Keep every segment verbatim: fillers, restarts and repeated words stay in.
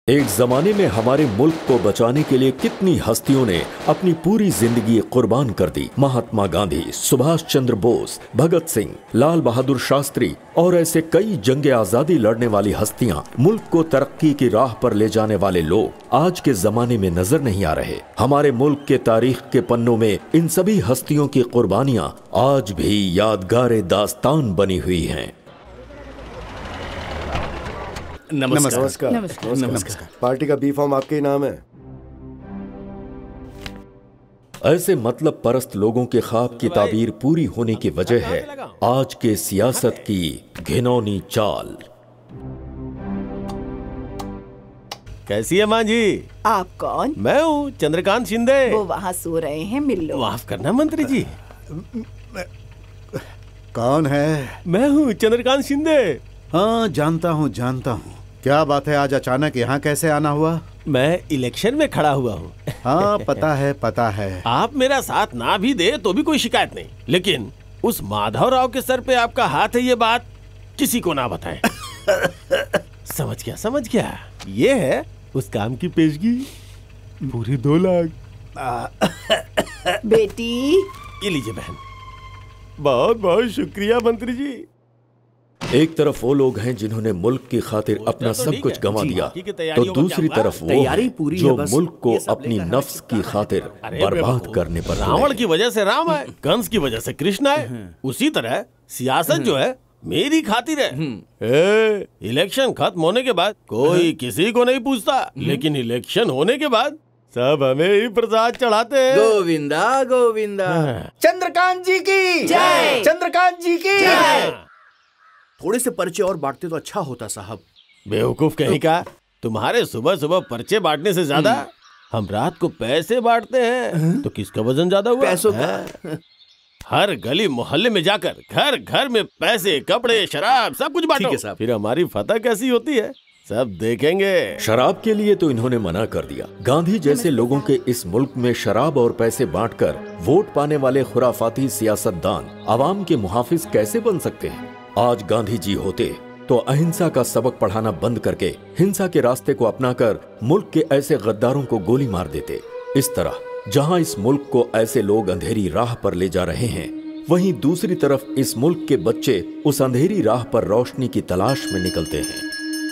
एक जमाने में हमारे मुल्क को बचाने के लिए कितनी हस्तियों ने अपनी पूरी जिंदगी कुर्बान कर दी। महात्मा गांधी, सुभाष चंद्र बोस, भगत सिंह, लाल बहादुर शास्त्री और ऐसे कई जंगे आजादी लड़ने वाली हस्तियां, मुल्क को तरक्की की राह पर ले जाने वाले लोग आज के जमाने में नजर नहीं आ रहे। हमारे मुल्क के तारीख के पन्नों में इन सभी हस्तियों की कुर्बानियां आज भी यादगार दास्तान बनी हुई हैं। नमस्कार। नमस्कार। नमस्कार। नमस्कार। पार्टी का बी फॉर्म आपके ही नाम है। ऐसे मतलब परस्त लोगों के ख्वाब की ताबीर पूरी होने की वजह है आज के सियासत की घिनौनी चाल। कैसी है मां जी? आप कौन? मैं हूँ चंद्रकांत शिंदे। वो वहाँ सो रहे हैं, मिल लो। माफ करना मंत्री जी। कौन है? मैं हूँ चंद्रकांत शिंदे। हाँ जानता हूँ जानता हूँ। क्या बात है, आज अचानक यहाँ कैसे आना हुआ? मैं इलेक्शन में खड़ा हुआ हूँ। हाँ पता है पता है। आप मेरा साथ ना भी दे तो भी कोई शिकायत नहीं, लेकिन उस माधव राव के सर पे आपका हाथ है, ये बात किसी को ना बताएं। समझ गया समझ गया। ये है उस काम की पेशगी, पूरी दो लाख। बेटी ये लीजिए बहन। बहुत बहुत शुक्रिया मंत्री जी। एक तरफ वो लोग हैं जिन्होंने मुल्क की खातिर अपना सब कुछ गंवा दिया, तो दूसरी तरफ वो हैं जो मुल्क को अपनी नफ्स की खातिर बर्बाद करने पर रावण की वजह से राम है, कंस की वजह से कृष्ण है। उसी तरह सियासत जो है मेरी खातिर है। ए, इलेक्शन खत्म होने के बाद कोई किसी को नहीं पूछता, लेकिन इलेक्शन होने के बाद सब हमें ही प्रसाद चढ़ाते हैं। गोविंदा गोविंदा। चंद्रकांत जी की जय। चंद्रकांत जी की जय। थोड़े से पर्चे और बांटते तो अच्छा होता साहब। बेवकूफ कहीं का, तुम्हारे सुबह सुबह पर्चे बांटने से ज्यादा हम रात को पैसे बांटते हैं। तो किसका वजन ज्यादा हुआ? पैसों का। हर गली मोहल्ले में जाकर घर घर में पैसे, कपड़े, शराब सब कुछ बांटो। फिर हमारी फतह कैसी होती है सब देखेंगे। शराब के लिए तो इन्होंने मना कर दिया। गांधी जैसे लोगों के इस मुल्क में शराब और पैसे बांटकर वोट पाने वाले खुराफाती सियासतदान आवाम के मुहाफिज कैसे बन सकते हैं? आज गांधी जी होते तो अहिंसा का सबक पढ़ाना बंद करके हिंसा के रास्ते को अपनाकर मुल्क के ऐसे गद्दारों को गोली मार देते। इस तरह जहां इस मुल्क को ऐसे लोग अंधेरी राह पर ले जा रहे हैं, वहीं दूसरी तरफ इस मुल्क के बच्चे उस अंधेरी राह पर रोशनी की तलाश में निकलते हैं।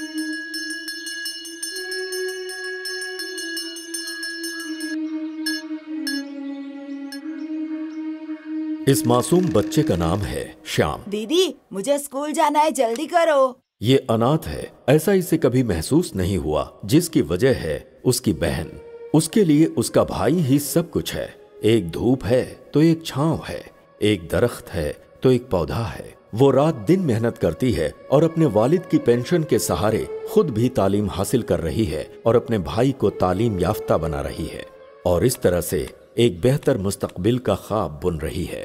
इस मासूम बच्चे का नाम है श्याम। दीदी मुझे स्कूल जाना है, जल्दी करो। ये अनाथ है, ऐसा इसे कभी महसूस नहीं हुआ, जिसकी वजह है उसकी बहन। उसके लिए उसका भाई ही सब कुछ है। एक धूप है तो एक छांव है, एक दरख्त है तो एक पौधा है। वो रात दिन मेहनत करती है और अपने वालिद की पेंशन के सहारे खुद भी तालीम हासिल कर रही है और अपने भाई को तालीम याफ्ता बना रही है और इस तरह से एक बेहतर मुस्तकबिल का ख्वाब बुन रही है।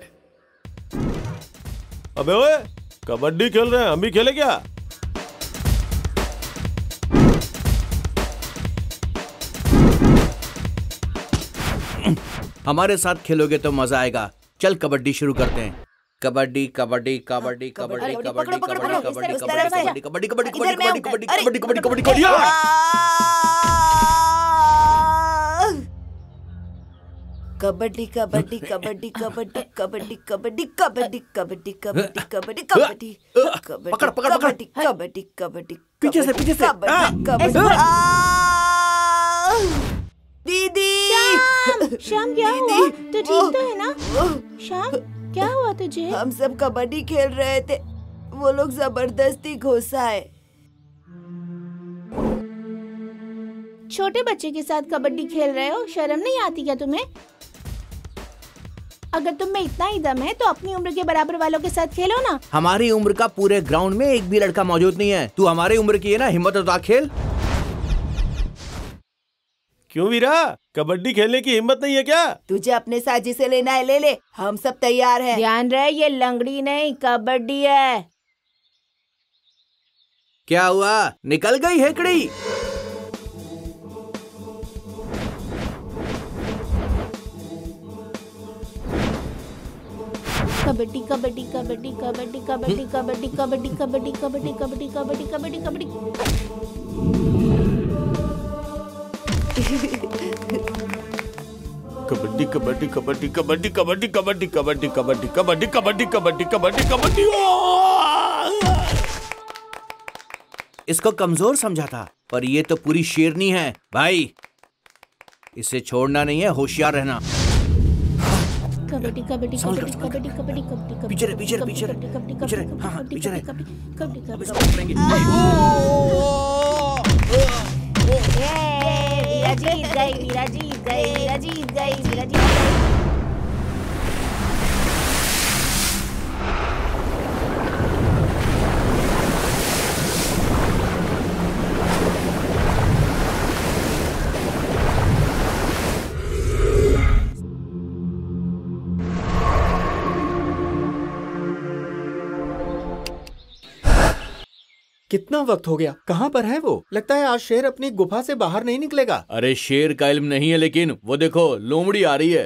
अबे ओए, कबड्डी खेल रहे हैं, हम भी खेले क्या? हमारे साथ खेलोगे तो मजा आएगा। चल कबड्डी शुरू करते हैं। कबड्डी कबड्डी कबड्डी कबड्डी कबड्डी कबड्डी कबड्डी कबड्डी कबड्डी कबड्डी कबड्डी कबड्डी कबड्डी कबड्डी कबड्डी कबड्डी। कबड्डी कबड्डी कबड्डी कबड्डी कबड्डी कबड्डी कबड्डी कबड्डी कबड्डी कबड्डी कबड्डी पकड़ पकड़ पकड़। कबड्डी कबड्डी पीछे से पीछे से। दीदी श्याम क्या हुआ? तू ठीक तो है ना? श्याम क्या हुआ तुझे? हम सब कबड्डी खेल रहे थे, वो लोग जबरदस्ती घुसा है। छोटे बच्चे के साथ कबड्डी खेल रहे हो, शर्म नहीं आती क्या तुम्हें? अगर तुम में इतना ही दम है तो अपनी उम्र के बराबर वालों के साथ खेलो ना। हमारी उम्र का पूरे ग्राउंड में एक भी लड़का मौजूद नहीं है। तू हमारी उम्र की है ना, हिम्मत तो खेल। क्यों वीरा, कबड्डी खेलने की हिम्मत नहीं है क्या? तुझे अपने साथ जिसे लेना है ले ले, हम सब तैयार हैं। ध्यान रहे ये लंगड़ी नहीं कबड्डी है। क्या हुआ, निकल गई हेकड़ी? कबड्डी कबड्डी कबड्डी कबड्डी कबड्डी कबड्डी कबड्डी कबड्डी कबड्डी कबड्डी कबड्डी कबड्डी कबड्डी कबड्डी कबड्डी कबड्डी कबड्डी कबड्डी कबड्डी कबड्डी कबड्डी कबड्डी कबड्डी कबड्डी कबड्डी कबड्डी। इसको कमजोर समझा था, पर ये तो पूरी शेरनी है भाई। इसे छोड़ना नहीं है, होशियार रहना। कबड्डी कबड्डी कबड्डी कबड्डी कबड्डी कबड्डी पीछे रहे, पीछे रहे, पीछे रहे, पीछे रहे, हाँ हाँ पीछे रहे। कबड्डी अब इसको कबड्डी। पकड़ेंगे। मीरा जीत गई, मीरा जीत गई, मीरा जीत गई, मीरा जीत गई। कितना वक्त हो गया? कहाँ पर है वो? लगता है आज शेर अपनी गुफा से बाहर नहीं निकलेगा। अरे शेर का इल्म नहीं है, लेकिन वो देखो लोमड़ी आ रही है।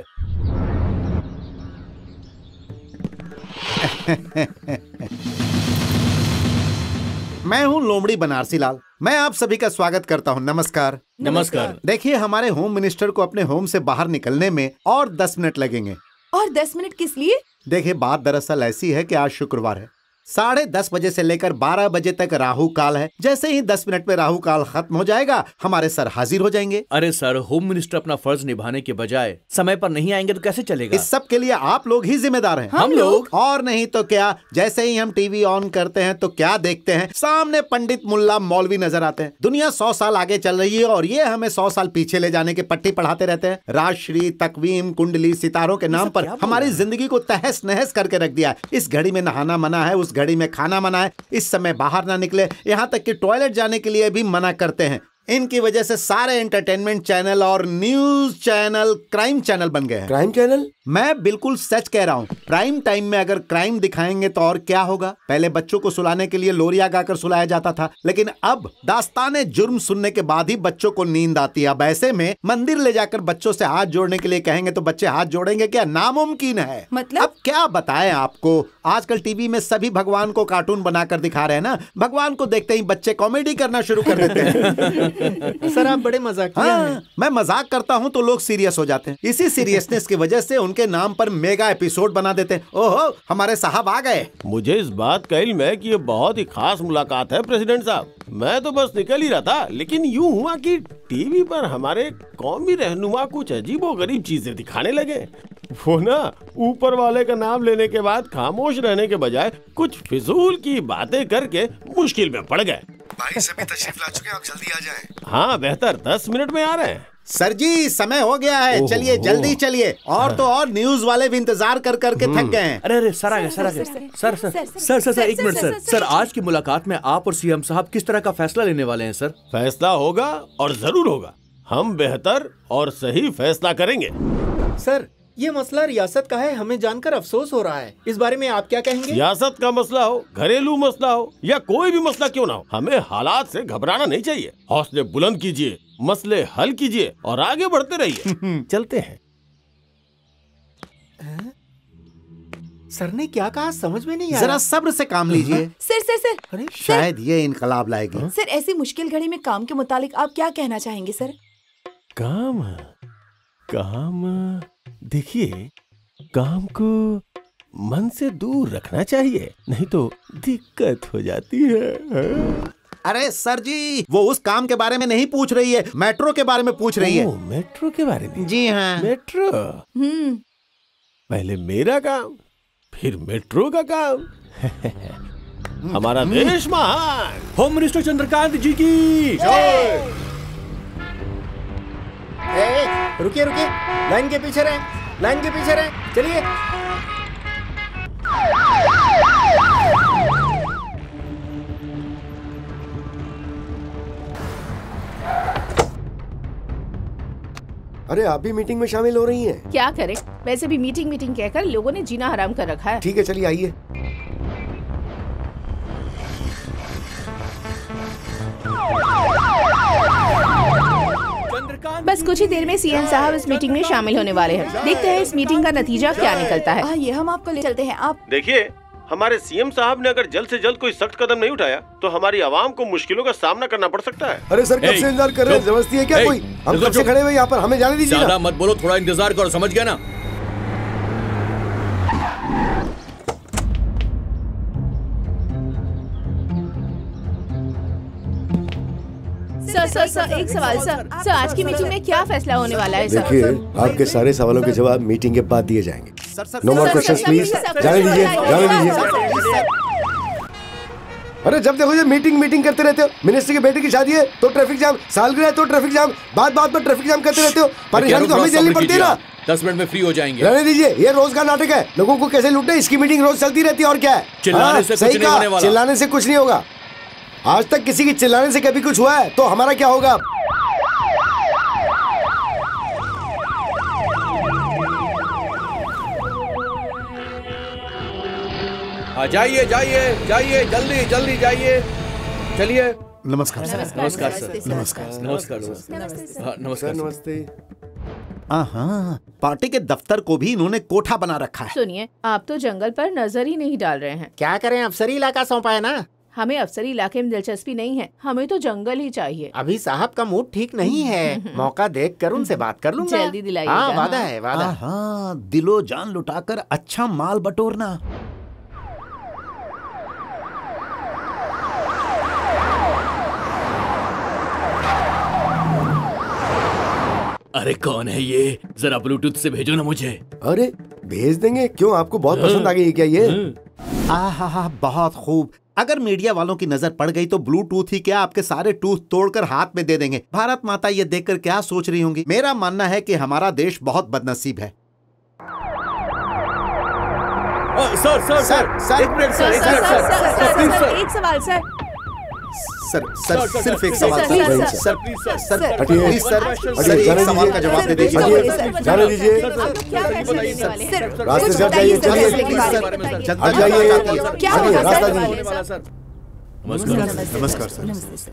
मैं हूँ लोमड़ी बनारसी लाल। मैं आप सभी का स्वागत करता हूँ। नमस्कार। नमस्कार। देखिए, हमारे होम मिनिस्टर को अपने होम से बाहर निकलने में और दस मिनट लगेंगे। और दस मिनट किस लिए? देखिए, बात दरअसल ऐसी है कि आज शुक्रवार है। साढ़े दस बजे से लेकर बारह बजे तक राहु काल है। जैसे ही दस मिनट में राहु काल खत्म हो जाएगा, हमारे सर हाजिर हो जाएंगे। अरे सर, होम मिनिस्टर अपना फर्ज निभाने के बजाय समय पर नहीं आएंगे तो कैसे चलेगा? इस सब के लिए आप लोग ही जिम्मेदार हैं। हम लोग? और नहीं तो क्या। जैसे ही हम टीवी ऑन करते हैं तो क्या देखते हैं? सामने पंडित मुल्ला मौलवी नजर आते हैं। दुनिया सौ साल आगे चल रही है और ये हमें सौ साल पीछे ले जाने के पट्टी पढ़ाते रहते हैं। राजश्री, तकवीम, कुंडली, सितारों के नाम पर हमारी जिंदगी को तहस नहस करके रख दिया। इस घड़ी में नहाना मना है, उस घड़ी में खाना मना है, इस समय बाहर ना निकले, यहाँ तक कि टॉयलेट जाने के लिए भी मना करते हैं। इनकी वजह से सारे एंटरटेनमेंट चैनल और न्यूज चैनल क्राइम चैनल बन गए हैं। Crime channel? मैं बिल्कुल सच कह रहा हूँ। प्राइम टाइम में अगर क्राइम दिखाएंगे तो और क्या होगा? पहले बच्चों को सुलाने के लिए लोरिया गाकर सुलाया जाता था, लेकिन अब दास्ताने जुर्म सुनने के बाद ही बच्चों को नींद आती है। अब ऐसे में मंदिर ले जाकर बच्चों से हाथ जोड़ने के लिए कहेंगे तो बच्चे हाथ जोड़ेंगे क्या? नामुमकिन है। मतलब? अब क्या बताएं आपको, आजकल टीवी में सभी भगवान को कार्टून बनाकर दिखा रहे हैं ना। भगवान को देखते ही बच्चे कॉमेडी करना शुरू कर देते हैं। सर, आप बड़े मजाकिया हाँ, हैं। मैं मजाक करता हूँ तो लोग सीरियस हो जाते हैं। इसी सीरियसनेस की वजह से उनके नाम पर मेगा एपिसोड बना देते हैं। ओहो, हमारे साहब आ गए। मुझे इस बात का इल्म है कि ये बहुत ही खास मुलाकात है प्रेसिडेंट साहब। मैं तो बस निकल ही रहा था, लेकिन यूं हुआ कि टीवी पर हमारे कौमी रहनुमा कुछ अजीबोगरीब चीजें दिखाने लगे। वो ना ऊपर वाले का नाम लेने के बाद खामोश रहने के बजाय कुछ फिजूल की बातें करके मुश्किल में पड़ गए। भाई सभी तशरीफ ला चुके हैं, आप जल्दी आ जाएं। हाँ बेहतर, दस मिनट में आ रहे हैं। सर जी, समय हो गया है, चलिए जल्दी चलिए। और तो और न्यूज वाले भी इंतजार कर करके थक गए हैं। अरे अरे सर आ गए, सर आ गए। Sir sir sir sir sir एक मिनट सर। सर, आज की मुलाकात में आप और सीएम साहब किस तरह का फैसला लेने वाले हैं सर? फैसला होगा और जरूर होगा। हम बेहतर और सही फैसला करेंगे। सर, ये मसला रियासत का है, हमें जानकर अफसोस हो रहा है। इस बारे में आप क्या कहेंगे? रियासत का मसला हो, घरेलू मसला हो या कोई भी मसला क्यों ना हो, हमें हालात से घबराना नहीं चाहिए। हौसले बुलंद कीजिए, मसले हल कीजिए और आगे बढ़ते रहिए। चलते हैं। सर ने क्या कहा समझ में नहीं आया। जरा सब्र से काम लीजिए। सर सर सर अरे शायद ये इनकलाब लाएगी। सर, ऐसी मुश्किल घड़ी में काम के मुतालिक आप क्या कहना चाहेंगे सर? काम काम देखिए, काम को मन से दूर रखना चाहिए, नहीं तो दिक्कत हो जाती है। अरे सर जी, वो उस काम के बारे में नहीं पूछ रही है, मेट्रो के बारे में पूछ रही है। ओ, मेट्रो के बारे में? जी हाँ। मेट्रो? हम्म पहले मेरा काम, फिर मेट्रो का काम। हमारा देश महान। होम मिनिस्टर चंद्रकांत जी की ए, रुकिए रुकिए, लाइन के पीछे रहे, लाइन के पीछे रहे, चलिए। अरे आप भी मीटिंग में शामिल हो रही हैं? क्या करें, वैसे भी मीटिंग मीटिंग कहकर लोगों ने जीना हराम कर रखा है। ठीक है, चलिए आइए। बस कुछ ही देर में सीएम साहब इस मीटिंग में शामिल होने वाले हैं। देखते हैं इस मीटिंग का नतीजा क्या निकलता है। हाँ, ये हम आपको ले चलते हैं। आप देखिए, हमारे सीएम साहब ने अगर जल्द से जल्द कोई सख्त कदम नहीं उठाया तो हमारी आवाम को मुश्किलों का सामना करना पड़ सकता है। अरे सर, कब से इंतजार कर रहे हैं? जबरदस्ती है क्या कोई? हम कब से खड़े हुए यहाँ पर, हमें जाने दीजिए। ज्यादा मत बोलो, थोड़ा इंतजार करो, समझ गया ना? सर सर सर एक सवाल सर सर आज की मीटिंग में क्या फैसला होने वाला है? देखिए, आपके सारे सवालों के जवाब मीटिंग के बाद दिए जाएंगे। No more questions please. जाने दीजिए, जाने दीजिए। अरे जब देखो ये मीटिंग मीटिंग करते रहते हो। मिनिस्टर के बेटे की शादी है तो ट्रैफिक जाम, सालगिरह है तो ट्रैफिक जाम, बात बात पर ट्रैफिक जाम करते रहते हो। परेशानी तो हमें झेलनी पड़ती है ना। दस मिनट में फ्री हो जाएंगे। रहने दीजिए, ये रोज का नाटक है। लोगों को कैसे लूटना, इसकी मीटिंग रोज चलती रहती है। और क्या है? चिल्लाने से कुछ नहीं होने वाला। चिल्लाने से कुछ नहीं होगा। आज तक किसी की चिल्लाने से कभी कुछ हुआ है तो हमारा क्या होगा? हाँ, जाइए जाइए जाइए, जल्दी जल्दी जाइए, चलिए। नमस्कार सर। नमस्कार सर। नमस्कार नमस्कार नमस्कार नमस्ते। हाँ, पार्टी के दफ्तर को भी इन्होंने कोठा बना रखा है। सुनिए, आप तो जंगल पर नजर ही नहीं डाल रहे हैं। क्या करें, अफसरी इलाका सौंपा है ना। हमें अफसरी इलाके में दिलचस्पी नहीं है, हमें तो जंगल ही चाहिए। अभी साहब का मूड ठीक नहीं है, मौका देख कर उनसे बात कर लूंगा। जल्दी दिलाइएगा। हाँ, वादा है, वादा। हाँ, दिलो जान लुटाकर अच्छा माल बटोरना। अरे कौन है ये? जरा ब्लूटूथ से भेजो ना मुझे। अरे भेज देंगे, क्यों? आपको बहुत पसंद आ गई क्या ये? आहा, बहुत खूब। अगर मीडिया वालों की नजर पड़ गई तो ब्लूटूथ ही क्या, आपके सारे टूथ तोड़कर हाथ में दे देंगे। भारत माता ये देखकर क्या सोच रही होंगी? मेरा मानना है कि हमारा देश बहुत बदनसीब है। सर सर सर सर एक मिनट सर, एक sir, minute sir, sir, sir, sir, please sir. एक सवाल सर। सर सर सिर्फ एक सवाल sir, sir. Sir, sir please sir, sir हटिए। प्लीज सर हटिए, सर एक जाने सवाल का दीजिए। जवाब दे दीजिए। हटिए, जाने दीजिए। आप लोग क्या फैसला लेने वाले हैं? रास्ते से हट जाइए, चलिए। हट जाइए, हटिए, रास्ता दीजिए। नमस्कार नमस्कार सर।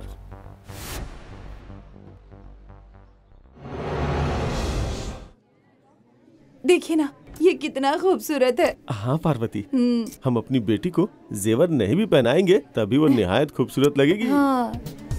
देखिए ना, ये कितना खूबसूरत है। हाँ पार्वती, हम अपनी बेटी को जेवर नहीं भी पहनाएंगे तभी वो निहायत खूबसूरत लगेगी। हाँ।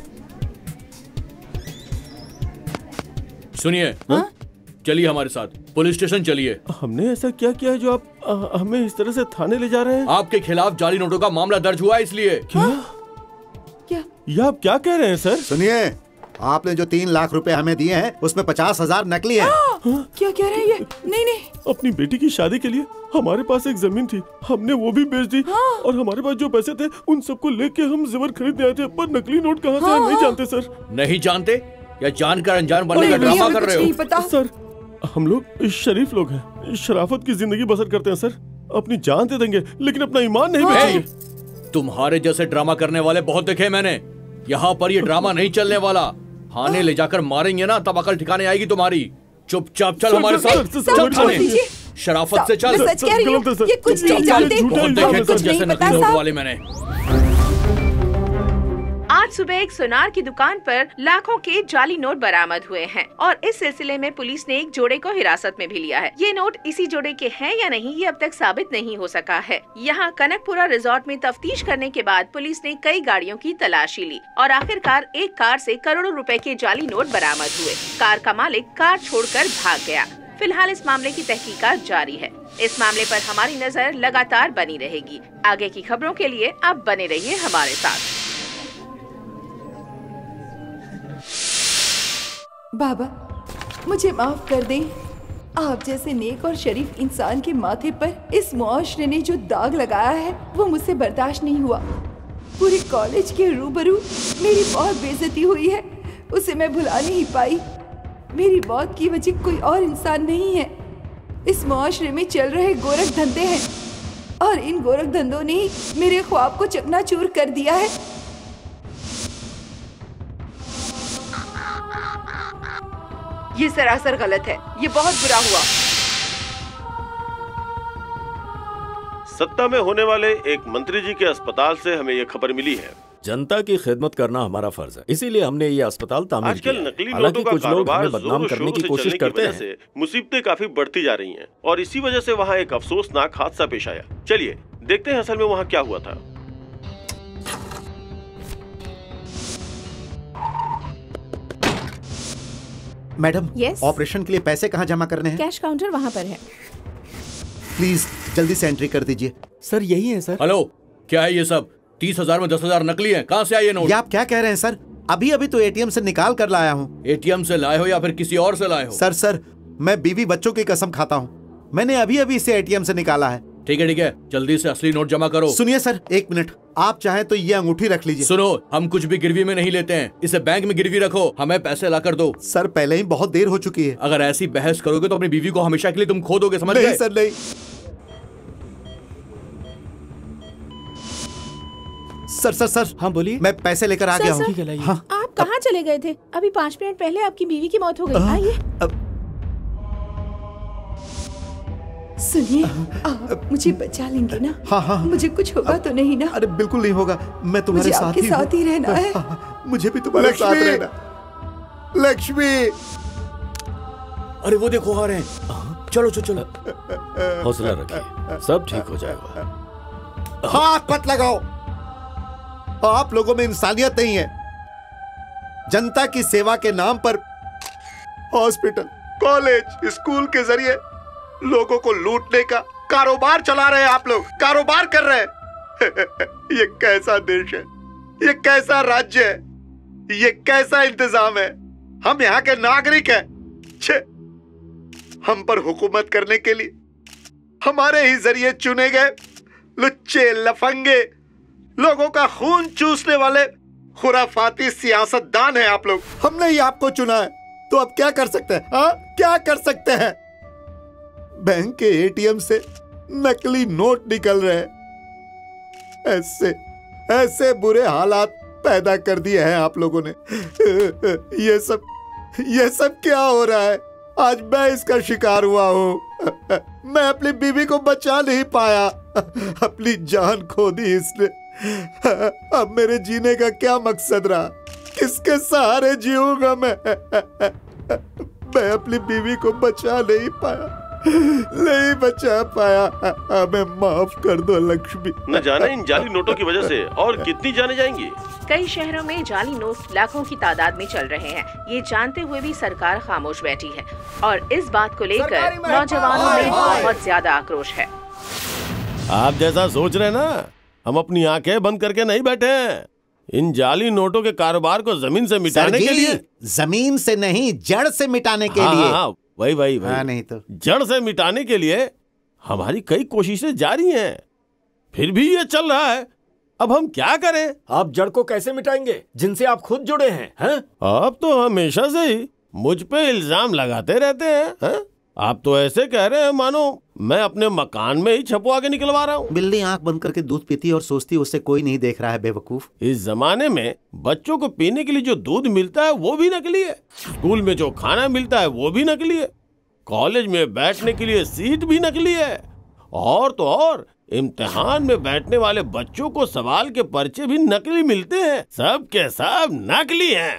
सुनिए, चलिए हमारे साथ पुलिस स्टेशन चलिए। हमने ऐसा क्या किया है जो आप आ, हमें इस तरह से थाने ले जा रहे हैं? आपके खिलाफ जाली नोटों का मामला दर्ज हुआ है, इसलिए। क्या? क्या? ये आप क्या कह रहे हैं सर? सुनिए, आपने जो तीन लाख रुपए हमें दिए हैं उसमें पचास हजार नकली है। क्या कह रहे हैं ये? नहीं नहीं। अपनी बेटी की शादी के लिए हमारे पास एक जमीन थी, हमने वो भी बेच दी। और हमारे पास जो पैसे थे उन सबको लेके हम जेवर खरीदने आए थे, पर नकली नोट कहाँ से हम नहीं जानते सर। नहीं जानते या जानकर अनजान बनने का ड्रामा कर रहे हो? सर, हम लोग शरीफ लोग हैं, शराफत की जिंदगी बसर करते हैं सर। अपनी जान दे देंगे लेकिन अपना ईमान नहीं बेचेंगे। तुम्हारे जैसे ड्रामा करने वाले बहुत देखे मैंने। यहाँ पर ये ड्रामा नहीं चलने वाला। थाने ले जाकर मारेंगे ना तब अकल ठिकाने आएगी तुम्हारी। चुपचाप चल हमारे साथ, चल थाने। शराफत से चल। सच कह रही हूँ, ये कुछ नहीं जानते। बहुत देखे तुम जैसे नकली नोट वाले मैंने। आज सुबह एक सुनार की दुकान पर लाखों के जाली नोट बरामद हुए हैं और इस सिलसिले में पुलिस ने एक जोड़े को हिरासत में भी लिया है। ये नोट इसी जोड़े के हैं या नहीं, ये अब तक साबित नहीं हो सका है। यहाँ कनकपुरा रिजॉर्ट में तफ्तीश करने के बाद पुलिस ने कई गाड़ियों की तलाशी ली और आखिरकार एक कार से करोड़ों रुपए के जाली नोट बरामद हुए। कार का मालिक कार छोड़कर भाग गया। फिलहाल इस मामले की तहकीकात जारी है। इस मामले पर हमारी नजर लगातार बनी रहेगी। आगे की खबरों के लिए आप बने रहिए हमारे साथ। बाबा, मुझे माफ कर दें। आप जैसे नेक और शरीफ इंसान के माथे पर इस मुआशरे ने जो दाग लगाया है वो मुझसे बर्दाश्त नहीं हुआ। पूरे कॉलेज के रूबरू मेरी बहुत बेइज्जती हुई है, उसे मैं भुला नहीं पाई। मेरी मौत की वजह कोई और इंसान नहीं है, इस मुआशरे में चल रहे गोरख धंधे हैं और इन गोरख धंधों ने ही मेरे ख्वाब को चकनाचूर कर दिया है। ये सरासर गलत है, ये बहुत बुरा हुआ। सत्ता में होने वाले एक मंत्री जी के अस्पताल से हमें ये खबर मिली है। जनता की खिदमत करना हमारा फर्ज है, इसीलिए हमने ये अस्पताल तामीर आजकल किया। नकली हालांकि नोटों का कुछ लोग कारोबार हमें बदनाम जोरों करने की शोरों से कोशिश चलने करते की हैं। वजह से मुसीबतें काफी बढ़ती जा रही हैं और इसी वजह से वहाँ एक अफसोसनाक हादसा पेश आया। चलिए देखते हैं असल में वहां क्या हुआ था। Madam, Yes? ऑपरेशन के लिए पैसे कहाँ जमा करने हैं? कैश काउंटर वहाँ पर है। प्लीज जल्दी से एंट्री कर दीजिए। सर यही है सर। हेलो, क्या है ये सब? तीस हजार में दस हजार नकली हैं। कहाँ से आए ये नोट? ये आप क्या कह रहे हैं सर? अभी अभी तो एटीएम से निकाल कर लाया हूँ। एटीएम से लाए हो या फिर किसी और से लाए हो? सर सर मैं बीवी बच्चों की कसम खाता हूँ, मैंने अभी अभी इसे एटीएम से निकाला है। ठीक है ठीक है, जल्दी से असली नोट जमा करो। सुनिए सर, एक मिनट, आप चाहें तो ये अंगूठी रख लीजिए। सुनो, हम कुछ भी गिरवी में नहीं लेते हैं, इसे बैंक में गिरवी रखो, हमें पैसे ला कर दो। सर पहले ही बहुत देर हो चुकी है। अगर ऐसी बहस करोगे तो अपनी बीवी को हमेशा के लिए तुम खो दोगे, समझ गए? नहीं सर नहीं। सर सर सर हाँ बोलिए। मैं पैसे लेकर आ सर, गया सर, हूँ। ठीक है, लाइए। हाँ, आप कहाँ चले गए थे? अभी पाँच मिनट पहले आपकी बीवी की मौत हो गई। आइए। अब सुनिए, आप मुझे बचा लेंगे ना? हाँ हाँ। मुझे कुछ होगा तो नहीं ना? अरे बिल्कुल नहीं होगा, मैं तुम्हारे मुझे साथ आपके ही साथ हूँ। ही रहना है। हाँ, हाँ, मुझे भी तुम्हारे साथ रहना। लक्ष्मी, अरे वो देखो आ रहे हैं। चलो चलो चलो। हौसला रखिए, सब ठीक हो जाएगा। हाथ मत लगाओ। आप लोगों में इंसानियत नहीं है। जनता की सेवा के नाम पर हॉस्पिटल, कॉलेज, स्कूल के जरिए लोगों को लूटने का कारोबार चला रहे हैं। आप लोग कारोबार कर रहे हैं। ये कैसा देश है? ये कैसा राज्य है? ये कैसा इंतजाम है? हम यहाँ के नागरिक हैं। छे, हम पर हुकूमत करने के लिए हमारे ही जरिए चुने गए लुच्चे लफंगे, लोगों का खून चूसने वाले खुराफाती सियासतदान हैं आप लोग। हमने ही आपको चुना है, तो अब क्या कर सकते हैं? हाँ, क्या कर सकते हैं? बैंक के एटीएम से नकली नोट निकल रहे हैं। ऐसे ऐसे बुरे हालात पैदा कर दिए हैं आप लोगों ने। ये सब ये सब क्या हो रहा है? आज मैं इसका शिकार हुआ हूं। मैं अपनी बीवी को बचा नहीं पाया, अपनी जान खो दी इसने। अब मेरे जीने का क्या मकसद रहा? किसके सहारे जीऊंगा मैं? मैं अपनी बीवी को बचा नहीं पाया, नहीं बचा पाया। हमें माफ कर दो लक्ष्मी। न जाने इन जाली नोटों की वजह से और कितनी जाने जाएंगी। कई शहरों में जाली नोट लाखों की तादाद में चल रहे हैं। ये जानते हुए भी सरकार खामोश बैठी है और इस बात को लेकर नौजवानों में बहुत ज्यादा आक्रोश है। आप जैसा सोच रहे हैं ना, हम अपनी आंखें बंद करके नहीं बैठे हैं। इन जाली नोटों के कारोबार को जमीन से मिटाने के लिए, जमीन से नहीं, जड़ से मिटाने के हाँ, लिए। हाँ, वही वही वही। हाँ, नहीं तो जड़ से मिटाने के लिए हमारी कई कोशिशें जारी हैं, फिर भी ये चल रहा है। अब हम क्या करें? आप जड़ को कैसे मिटाएंगे जिनसे आप खुद जुड़े हैं, हैं? आप तो हमेशा से ही मुझ पे इल्जाम लगाते रहते हैं, हैं? आप तो ऐसे कह रहे हैं मानो मैं अपने मकान में ही छपवा के निकलवा रहा हूँ। बिल्ली आंख बंद करके दूध पीती और सोचती उससे कोई नहीं देख रहा है, बेवकूफ। इस जमाने में बच्चों को पीने के लिए जो दूध मिलता है वो भी नकली है, स्कूल में जो खाना मिलता है वो भी नकली है, कॉलेज में बैठने के लिए सीट भी नकली है, और तो और इम्तिहान में बैठने वाले बच्चों को सवाल के पर्चे भी नकली मिलते हैं। सब के सब नकली हैं।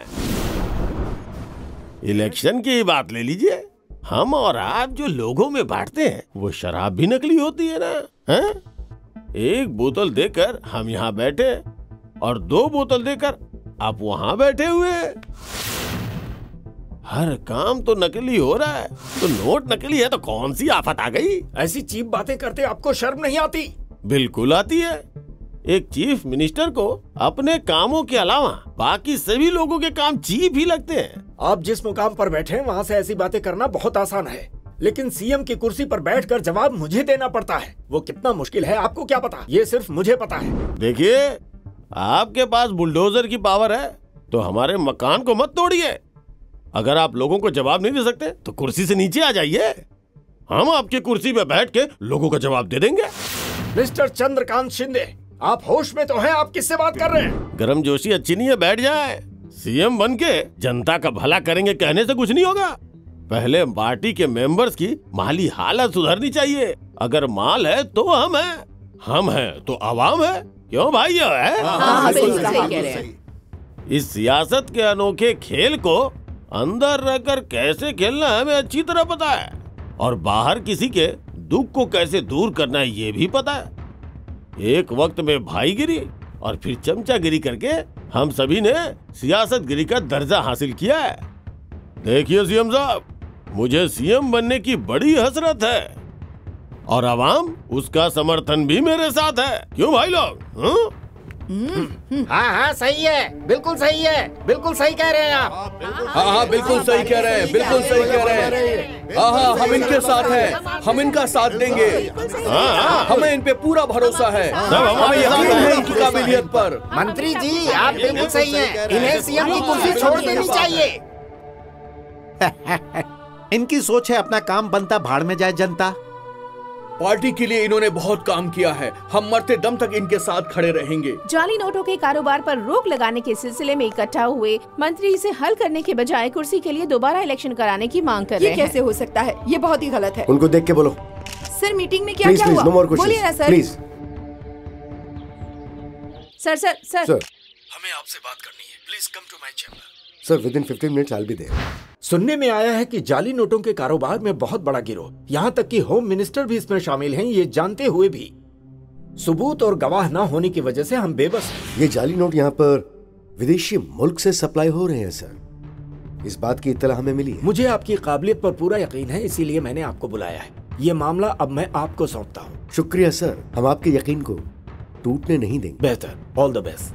इलेक्शन की बात ले लीजिए, हम और आप जो लोगों में बांटते हैं वो शराब भी नकली होती है ना, हैं? एक बोतल देकर हम यहाँ बैठे और दो बोतल देकर आप वहां बैठे हुए। हर काम तो नकली हो रहा है, तो नोट नकली है तो कौन सी आफत आ गई? ऐसी चीप बातें करते आपको शर्म नहीं आती? बिल्कुल आती है। एक चीफ मिनिस्टर को अपने कामों के अलावा बाकी सभी लोगों के काम चीप ही लगते हैं। आप जिस मुकाम पर बैठे हैं वहाँ से ऐसी बातें करना बहुत आसान है, लेकिन सीएम की कुर्सी पर बैठकर जवाब मुझे देना पड़ता है। वो कितना मुश्किल है आपको क्या पता, ये सिर्फ मुझे पता है। देखिए, आपके पास बुलडोजर की पावर है तो हमारे मकान को मत तोड़िए। अगर आप लोगों को जवाब नहीं दे सकते तो कुर्सी से नीचे आ जाइए, हम आपकी कुर्सी पे बैठ के लोगों को जवाब दे देंगे। मिस्टर चंद्रकांत शिंदे, आप होश में तो हैं? आप किससे बात कर रहे हैं? गर्मजोशी अच्छी नहीं है, बैठ जाए। सीएम बन के जनता का भला करेंगे कहने से कुछ नहीं होगा। पहले पार्टी के मेंबर्स की माली हालत सुधरनी चाहिए। अगर माल है तो हम हैं, हम हैं तो आवाम है। क्यों भाई है? हाँ, बिल्कुल सही कह रहे हैं। इस सियासत के अनोखे खेल को अंदर रहकर कैसे खेलना है हमें अच्छी तरह पता है, और बाहर किसी के दुख को कैसे दूर करना है ये भी पता है। एक वक्त में भाईगिरी और फिर चमचागिरी करके हम सभी ने सियासतगिरी का दर्जा हासिल किया है। देखिए सीएम साहब, मुझे सीएम बनने की बड़ी हसरत है और आवाम उसका समर्थन भी मेरे साथ है। क्यों भाई लोग? हाँ हाँ सही है, बिल्कुल सही है, बिल्कुल सही कह रहे हैं आप। हाँ हाँ बिल्कुल सही कह रहे हैं, बिल्कुल सही कह रहे हैं। हाँ हाँ हम इनके साथ हैं, हम इनका साथ देंगे। हाँ हमें इन पे पूरा भरोसा है, हमें यकीन है इनकी काबिलियत पर। मंत्री जी आप बिल्कुल सही हैं, इन्हें सीएम की कुर्सी छोड़ देनी चाहिए। इनकी सोच है अपना काम बनता भाड़ में जाए जनता। पार्टी के लिए इन्होंने बहुत काम किया है, हम मरते दम तक इनके साथ खड़े रहेंगे। जाली नोटों के कारोबार पर रोक लगाने के सिलसिले में इकट्ठा हुए मंत्री इसे हल करने के बजाय कुर्सी के लिए दोबारा इलेक्शन कराने की मांग कर ये रहे हैं। कैसे हो सकता है? ये बहुत ही गलत है। उनको देख के बोलो। सर मीटिंग में क्या प्लीज क्या प्लीज हुआ? नो मोर बोलिए ना questions sir. Please. Sir sir sir sir हमें आपसे बात करनी है, please come to my chamber. Sir within fifteen minutes I will be there. सुनने में आया है कि जाली नोटों के कारोबार में बहुत बड़ा गिरोह, यहाँ तक कि होम मिनिस्टर भी इसमें शामिल हैं। ये जानते हुए भी सबूत और गवाह न होने की वजह से हम बेबस हैं। ये जाली नोट यहाँ पर विदेशी मुल्क से सप्लाई हो रहे हैं सर, इस बात की इत्तला हमें मिली है। मुझे आपकी काबिलियत पर पूरा यकीन है, इसीलिए मैंने आपको बुलाया है। ये मामला अब मैं आपको सौंपता हूँ। शुक्रिया सर, हम आपके यकीन को टूटने नहीं देंगे। बेहतर, all the best.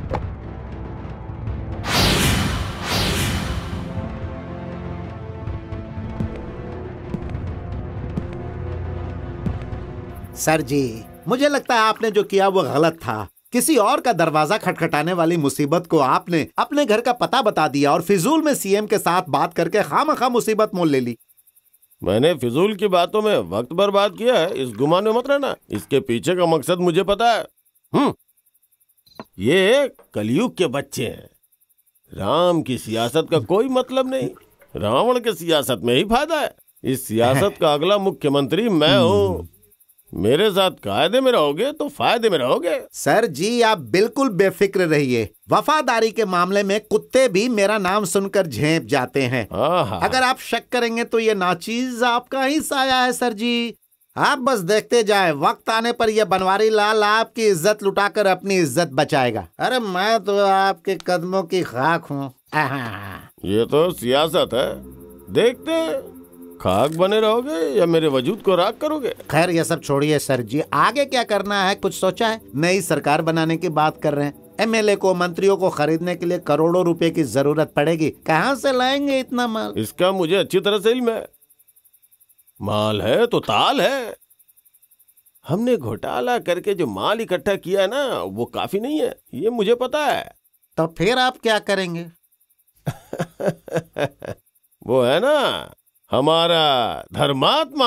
Sir ji मुझे लगता है आपने जो किया वो गलत था। किसी और का दरवाजा खटखटाने वाली मुसीबत को आपने अपने घर का पता बता दिया और फिजूल में सीएम के साथ बात करके खामखा मुसीबत मोल ले ली। मैंने फिजूल की बातों में वक्त बर्बाद किया है, इस गुमान में मत रहना। इसके पीछे का मकसद मुझे पता है। हम्म, ये कलयुग के बच्चे हैं। राम की सियासत का कोई मतलब नहीं, रावण के सियासत में ही फायदा है। इस सियासत का अगला मुख्यमंत्री मैं हूँ। मेरे साथ कायदे में रहोगे तो फायदे में रहोगे। सर जी आप बिल्कुल बेफिक्र रहिए, वफादारी के मामले में कुत्ते भी मेरा नाम सुनकर झेप जाते हैं। अगर आप शक करेंगे तो ये नाचीज आपका ही साया है सर जी। आप बस देखते जाए, वक्त आने पर यह बनवारी लाल आपकी इज्जत लुटाकर अपनी इज्जत बचाएगा। अरे मैं तो आपके कदमों की खाक हूँ। ये तो सियासत है, देखते खाक बने रहोगे या मेरे वजूद को राख करोगे। खैर ये सब छोड़िए सर जी, आगे क्या करना है कुछ सोचा है? नई सरकार बनाने की बात कर रहे हैं, एमएलए को मंत्रियों को खरीदने के लिए करोड़ों रुपए की जरूरत पड़ेगी, कहाँ से लाएंगे इतना माल? इसका मुझे अच्छी तरह से इल्म है। माल है तो ताल है। हमने घोटाला करके जो माल इकट्ठा किया है ना वो काफी नहीं है, ये मुझे पता है। तो फिर आप क्या करेंगे? वो है ना हमारा धर्मात्मा।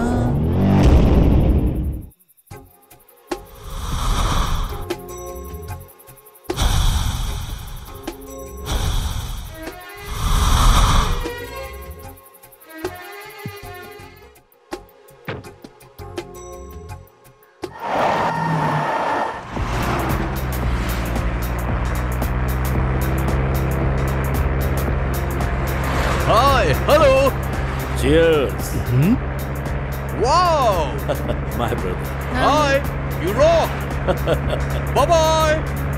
Hi hello Cheers. Hmm? Wow! My brother. Hi! You rock! Bye-bye!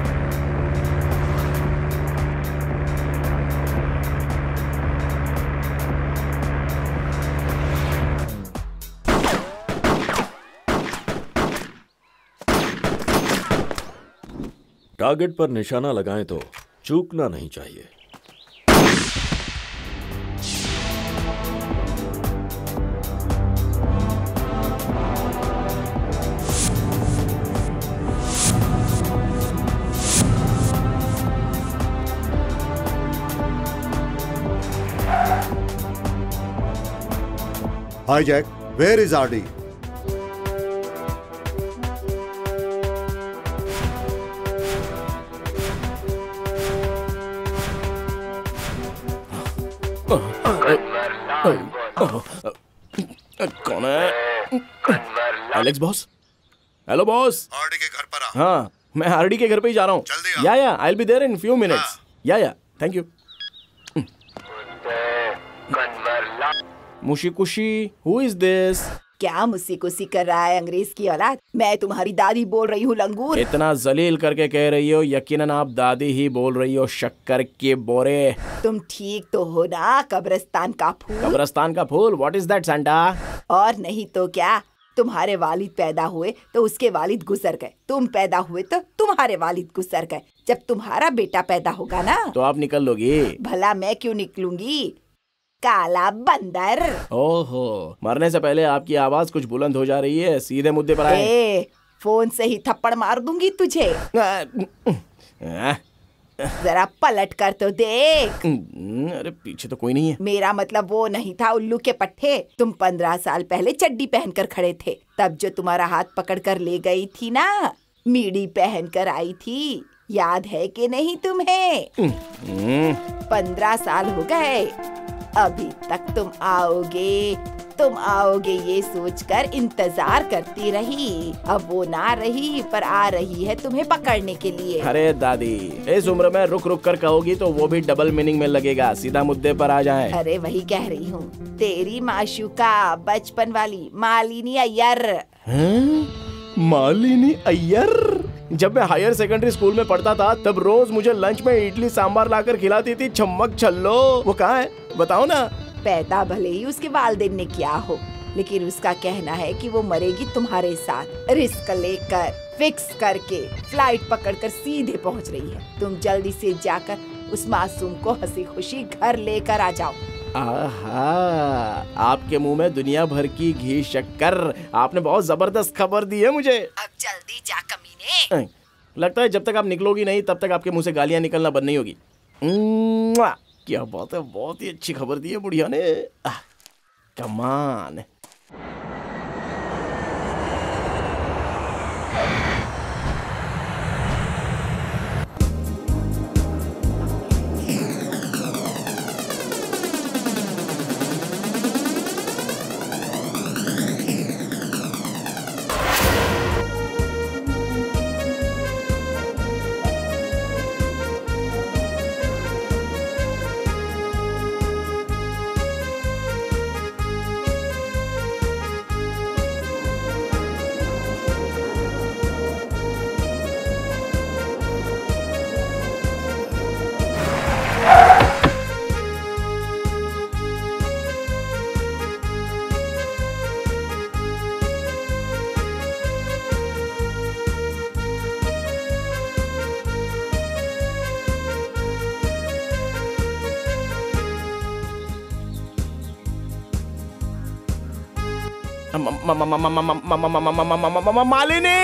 Target पर निशाना लगाएं तो चूकना नहीं चाहिए। Hi Jack, where is R D? कौन है? Alex boss? Hello boss. RD के घर पर आ। हाँ मैं आरडी के घर पे ही जा रहा हूँ। जल्दी आ। Yeah yeah I will be there in few minutes. Yeah yeah thank you. मुशी कुशी, हु इज दिस? क्या मुझसे कुसी कर रहा है अंग्रेज की औलाद? मैं तुम्हारी दादी बोल रही हूँ लंगूर। इतना जलील करके कह रही हो, यकीनन आप दादी ही बोल रही हो शक्कर के बोरे। तुम ठीक तो हो ना? कब्रिस्तान का फूल। कब्रिस्तान का फूल? What is that Santa? और नहीं तो क्या, तुम्हारे वालिद पैदा हुए तो उसके वालिद गुजर गए, तुम पैदा हुए तो तुम्हारे वालिद गुजर गए। जब तुम्हारा बेटा पैदा होगा ना तो आप निकल लोगी। भला मैं क्यों निकलूंगी? काला बंदर। ओहो, मरने से पहले आपकी आवाज कुछ बुलंद हो जा रही है। सीधे मुद्दे पर आए। ए, फोन से ही थप्पड़ मार दूंगी तुझे। जरा पलट कर तो देख। अरे पीछे तो कोई नहीं है। मेरा मतलब वो नहीं था उल्लू के पट्टे। तुम पंद्रह साल पहले चड्डी पहनकर खड़े थे, तब जो तुम्हारा हाथ पकड़ कर ले गई थी ना, मीडी पहन कर आई थी, याद है कि नहीं तुम्हें? पंद्रह साल हो गए, अभी तक तुम आओगे तुम आओगे ये सोचकर इंतजार करती रही। अब वो ना रही पर आ रही है तुम्हें पकड़ने के लिए। अरे दादी, इस उम्र में रुक रुक कर कहोगी तो वो भी डबल मीनिंग में लगेगा। सीधा मुद्दे पर आ जाए। अरे वही कह रही हूँ, तेरी माशूका बचपन वाली मालिनी अय्यर। मालिनी अय्यर? जब मैं हायर सेकेंडरी स्कूल में पढ़ता था तब रोज मुझे लंच में इडली सांभर लाकर खिलाती थी। छम्मक छल्लो, वो कहाँ है बताओ ना। पैदा भले ही उसके वालिदैन ने किया हो, लेकिन उसका कहना है कि वो मरेगी तुम्हारे साथ। रिस्क लेकर फिक्स करके फ्लाइट पकड़कर सीधे पहुंच रही है। तुम जल्दी से जाकर उस मासूम को हंसी खुशी घर लेकर आ जाओ। आहा, आपके मुंह में दुनिया भर की घी शक्कर। आपने बहुत जबरदस्त खबर दी है मुझे। अब जल्दी जा कमीने। लगता है जब तक आप निकलोगी नहीं तब तक आपके मुंह से गालियां निकलना बंद नहीं होगी। क्या बात है, बहुत ही अच्छी खबर दी है बुढ़िया ने। कमान। Malini,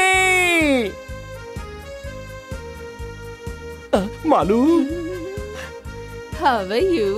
Malu, How are you?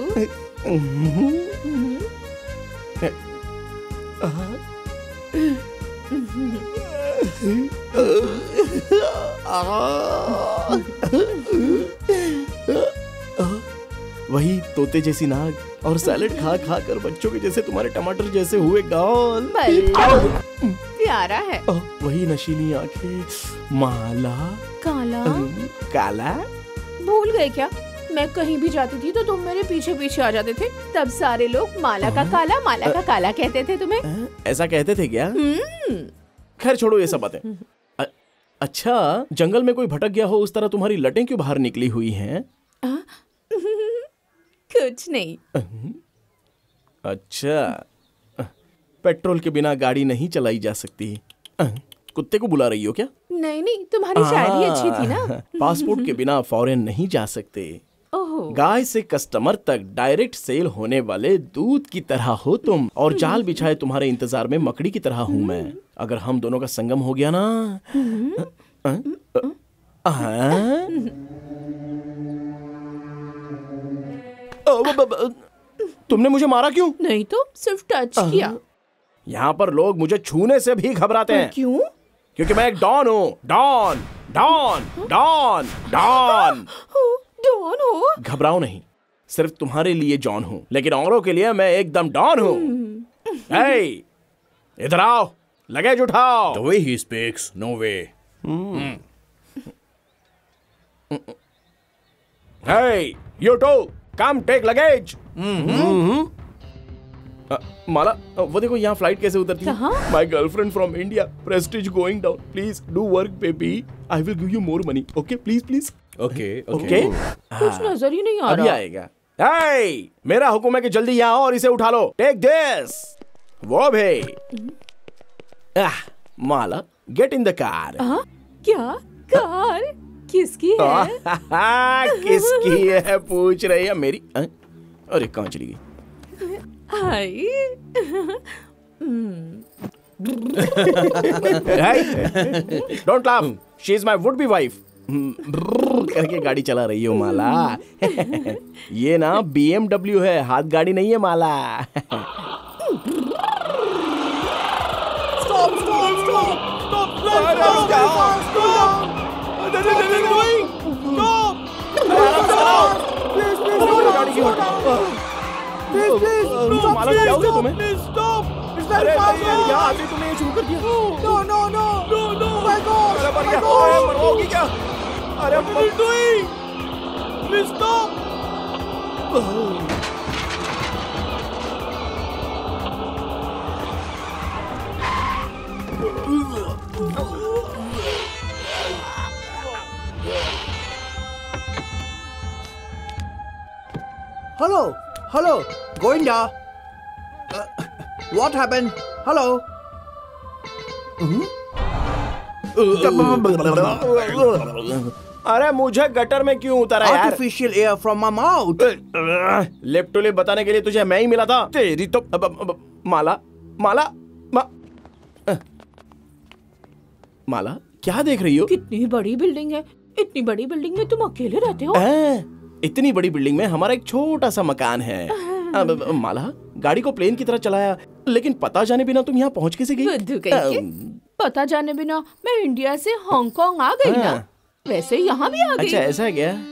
वही तोते जैसी नाक और सैलेड खा खा कर बच्चों के जैसे तुम्हारे टमाटर जैसे हुए गाल। प्यारा है। वही नशीली आंखें, माला, काला काला। भूल गए क्या? मैं कहीं भी जाती थी तो तुम मेरे पीछे पीछे आ जाते थे। तब सारे लोग माला का काला माला का काला कहते थे तुम्हें। ऐसा कहते थे क्या? खैर छोड़ो ये सब बातें। अच्छा, जंगल में कोई भटक गया हो उस तरह तुम्हारी लटें क्यों बाहर निकली हुई हैं? कुछ नहीं। अच्छा, पेट्रोल के बिना गाड़ी नहीं चलाई जा सकती। कुत्ते को बुला रही हो क्या? नहीं नहीं, तुम्हारी शायरी अच्छी थी ना। पासपोर्ट के बिना फॉरेन नहीं जा सकते। गाय से कस्टमर तक डायरेक्ट सेल होने वाले दूध की तरह हो तुम, और जाल बिछाए तुम्हारे इंतजार में मकड़ी की तरह हूँ मैं। अगर हम दोनों का संगम हो गया ना, तुमने मुझे मारा क्यों? नहीं तो सिर्फ टच किया। यहाँ पर लोग मुझे छूने से भी घबराते हैं। क्यों? क्योंकि मैं एक डॉन हूँ। Don don don don don हो? घबराओ नहीं, सिर्फ तुम्हारे लिए जॉन हूँ, लेकिन औरों के लिए मैं एकदम डॉन हूँ। हे, इधर आओ, लगेज उठाओ। The way he speaks, no way. Hey, you two, come take luggage. माला वो देखो यहाँ फ्लाइट कैसे उतरती है। कहाँ? My girlfriend from India, prestige going down, please do work baby, I will give you more money, okay please please. Okay okay कुछ नजर ही नहीं आ अभी रहा। आएगा। hey, मेरा हुक्म है कि जल्दी यहाँ आओ और इसे उठा लो। Take this. वो भाई Mala get in the car. हाँ? क्या कार किसकी है? किसकी है पूछ रही है मेरी। आ? अरे कहाँ चली गई? Hi don't laugh, she is my would be wife. करके गाड़ी चला रही हो माला। ये ना बी एम डब्ल्यू है, हाथ गाड़ी नहीं है माला। Stop, stop, stop, stop, माला क्या हो गया तुम्हें? अरे यहाँ आते तुमने ये शुरू कर दिया। No, no, no, no, no, my God, अरे मर my गया, God. मरवाओगी क्या? अरे What are you doing? Please stop. Hello, hello, Govinda. Uh, what happened? Hello. अरे मुझे गटर में क्यों उतारा यार? Artificial air from my mouth. Lip to lip बताने के लिए तुझे मैं ही मिला था। तेरी तो अब, अब, अब, माला माला मा, अ, माला क्या देख रही हो? कितनी बड़ी बिल्डिंग है, इतनी बड़ी बिल्डिंग में तुम अकेले रहते हो? आ, इतनी बड़ी बिल्डिंग में हमारा एक छोटा सा मकान है। अब, अब, माला गाड़ी को प्लेन की तरह चलाया, लेकिन पता जाने बिना तुम यहाँ पहुँच कैसे गई? बुद्धू कहीं के। पता जाने बिना मैं इंडिया से हांगकांग आ गई ना, वैसे यहाँ भी आ गई। अच्छा ऐसा है क्या?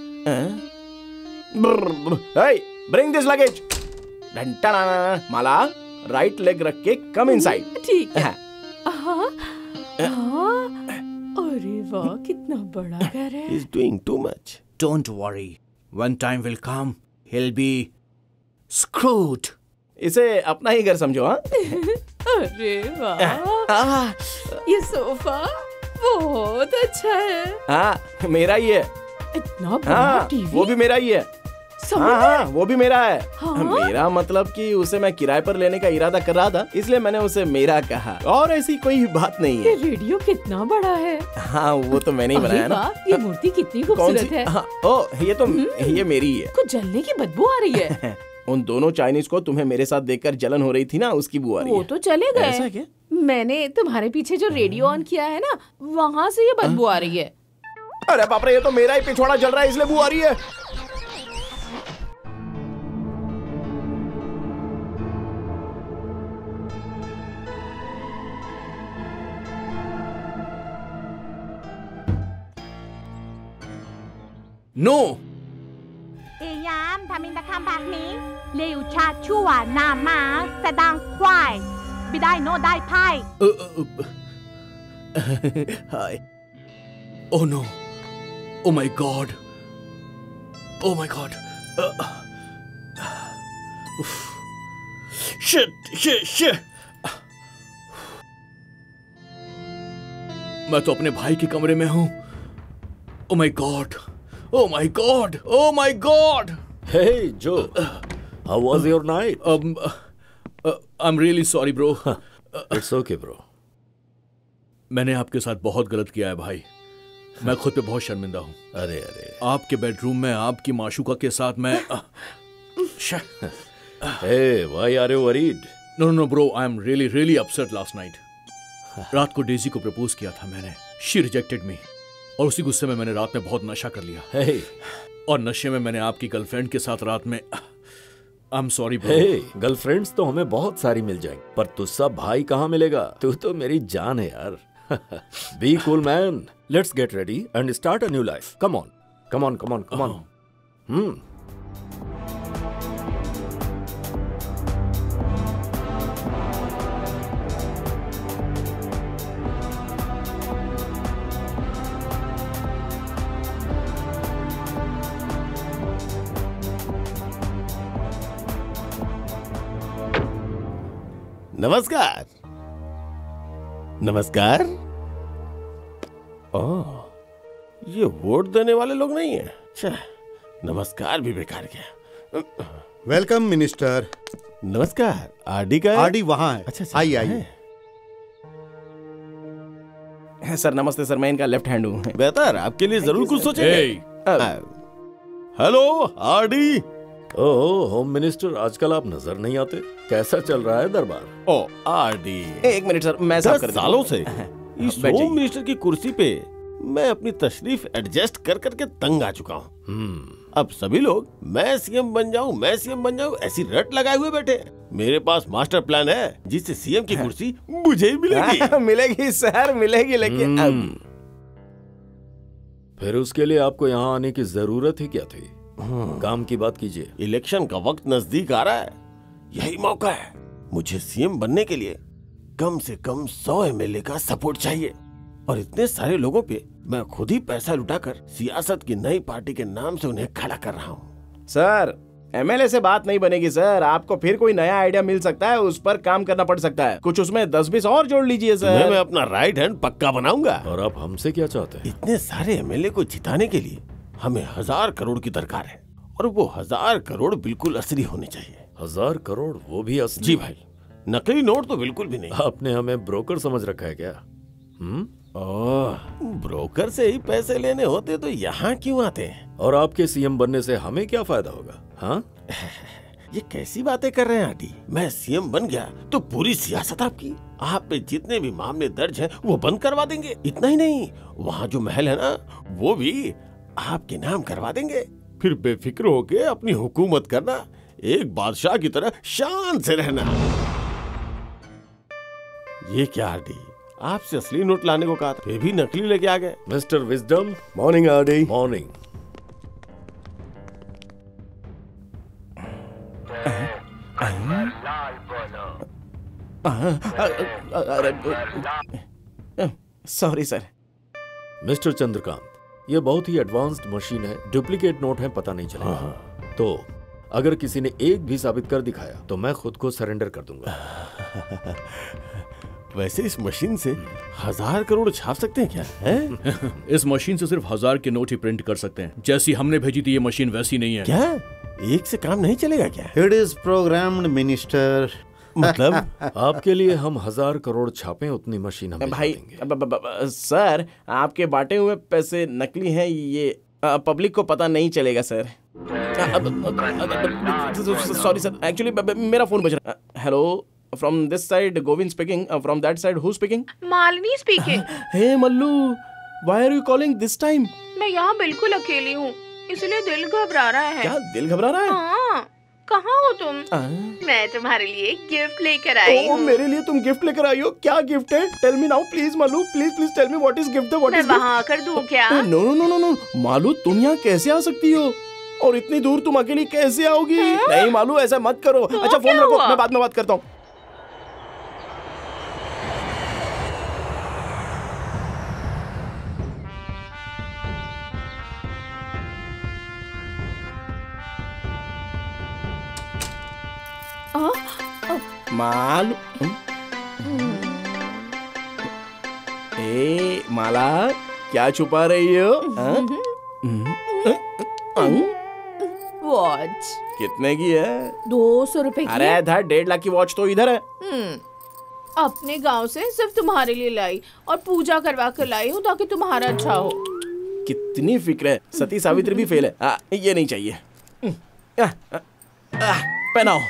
Bring this luggage. Mala right leg रख के कम इनसाइड। ठीक है। हाँ, हाँ, अरे वाह कितना बड़ा घर है। He's doing too much. Don't worry. One time will come, he'll be screwed. इसे अपना ही घर समझो। हाँ अरे वाह, ये सोफा बहुत अच्छा है। हाँ मेरा ही है। इतना बड़ा हाँ टीवी? वो भी मेरा ही है। हाँ हाँ वो भी मेरा है। हाँ? मेरा मतलब कि उसे मैं किराए पर लेने का इरादा कर रहा था, इसलिए मैंने उसे मेरा कहा, और ऐसी कोई बात नहीं ये है। रेडियो कितना बड़ा है। हाँ वो तो मैंने ही बनाया ना। ये मूर्ति कितनी कौन खूबसूरत सी? है। हाँ, ओ ये तो ये मेरी ही है। कुछ जलने की बदबू आ रही है। उन दोनों चाइनीज को तुम्हें मेरे साथ देखकर जलन हो रही थी ना, उसकी बू आ रही वो है। तो चले गए। ऐसा क्या? मैंने तुम्हारे पीछे जो रेडियो ऑन किया है ना, वहाँ से ये बदबू आ रही है। अरे बाप रे, ये तो मेरा ही पिछवाड़ा जल रहा है इसलिए बू आ रही है। No เอยามทำอินตะคำแบบนี้เลวชาติชั่วหน้าหมาแสดงควายไม่ได้โนได้ไพ่ hi. Oh no. Oh my god. Oh my god. Uh, shit, shit, shit. मैं तो अपने भाई के कमरे में हूं। Oh my god. Oh my god. Oh my god. Hey Joe, how was your night? Um, uh, I'm really sorry, bro. It's okay, bro. मैंने आपके साथ बहुत गलत किया है भाई। मैं खुद पे बहुत शर्मिंदा हूँ। अरे अरे आपके बेडरूम में आपकी माशूका के साथ मैं Hey, why are you worried? No no no bro, I am really really upset last night. रात को डेजी को प्रपोज किया था मैंने, शी रिजेक्टेड मी, और उसी गुस्से में मैंने रात में बहुत नशा कर लिया। Hey, और नशे में मैंने आपकी गर्लफ्रेंड के साथ रात में I am sorry bro. hey, girlfriends तो हमें बहुत सारी मिल जाएंगी, पर तुझसा भाई कहाँ मिलेगा? तू तो मेरी जान है यार। Be cool, man. Let's get ready and start a new life. Come on, come on, come on, come on. Hmm. नमस्कार। नमस्कार। ओह, ये वोट देने वाले लोग नहीं है। अच्छा, नमस्कार भी बेकार किया। Welcome minister. नमस्कार। आरडी का है? आरडी वहाँ है। अच्छा, आइए आइए। सर नमस्ते सर, मैं इनका लेफ्ट हैंड हूँ। बेहतर, आपके लिए जरूर कुछ सोचेंगे। Hello RD. Oh, home minister, आजकल आप नजर नहीं आते। कैसा चल रहा है दरबार? ओ आरडी, एक मिनट सर, मैं साफ कर दस देता सालों हूँ। से इस होम मिनिस्टर की कुर्सी पे मैं अपनी तशरीफ एडजस्ट कर करके तंग आ चुका हूँ। अब सभी लोग मैं सीएम बन जाऊं, मैं सीएम बन जाऊं ऐसी रट लगाए हुए बैठे। मेरे पास मास्टर प्लान है जिससे सीएम की कुर्सी मुझे ही मिलेगी। मिलेगी सर, मिलेगी, लेकिन फिर उसके लिए आपको यहाँ आने की जरूरत ही क्या थी? काम की बात कीजिए। इलेक्शन का वक्त नजदीक आ रहा है, यही मौका है। मुझे सीएम बनने के लिए कम से कम सौ एमएलए का सपोर्ट चाहिए, और इतने सारे लोगों पे मैं खुद ही पैसा लुटाकर सियासत की नई पार्टी के नाम से उन्हें खड़ा कर रहा हूँ। सर एमएलए से बात नहीं बनेगी सर, आपको फिर कोई नया आइडिया मिल सकता है, उस पर काम करना पड़ सकता है। कुछ उसमें दस बीस और जोड़ लीजिए सर। मैं, मैं अपना राइट हैंड पक्का बनाऊंगा। और आप हमसे क्या चाहते हैं? इतने सारे एमएलए को जिताने के लिए हमें हजार करोड़ की दरकार है, और वो हजार करोड़ बिल्कुल असली होने चाहिए। हजार करोड़, वो भी असली? जी भाई, नकली नोट तो बिल्कुल भी नहीं। आपने हमें ब्रोकर समझ रखा है क्या? हम्म? ओह, ब्रोकर से ही पैसे लेने होते तो यहाँ क्यों आते हैं? और आपके सीएम बनने से हमें क्या फायदा होगा? हाँ? ये कैसी बातें कर रहे हैं आंटी? मैं सीएम बन गया तो पूरी सियासत आपकी। आप पे जितने भी मामले दर्ज हैं वो बंद करवा देंगे। इतना ही नहीं, वहाँ जो महल है ना वो भी आपके नाम करवा देंगे। फिर बेफिक्र होके अपनी हुकूमत करना, एक बादशाह की तरह शान से रहना। ये क्या आरडी, आपसे असली नोट लाने को कहा था, फिर भी नकली लेके आ गए। Mister wisdom. Morning RD. Morning. Sorry sir. Mister Chandrakant, ये बहुत ही एडवांस्ड मशीन है, डुप्लीकेट नोट है पता नहीं चलेगा। तो अगर किसी ने एक भी साबित कर दिखाया तो मैं खुद को सरेंडर कर दूंगा। वैसे इस मशीन से हजार करोड़ छाप सकते हैं क्या? है? इस मशीन से सिर्फ हजार के नोट ही प्रिंट कर सकते हैं। जैसी हमने भेजी थी ये मशीन वैसी नहीं है। क्या एक से काम नहीं चलेगा क्या? It is programmed minister. मतलब आपके लिए हम हजार करोड़ छापें उतनी मशीन हमें भाई ब, ब, ब, सर आपके बांटे हुए पैसे नकली हैं, ये पब्लिक को पता नहीं चलेगा सर। सॉरी सर, एक्चुअली मेरा फोन बज रहा है। Hello, from this side Govind speaking, from that side who speaking? Malini speaking. Hey Mallu, why are you calling this time? मैं यहाँ बिल्कुल अकेली हूँ, इसलिए दिल घबरा रहा है। क्या दिल घबरा रहा है? हाँ, कहाँ हो तुम? मैं तुम्हारे लिए गिफ्ट लेकर आई हूँ। मेरे लिए तुम गिफ्ट लेकर आई हो? क्या गिफ्ट है? Tell me now please Malu, please please tell me what is gift? What is मैं वहाँ आकर दूँ क्या? No no no no no Malu, तुम यहाँ कैसे आ सकती हो? और इतनी दूर तुम अकेली कैसे आओगी? नहीं मालू, ऐसा मत करो। अच्छा फोन रखो, मैं बाद में बात करता हूँ। मालू, ए माला, क्या छुपा रही हो? वॉच कितने की है? दो सौ रुपए की। अरे था डेढ़ लाख की वॉच तो इधर है। अपने गांव से सिर्फ तुम्हारे लिए लाई और पूजा करवा कर लाई हूँ ताकि तुम्हारा अच्छा हो। कितनी फिक्र है, सती सावित्री भी फेल है। आ, ये नहीं चाहिए। आ, आ, आ, पहनाओ।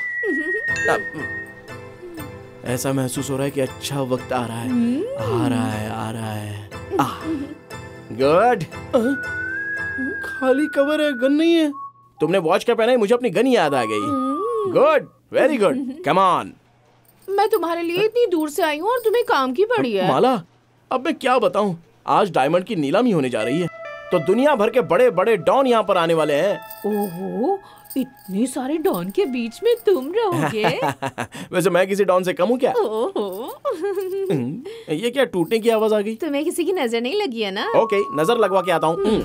ऐसा महसूस हो रहा है कि अच्छा वक्त आ रहा है, आ रहा है, आ रहा है। गुड। खाली कवर है, गन नहीं है। तुमने वॉच क्या पहना है? मुझे अपनी गन याद आ गई। Good, very good, come on. मैं तुम्हारे लिए इतनी दूर से आई हूँ और तुम्हें काम की पड़ी है। माला, अब मैं क्या बताऊँ, आज डायमंड की नीलामी होने जा रही है, तो दुनिया भर के बड़े बड़े डॉन यहाँ पर आने वाले हैं। ओहो, इतने सारे डॉन के बीच में तुम रहोगे? वैसे मैं किसी डॉन से कम हूँ क्या? ओहो। ये क्या टूटने की आवाज आ गई? तुम्हें किसी की नजर नहीं लगी है ना? ओके, नजर लगवा के आता हूँ।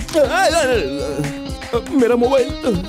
मेरा mobile.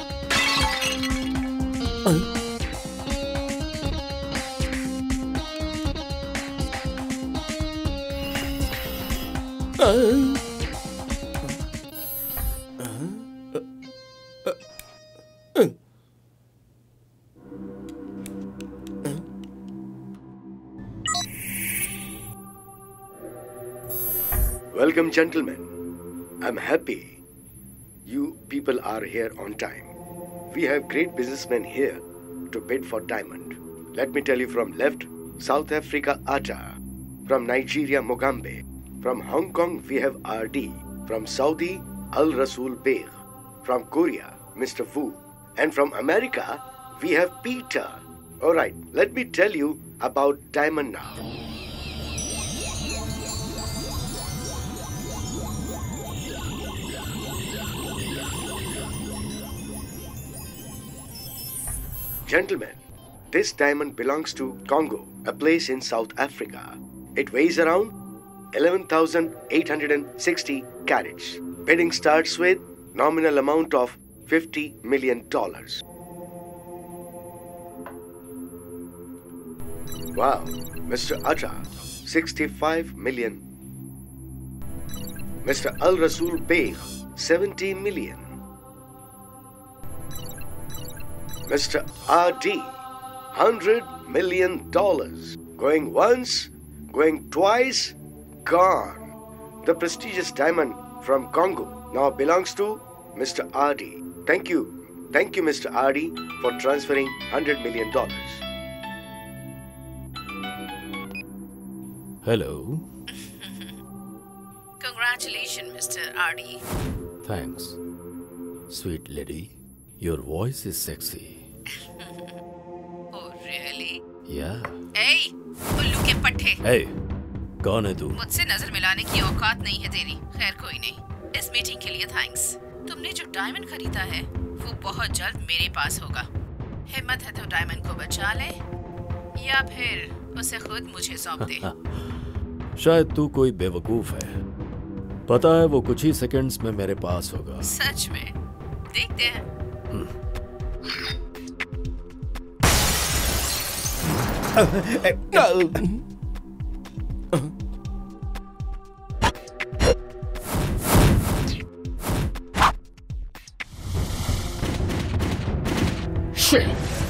Welcome, gentlemen. I'm happy you people are here on time. We have great businessmen here to bid for diamond. Let me tell you, from left, South Africa, Atta. From Nigeria, Mugambe. From Hong Kong, we have R D. From Saudi, Al Rasul Beg. From Korea, Mister Wu. And from America, we have Peter. Alright, let me tell you about diamond now. Gentlemen, this diamond belongs to Congo, a place in South Africa. It weighs around eleven thousand eight hundred sixty carats. Bidding starts with nominal amount of fifty million dollars. Wow, Mister Atta, sixty-five million. Mister Al Rasul Beg, seventy million. Mister R D, one hundred million dollars. Going once, going twice, gone. The prestigious diamond from Congo now belongs to Mister R D. Thank you. Thank you, Mister R D, for transferring one hundred million dollars. Hello. Congratulations, Mister R D. Thanks. Sweet lady, your voice is sexy. Oh, really? Yeah. Hey, उल्लू के पट्टे। Hey, कौन है तू? मुझसे नजर मिलाने की औकात नहीं है तेरी। खैर कोई नहीं। इस मीटिंग के लिए थैंक्स। तुमने जो डायमंड खरीदा है, वो बहुत जल्द मेरे पास होगा। हिम्मत है तो डायमंड को बचा ले, या फिर उसे खुद मुझे सौंप दे। शायद तू कोई बेवकूफ है। पता है वो कुछ ही सेकंड्स में मेरे पास होगा। सच में? देखते हैं। Shit.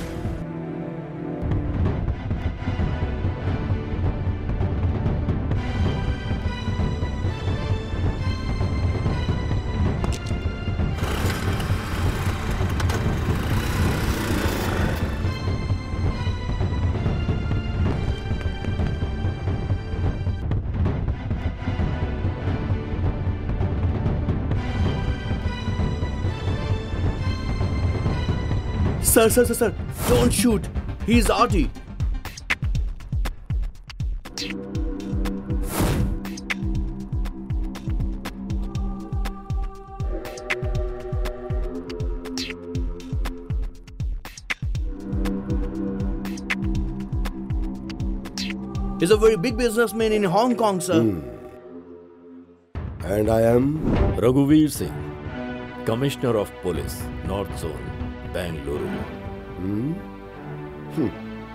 Sir, sir, sir, sir, don't shoot. He's Artie. He's a very big businessman in Hong Kong, sir. Hmm. And I am Raghuveer Singh, Commissioner of Police, North Zone, Bangalore. Hmm? Hmm.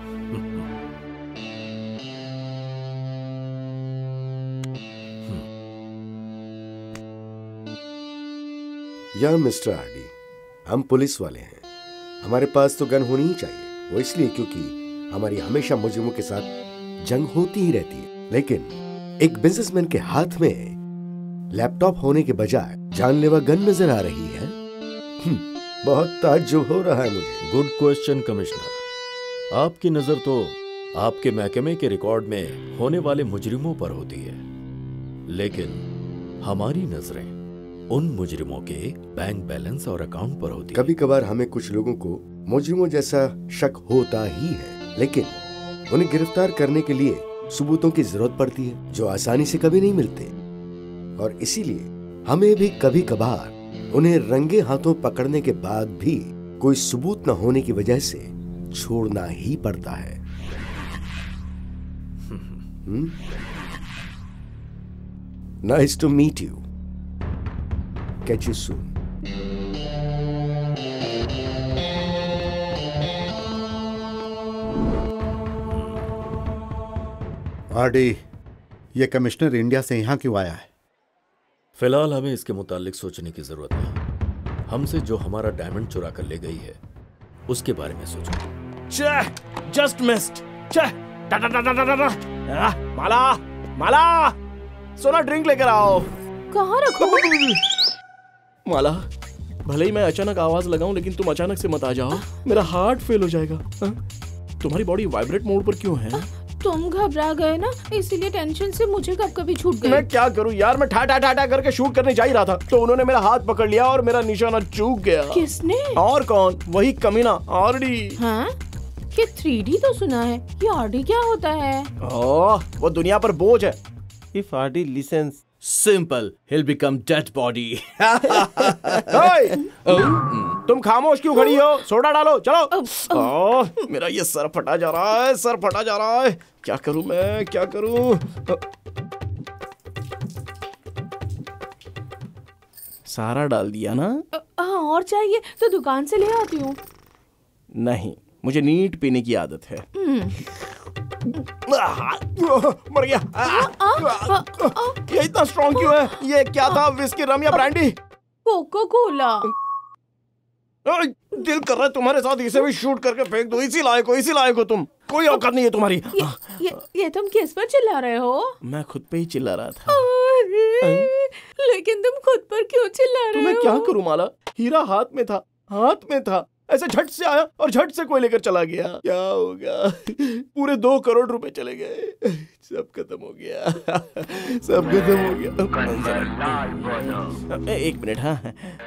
या mister RD, हम police वाले हैं। हमारे पास तो gun होनी ही चाहिए। वो इसलिए क्योंकि हमारी हमेशा मुजरिमों के साथ जंग होती ही रहती है। लेकिन एक बिजनेसमैन के हाथ में लैपटॉप होने के बजाय जानलेवा गन नजर आ रही है। बहुत ताज्जुब हो रहा है मुझे। Good question commissioner. आपकी नजर तो आपके महकमे के रिकॉर्ड में होने वाले मुजरिमों पर होती है, लेकिन हमारी नजरें उन मुजरिमों के बैंक बैलेंस और अकाउंट पर होती है। कभी कभार हमें कुछ लोगों को मुजरिमों जैसा शक होता ही है, लेकिन उन्हें गिरफ्तार करने के लिए सबूतों की जरूरत पड़ती है जो आसानी से कभी नहीं मिलते। और इसीलिए हमें भी कभी कभार उन्हें रंगे हाथों पकड़ने के बाद भी कोई सबूत न होने की वजह से छोड़ना ही पड़ता है। Nice to meet you. Catch you soon. RD, ये कमिश्नर इंडिया से यहाँ क्यों आया है? फिलहाल हमें इसके मुतालिक सोचने की जरूरत नहीं। हमसे जो हमारा डायमंड चुरा कर ले गई है उसके बारे में सोचो। Just missed. माला, माला, सोना ड्रिंक लेकर आओ। कहाँ रखो? माला, भले ही मैं अचानक आवाज लगाऊं लेकिन तुम अचानक से मत आ जाओ, मेरा हार्ट फेल हो जाएगा। हा? तुम्हारी बॉडी वाइब्रेट मोड पर क्यों है? तुम घबरा गए ना, इसीलिए टेंशन से मुझे कब कभी छूट गई। मैं क्या करूं यार, मैं ठाटा ठाटा करके शूट करने जा ही रहा था तो उन्होंने मेरा हाथ पकड़ लिया और मेरा निशाना चूक गया। किसने? और कौन, वही कमीना आरडी। हाँ? कि थ्री डी तो सुना है, ये आरडी क्या होता है? ओह, वो दुनिया पर बोझ है। If R D listens, simple, he'll become dead body. तुम खामोश क्यों खड़ी हो? सोडा डालो, चलो। ओह, मेरा ये सर फटा जा रहा है, सर फटा जा रहा है। क्या करूं मैं, क्या करूं? सारा डाल दिया ना? हाँ, और चाहिए तो दुकान से ले आती हूँ। नहीं, मुझे नीट पीने की आदत है। मर गया। ये इतना स्ट्रॉन्ग क्यों है? ये क्या था, विस्की, रम या ब्रांडी? Coca Cola. दिल कर रहा है तुम्हारे साथ इसे भी शूट करके फेंक दो। इसी लायक हो, इसी लायक हो तुम। कोई औकात नहीं है तुम्हारी। ये, ये, ये तुम किस पर चिल्ला रहे हो? मैं खुद पे ही चिल्ला रहा था। लेकिन तुम खुद पर क्यों चिल्ला रहे हो? तो मैं क्या करूं माला, हीरा हाथ में था, हाथ में था, ऐसे झट से आया और झट से कोई लेकर चला गया। क्या होगा? पूरे दो करोड़ रुपए चले गए, सब खत्म हो गया, सब खत्म हो गया। एक मिनट। हाँ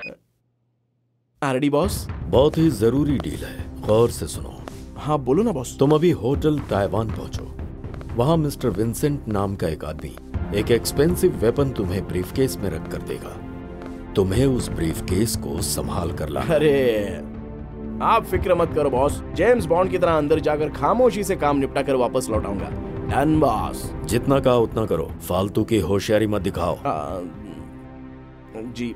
आरडी बॉस, बहुत ही जरूरी डील है, गौर से सुनो। हाँ बोलो ना बॉस। तुम अभी होटल ताइवान पहुंचो। वहां मिस्टर विंसेंट नाम का एक आदमी एक एक्सपेंसिव वेपन तुम्हें ब्रीफकेस में रख कर देगा। तुम्हें उस ब्रीफकेस को संभाल कर लाना। अरे आप फिक्र मत करो बॉस, जेम्स बॉन्ड की तरह अंदर जाकर खामोशी से काम निपटा कर वापस लौटाऊंगा। Done boss. जितना कहा उतना करो, फालतू की होशियारी मत दिखाओ। आ, जी।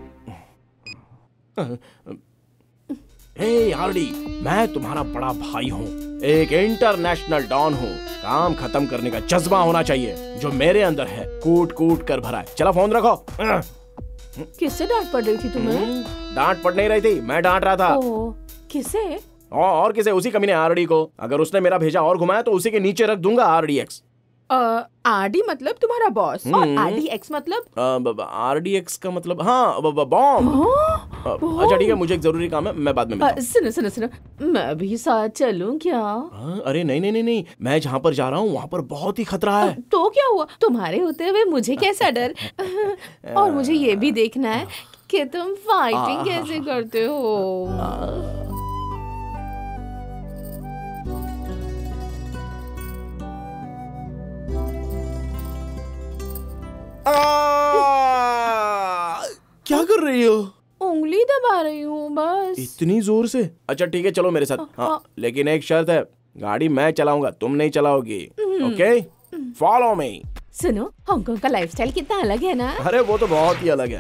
हे आरडी, मैं तुम्हारा बड़ा भाई हूँ, एक इंटरनेशनल डॉन हूँ। काम खत्म करने का जज्बा होना चाहिए जो मेरे अंदर है, कूट कूट कर भरा है। चलो फोन रखो। किससे डांट पड़ रही थी तुम्हें? डांट पड़ नहीं रही थी, मैं डांट रहा था। ओ, किसे? और, और किसे? उसी कमीने आरडी को। अगर उसने मेरा भेजा और घुमाया तो उसी के नीचे रख दूंगा आरडीएक्स। आरडी मतलब तुम्हारा बॉस और आरडीएक्स मतलब? आरडीएक्स का मतलब हाँ बॉम्ब। अच्छा ठीक है, मुझे एक जरूरी काम है, मैं बाद में मिलता हूं। सुनो सुनो सुनो, मैं भी साथ चलूं क्या? आ, अरे नहीं नहीं नहीं, मैं जहाँ पर जा रहा हूँ वहाँ पर बहुत ही खतरा है। तो क्या हुआ? तुम्हारे होते हुए मुझे कैसा डर? और मुझे ये भी देखना है कि तुम फाइटिंग कैसे करते हो। क्या कर रही हो? उंगली दबा रही हूँ बस। इतनी जोर से? अच्छा ठीक है, चलो मेरे साथ। हाँ, लेकिन एक शर्त है, गाड़ी मैं चलाऊंगा, तुम नहीं चलाओगी। Okay, follow me. सुनो, हांगकांग का लाइफस्टाइल कितना अलग है ना? अरे वो तो बहुत ही अलग है।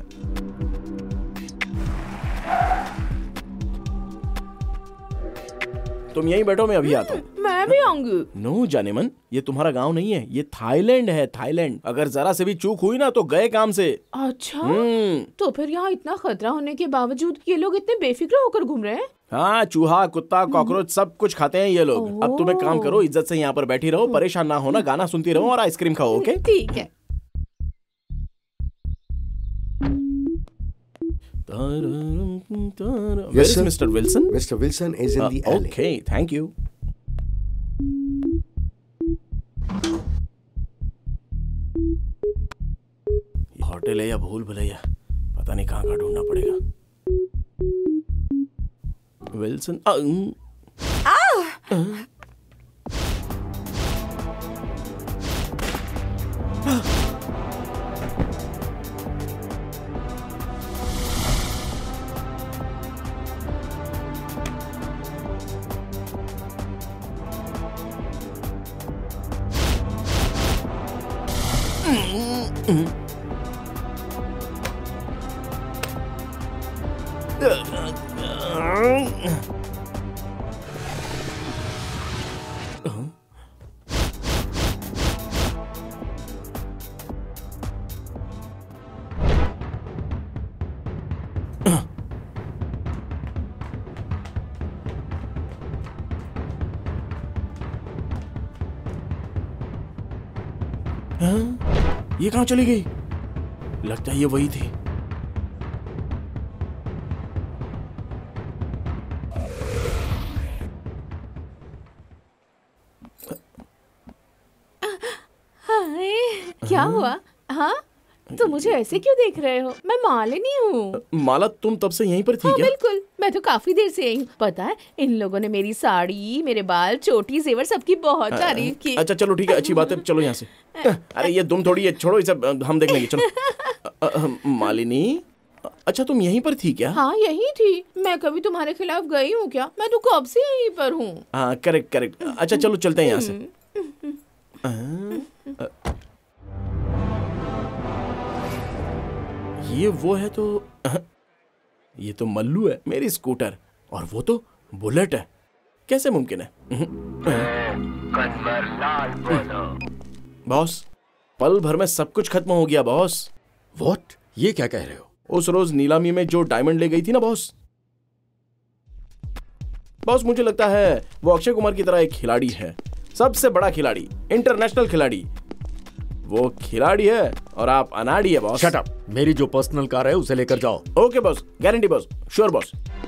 तुम यहीं बैठो, मैं अभी आता हूँ। मैं भी आऊंगी। नो जानेमन, ये तुम्हारा गांव नहीं है, ये थाईलैंड है, थाईलैंड। अगर जरा से भी चूक हुई ना तो गए काम से। अच्छा, तो फिर यहाँ इतना खतरा होने के बावजूद ये लोग इतने बेफिक्र होकर घूम रहे हैं? हाँ, चूहा, कुत्ता, कॉकरोच सब कुछ खाते हैं ये लोग। अब तुम एक काम करो, इज्जत से यहाँ पर बैठी रहो, परेशान ना होना, गाना सुनती रहो और आइसक्रीम खाओ। ओके ठीक है। Where is Mister Wilson? Mister Wilson is in the alley. Okay, thank you. Hotel है या भूल भुलैया, पता नहीं कहाँ का ढूंढना पड़ेगा। विल्सन। ये कहाँ चली गई? लगता है ये वही थी। हाय, क्या हुआ? हाँ, तो मुझे ऐसे क्यों देख रहे हो? मैं मालिनी हूँ। माला, तुम तब से यहीं पर थी हाँ, क्या? बिल्कुल, मैं तो काफी देर से यही हूँ। पता है, इन लोगों ने मेरी साड़ी, मेरे बाल, चोटी, जेवर सबकी बहुत तारीफ की। अच्छा चलो ठीक है, अच्छी बात है, चलो यहाँ से। अरे ये तुम थोड़ी, ये छोड़ो, ये सब हम देख लेंगे, चलो। मालिनी, अच्छा तुम यहीं पर थी क्या? हाँ यहीं थी। मैं कभी तुम्हारे खिलाफ गई हूँ क्या? मैं तो कब से यहीं पर हूँ। हाँ करेक्ट करेक्ट। अच्छा चलो चलते हैं यहाँ से। ये वो है तो, ये तो मल्लू है, मेरी स्कूटर, और वो तो बुलेट है। कैसे मुमकिन है? बॉस, पल भर में सब कुछ खत्म हो गया बॉस। व्हाट? ये क्या कह रहे हो? उस रोज नीलामी में जो डायमंड ले गई थी ना बॉस। बॉस मुझे लगता है वो अक्षय कुमार की तरह एक खिलाड़ी है, सबसे बड़ा खिलाड़ी, इंटरनेशनल खिलाड़ी। वो खिलाड़ी है और आप अनाड़ी है बॉस। Shut up. मेरी जो पर्सनल कार है उसे लेकर जाओ। Okay boss, guarantee boss, sure boss.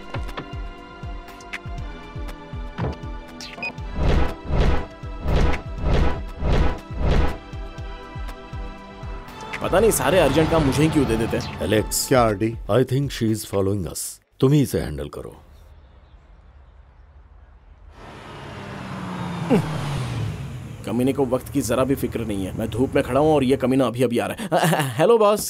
पता नहीं सारे अर्जेंट काम मुझे ही क्यों दे देते हैं। एलेक्स, क्या RD? I think she is following us. तुम ही इसे हैंडल करो। कमीने को वक्त की जरा भी फिक्र नहीं है। मैं धूप में खड़ा हूं और ये कमीना अभी अभी आ रहा है। Hello boss.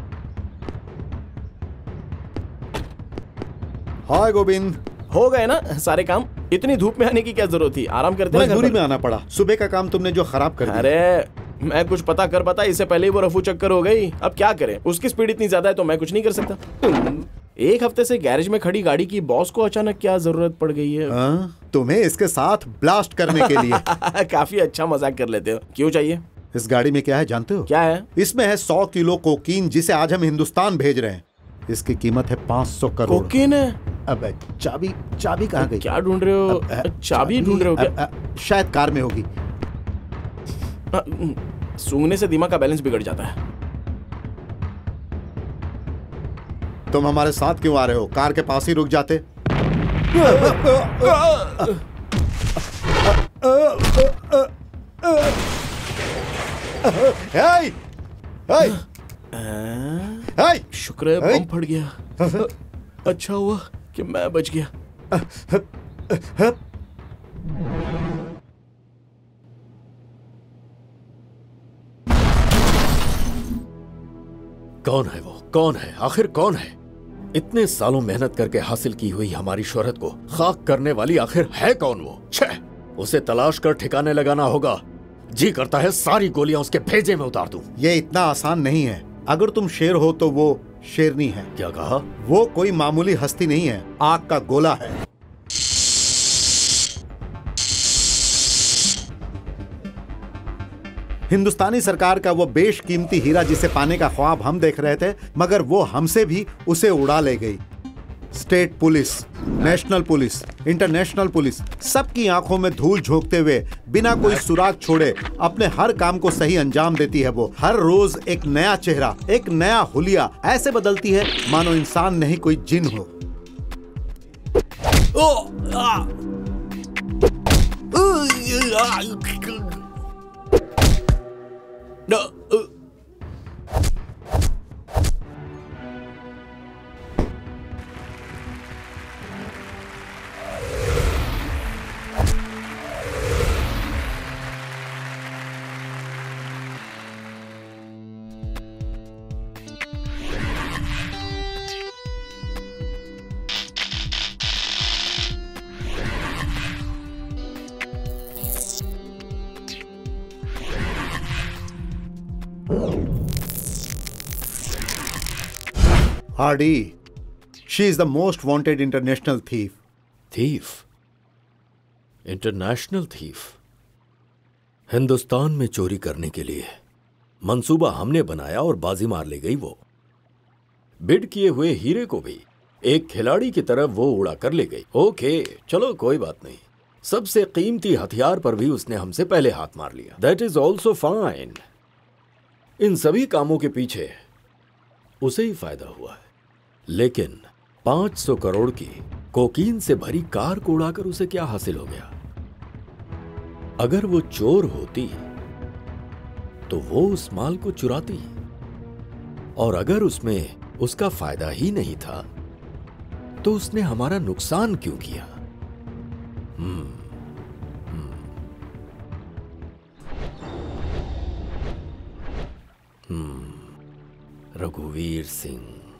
हाय गोविंद। हो गए ना सारे काम? इतनी धूप में आने की क्या जरूरत थी? आराम करते हैं। मजबूरी में आना पड़ा। सुबह का काम तुमने जो खराब कर दिया। अरे मैं कुछ पता कर पाता, इससे पहले ही वो रफू चक्कर हो गई। अब क्या करें, उसकी स्पीड इतनी ज्यादा है तो मैं कुछ नहीं कर सकता। एक हफ्ते से गैरेज में खड़ी गाड़ी की बॉस को अचानक क्या जरूरत पड़ गई है? आ, तुम्हें इसके साथ ब्लास्ट करने के लिए। काफी अच्छा मजाक कर लेते हो। क्यों चाहिए? इस गाड़ी में क्या है जानते हो? क्या है? इसमें है सौ किलो कोकीन, जिसे आज हम हिंदुस्तान भेज रहे हैं। इसकी कीमत है पाँच सौ करोड़। कोकीन है? अब चाबी चाबी कहाँ गई? क्या ढूंढ रहे हो? चाबी ढूंढ रहे हो क्या? शायद कार में होगी। सूंघने से दिमाग का बैलेंस बिगड़ जाता है। तुम हमारे साथ क्यों आ रहे हो? कार के पास ही रुक जाते। hey! Hey! Hey! शुक्र है बम फट गया। अच्छा हुआ कि मैं बच गया। कौन है वो? कौन है आखिर? कौन है? इतने सालों मेहनत करके हासिल की हुई हमारी शोहरत को खाक करने वाली आखिर है कौन वो? छह, उसे तलाश कर ठिकाने लगाना होगा। जी करता है सारी गोलियां उसके भेजे में उतार दूं। ये इतना आसान नहीं है। अगर तुम शेर हो तो वो शेरनी है। क्या कहा? वो कोई मामूली हस्ती नहीं है, आग का गोला है। हिंदुस्तानी सरकार का वो बेशकीमती हीरा जिसे पाने का ख्वाब हम देख रहे थे, मगर वो हमसे भी उसे उड़ा ले गई। State police, national police, international police, सबकी आंखों में धूल झोंकते हुए बिना कोई सुराग छोड़े अपने हर काम को सही अंजाम देती है। वो हर रोज एक नया चेहरा, एक नया हुलिया ऐसे बदलती है मानो इंसान नहीं कोई जिन हो। No. Uh. Hardy, she is the most wanted international thief. Thief? International thief? Hindustan में चोरी करने के लिए मंसूबा हमने बनाया और बाजी मार ले गई वो। बिड किए हुए हीरे को भी एक खिलाड़ी की तरफ वो उड़ा कर ले गई। ओके, चलो कोई बात नहीं। सबसे कीमती हथियार पर भी उसने हमसे पहले हाथ मार लिया। That is also fine. इन सभी कामों के पीछे उसे ही फायदा हुआ है, लेकिन पांच सौ करोड़ की कोकीन से भरी कार को उड़ाकर उसे क्या हासिल हो गया? अगर वो चोर होती तो वो उस माल को चुराती, और अगर उसमें उसका फायदा ही नहीं था तो उसने हमारा नुकसान क्यों किया? हम्म हम्म रघुवीर Singh,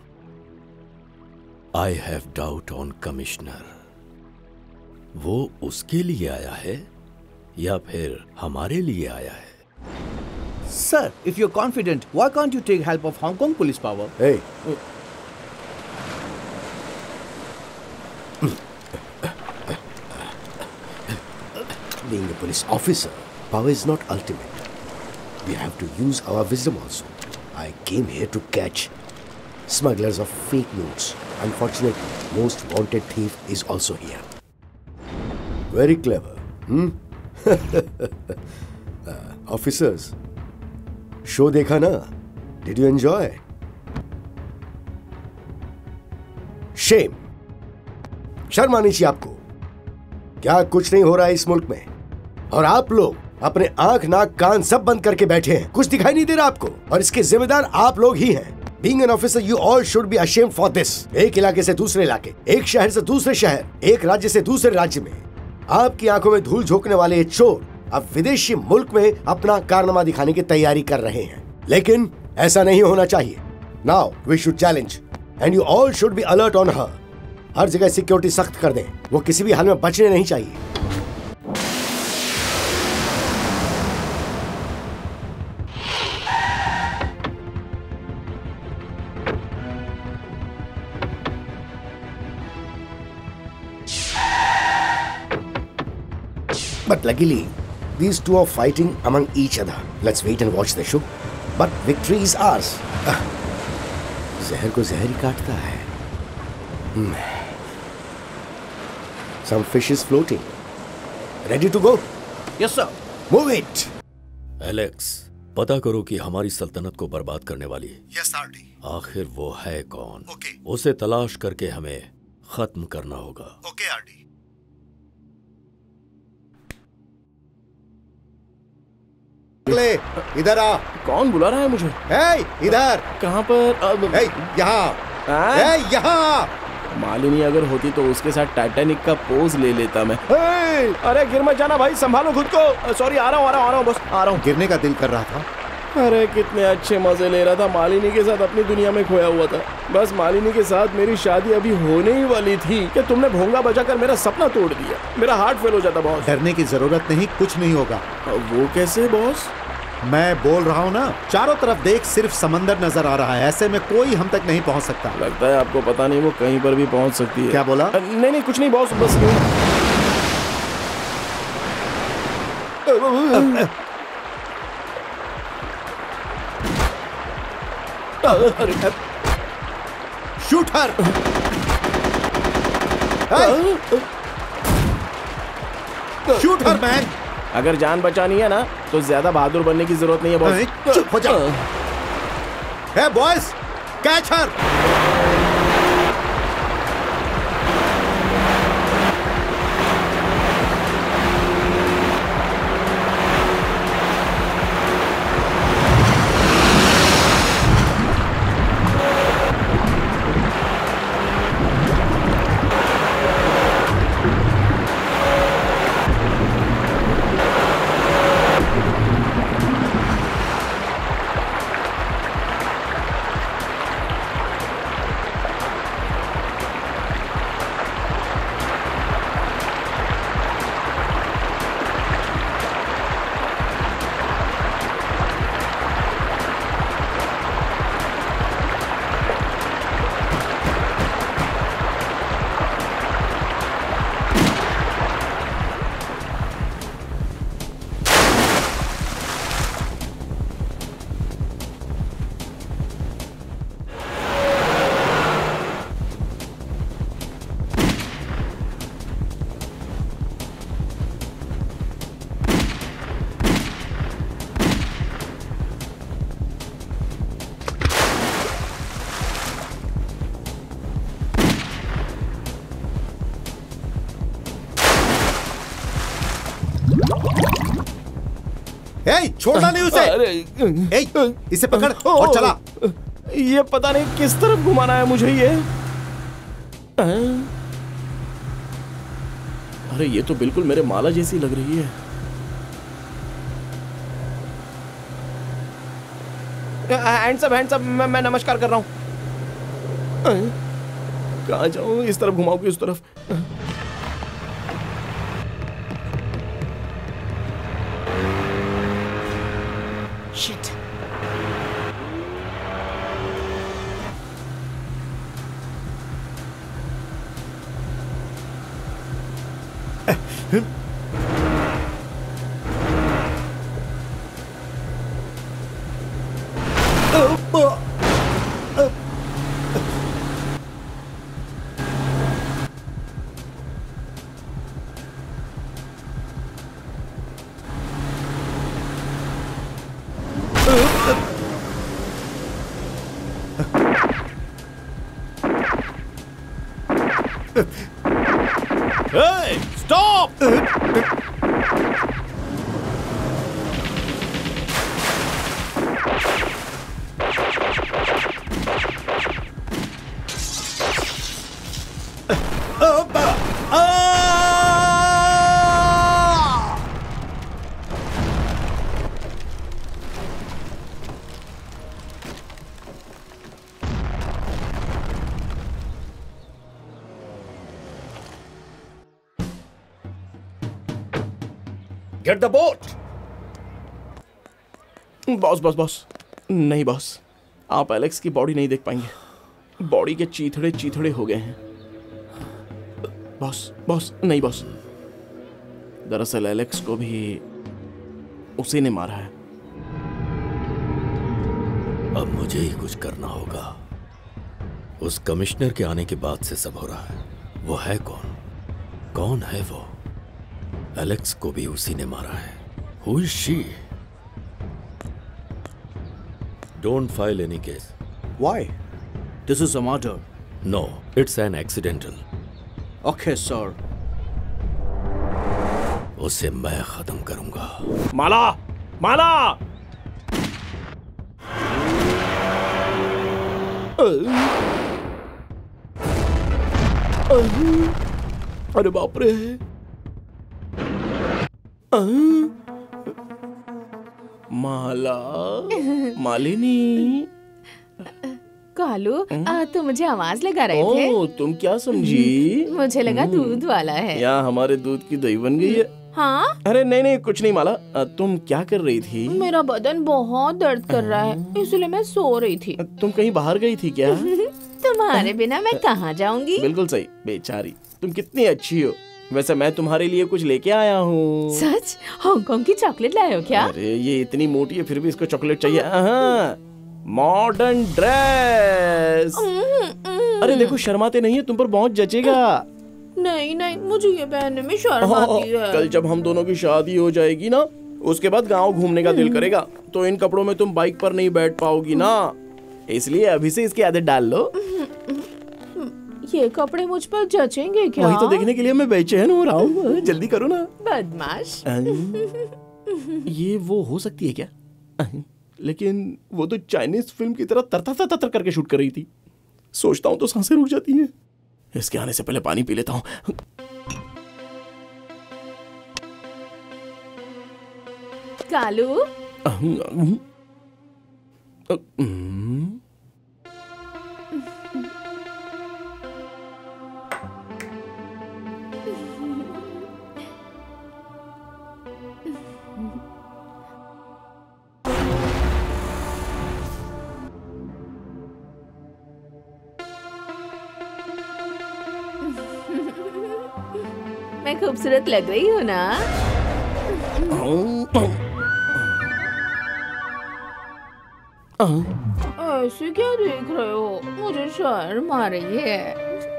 I have doubt on commissioner. वो उसके लिए आया है या फिर हमारे लिए आया है? Sir, if you're confident, why can't you take help of Hong Kong police power? Hey. Being a police officer, power is not ultimate. We have to use our wisdom also. I came here to catch smugglers of fake notes. Unfortunately, most wanted thief is also here. Very clever, hmm? uh, officers, show देखा ना? Did you enjoy? Shem, शर्म आनी चाहिए आपको। क्या कुछ नहीं हो रहा है इस मुल्क में, और आप लोग अपने आंख नाक कान सब बंद करके बैठे हैं। कुछ दिखाई नहीं दे रहा आपको, और इसके जिम्मेदार आप लोग ही हैं। Being an officer, you all should be ashamed for this. एक इलाके से दूसरे इलाके, एक शहर से दूसरे शहर, एक राज्य से दूसरे राज्य में आपकी आंखों में धूल झोंकने वाले ये चोर अब विदेशी मुल्क में अपना कारनामा दिखाने की तैयारी कर रहे हैं, लेकिन ऐसा नहीं होना चाहिए। Now we should challenge and you all should be alert on her. हर जगह सिक्योरिटी सख्त कर दें, वो किसी भी हाल में बचने नहीं चाहिए। But luckily, these two are fighting among each other. Let's wait and watch the show. But victory is ours. Ah, जहर को जहर ही काटता है। Hmm. Some fish is floating. Ready to go? Yes, sir. Move it. Alex, पता करो कि हमारी सल्तनत को बर्बाद करने वाली Yes, R D. आखिर वो है कौन? Okay. उसे तलाश करके हमें खत्म करना होगा। Okay, R D. इधर आ। कौन बुला रहा है मुझे? hey, इधर। कहाँ पर? hey, यहाँ। hey, यहाँ। मालिनी अगर होती तो उसके साथ टाइटैनिक का पोज ले लेता मैं। hey! अरे गिर मत जाना भाई, संभालो खुद को। सॉरी, आ रहा हूँ आ रहा हूँ आ रहा हूँ बस आ रहा हूँ। गिरने का दिल कर रहा था। अरे कितने अच्छे मजे ले रहा था, मालिनी के साथ अपनी दुनिया में खोया हुआ था। बस मालिनी के साथ मेरी शादी अभी होने ही वाली थी कि तुमने भोंगा बजाकर मेरा सपना तोड़ दिया। मेरा हार्ट फेल हो जाता बॉस। डरने की जरूरत नहीं, कुछ नहीं होगा। वो कैसे बॉस? मैं बोल रहा हूँ ना, चारों तरफ देख, सिर्फ समंदर नजर आ रहा है। ऐसे में कोई हम तक नहीं पहुँच सकता। लगता है आपको पता नहीं वो कहीं पर भी पहुँच सकती है। क्या बोला? नहीं नहीं कुछ नहीं बॉस, बस shoot her. Shoot her man. अगर जान बचानी है ना तो ज्यादा बहादुर बनने की जरूरत नहीं है बॉस। चुप हो जा। हे बॉयज, कैच हर। ए, छोड़ना नहीं उसे। ए, इसे पकड़ और चला। ये पता नहीं किस तरफ घुमाना है मुझे ये। अरे ये तो बिल्कुल मेरे माला जैसी लग रही है। हैंड्स अप, हैंड्स अप, मैं, मैं नमस्कार कर रहा हूँ। कहाँ जाऊँ? इस तरफ घुमाओ कि उस तरफ? Shit. Hey, stop! Get the boat! Boss boss boss नहीं बॉस, आप एलेक्स की बॉडी नहीं देख पाएंगे। बॉडी के चीथड़े चीथड़े हो गए हैं। बॉस बॉस नहीं बॉस, दरअसल एलेक्स को भी उसी ने मारा है। अब मुझे ही कुछ करना होगा। उस कमिश्नर के आने के बाद से सब हो रहा है। वो है कौन? कौन है वो? एलेक्स को भी उसी ने मारा है। Who is she? Don't file any case. Why? This is a murder. No, it's an accidental. Okay, sir. उसे मैं खत्म करूंगा। माला, माला! अरे बाप रे! माला, मालिनी। कालू, आ, तुम मुझे आवाज लगा रहे थे। ओ, तुम क्या समझी? मुझे लगा दूध वाला है। या हमारे दूध की दही बन गई है। हाँ? अरे नहीं नहीं कुछ नहीं माला, तुम क्या कर रही थी? मेरा बदन बहुत दर्द कर रहा है, इसलिए मैं सो रही थी। तुम कहीं बाहर गई थी क्या? तुम्हारे बिना मैं कहाँ जाऊंगी? बिल्कुल सही, बेचारी। तुम कितनी अच्छी हो। वैसे मैं तुम्हारे लिए कुछ लेके आया हूँ। सच? हांगकांग की चॉकलेट लाए हो क्या? अरे ये इतनी मोटी है फिर भी इसको चॉकलेट चाहिए। Modern dress. अरे देखो शर्माते नहीं है, तुम पर बहुत जचेगा। नहीं नहीं, मुझे ये पहनने में शर्म आती है। कल जब हम दोनों की शादी हो जाएगी ना, उसके बाद गांव घूमने का दिल करेगा, तो इन कपड़ों में तुम बाइक पर नहीं बैठ पाओगी ना, इसलिए अभी से इसकी आदत डाल लो। ये कपड़े मुझ पर जचेंगे क्या? वही तो देखने के लिए मैं बेचैन हो रहा हूँ। जल्दी करो ना। बदमाश। ये वो हो सकती है क्या? लेकिन वो तो चाइनीज फिल्म की तरह तरतर तरतर करके शूट कर रही थी। सोचता हूँ तो सांसें रुक जाती हैं। इसके आने से पहले पानी पी लेता हूँ। कालू, मैं खूबसूरत लग रही हूँ ना? ऐसे क्या देख रहे हो? मुझे शर्म आ रही है।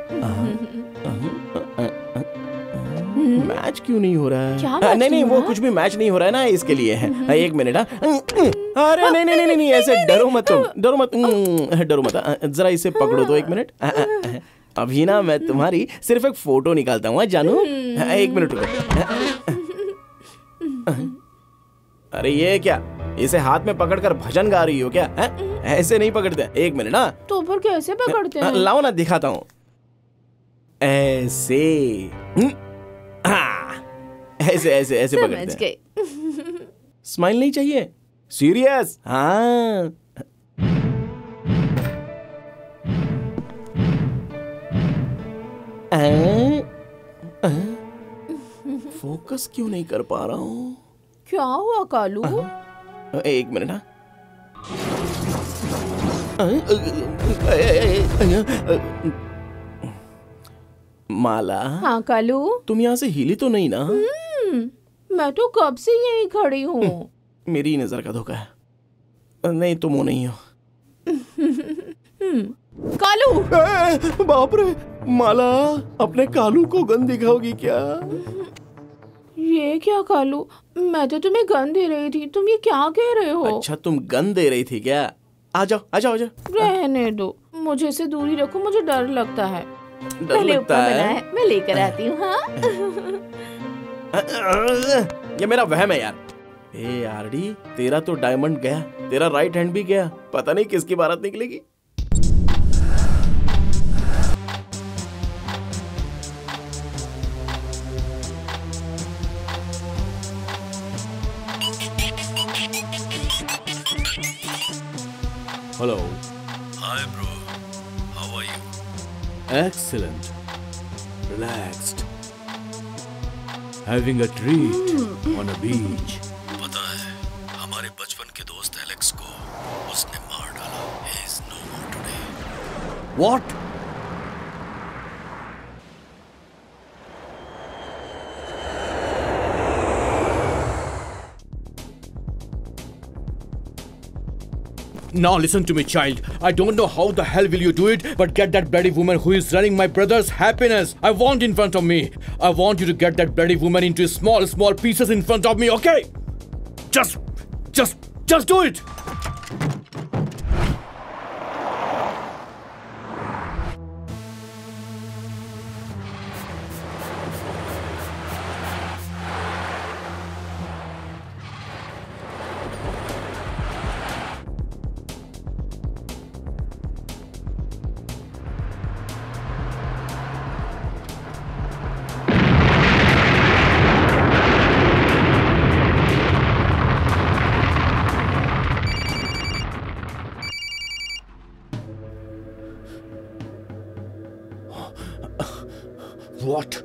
मैच क्यों नहीं हो रहा है? क्या आ, नहीं नहीं वो कुछ भी मैच नहीं हो रहा है ना, इसके लिए है। एक मिनट। अरे नहीं नहीं नहीं नहीं ऐसे डरो मत तुम, डरो मत, डरो मत। जरा इसे पकड़ो तो एक मिनट। अभी ना मैं तुम्हारी सिर्फ एक फोटो निकालता हूँ जानू। एक मिनट रुको। अरे ये क्या, इसे हाथ में पकड़कर भजन गा रही हो क्या? है? ऐसे नहीं पकड़ते। एक मिनट ना। तो फिर कैसे पकड़ते हैं? लाओ ना, दिखाता हूँ। ऐसे हाँ, ऐसे ऐसे ऐसे पकड़ते हैं। स्माइल नहीं चाहिए, सीरियस। हाँ फोकस क्यों नहीं कर पा रहा हूँ? क्या हुआ कालू? एक मिनट ना। माला। हाँ कालू। तुम यहाँ से हिली तो नहीं ना? मैं तो कब से यहीं खड़ी हूँ। मेरी नजर का धोखा है। नहीं तुम वो नहीं हो। कालू। बाप रे, माला अपने कालू को गन दिखाओगी क्या? ये क्या कालू, मैं तो तुम्हें गन दे रही थी, तुम ये क्या कह रहे हो? अच्छा तुम गन दे रही थी क्या? आ जाओ आ जाओ आ जाओ। रहने दो, मुझे से दूरी रखो, मुझे डर लगता है। डर लगता है? है मैं लेकर आती हूँ। हाँ ये मेरा वहम है यार। ए आरडी, तेरा तो डायमंड गया, तेरा राइट हैंड भी गया, पता नहीं किसकी बारात निकलेगी। Hello. Hi bro. How are you? Excellent. Relaxed. Having a treat on a beach. पता है, हमारे बचपन के दोस्त एलेक्स को उसने मार डाला। He is no more today. What? Now listen to me, child. I don't know how the hell will you do it, but get that bloody woman who is running my brother's happiness. I want in front of me. I want you to get that bloody woman into small, small pieces in front of me, okay? Just, just, just do it. What?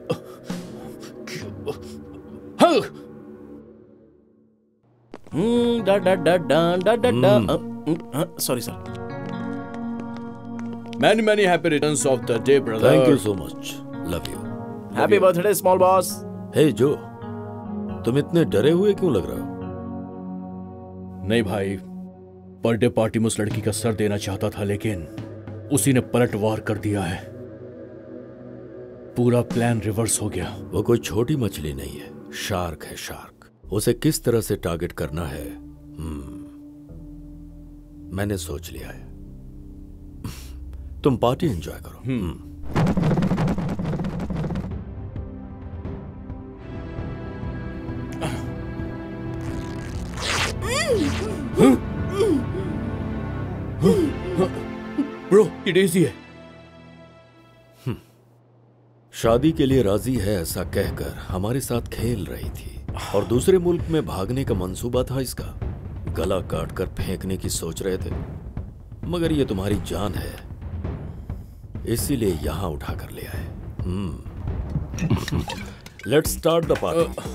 Hmm. Da da da da da da da. Uh, sorry, sir. Many many happy returns of the day, brother. Thank you so much. Love you. Happy birthday, small boss. Hey Joe, तुम इतने डरे हुए क्यों लग रहे हो? नहीं भाई, बर्थडे पार्टी में उस लड़की का सर देना चाहता था, लेकिन उसी ने पलटवार कर दिया है। पूरा प्लान रिवर्स हो गया। वो कोई छोटी मछली नहीं है, शार्क है शार्क। उसे किस तरह से टारगेट करना है मैंने सोच लिया है। तुम पार्टी एंजॉय करो। ब्रो, ये डेज़ी है। शादी के लिए राजी है ऐसा कहकर हमारे साथ खेल रही थी, और दूसरे मुल्क में भागने का मंसूबा था इसका। गला काट कर फेंकने की सोच रहे थे, मगर ये तुम्हारी जान है, इसीलिए यहां उठा कर ले आए। Let's start the party.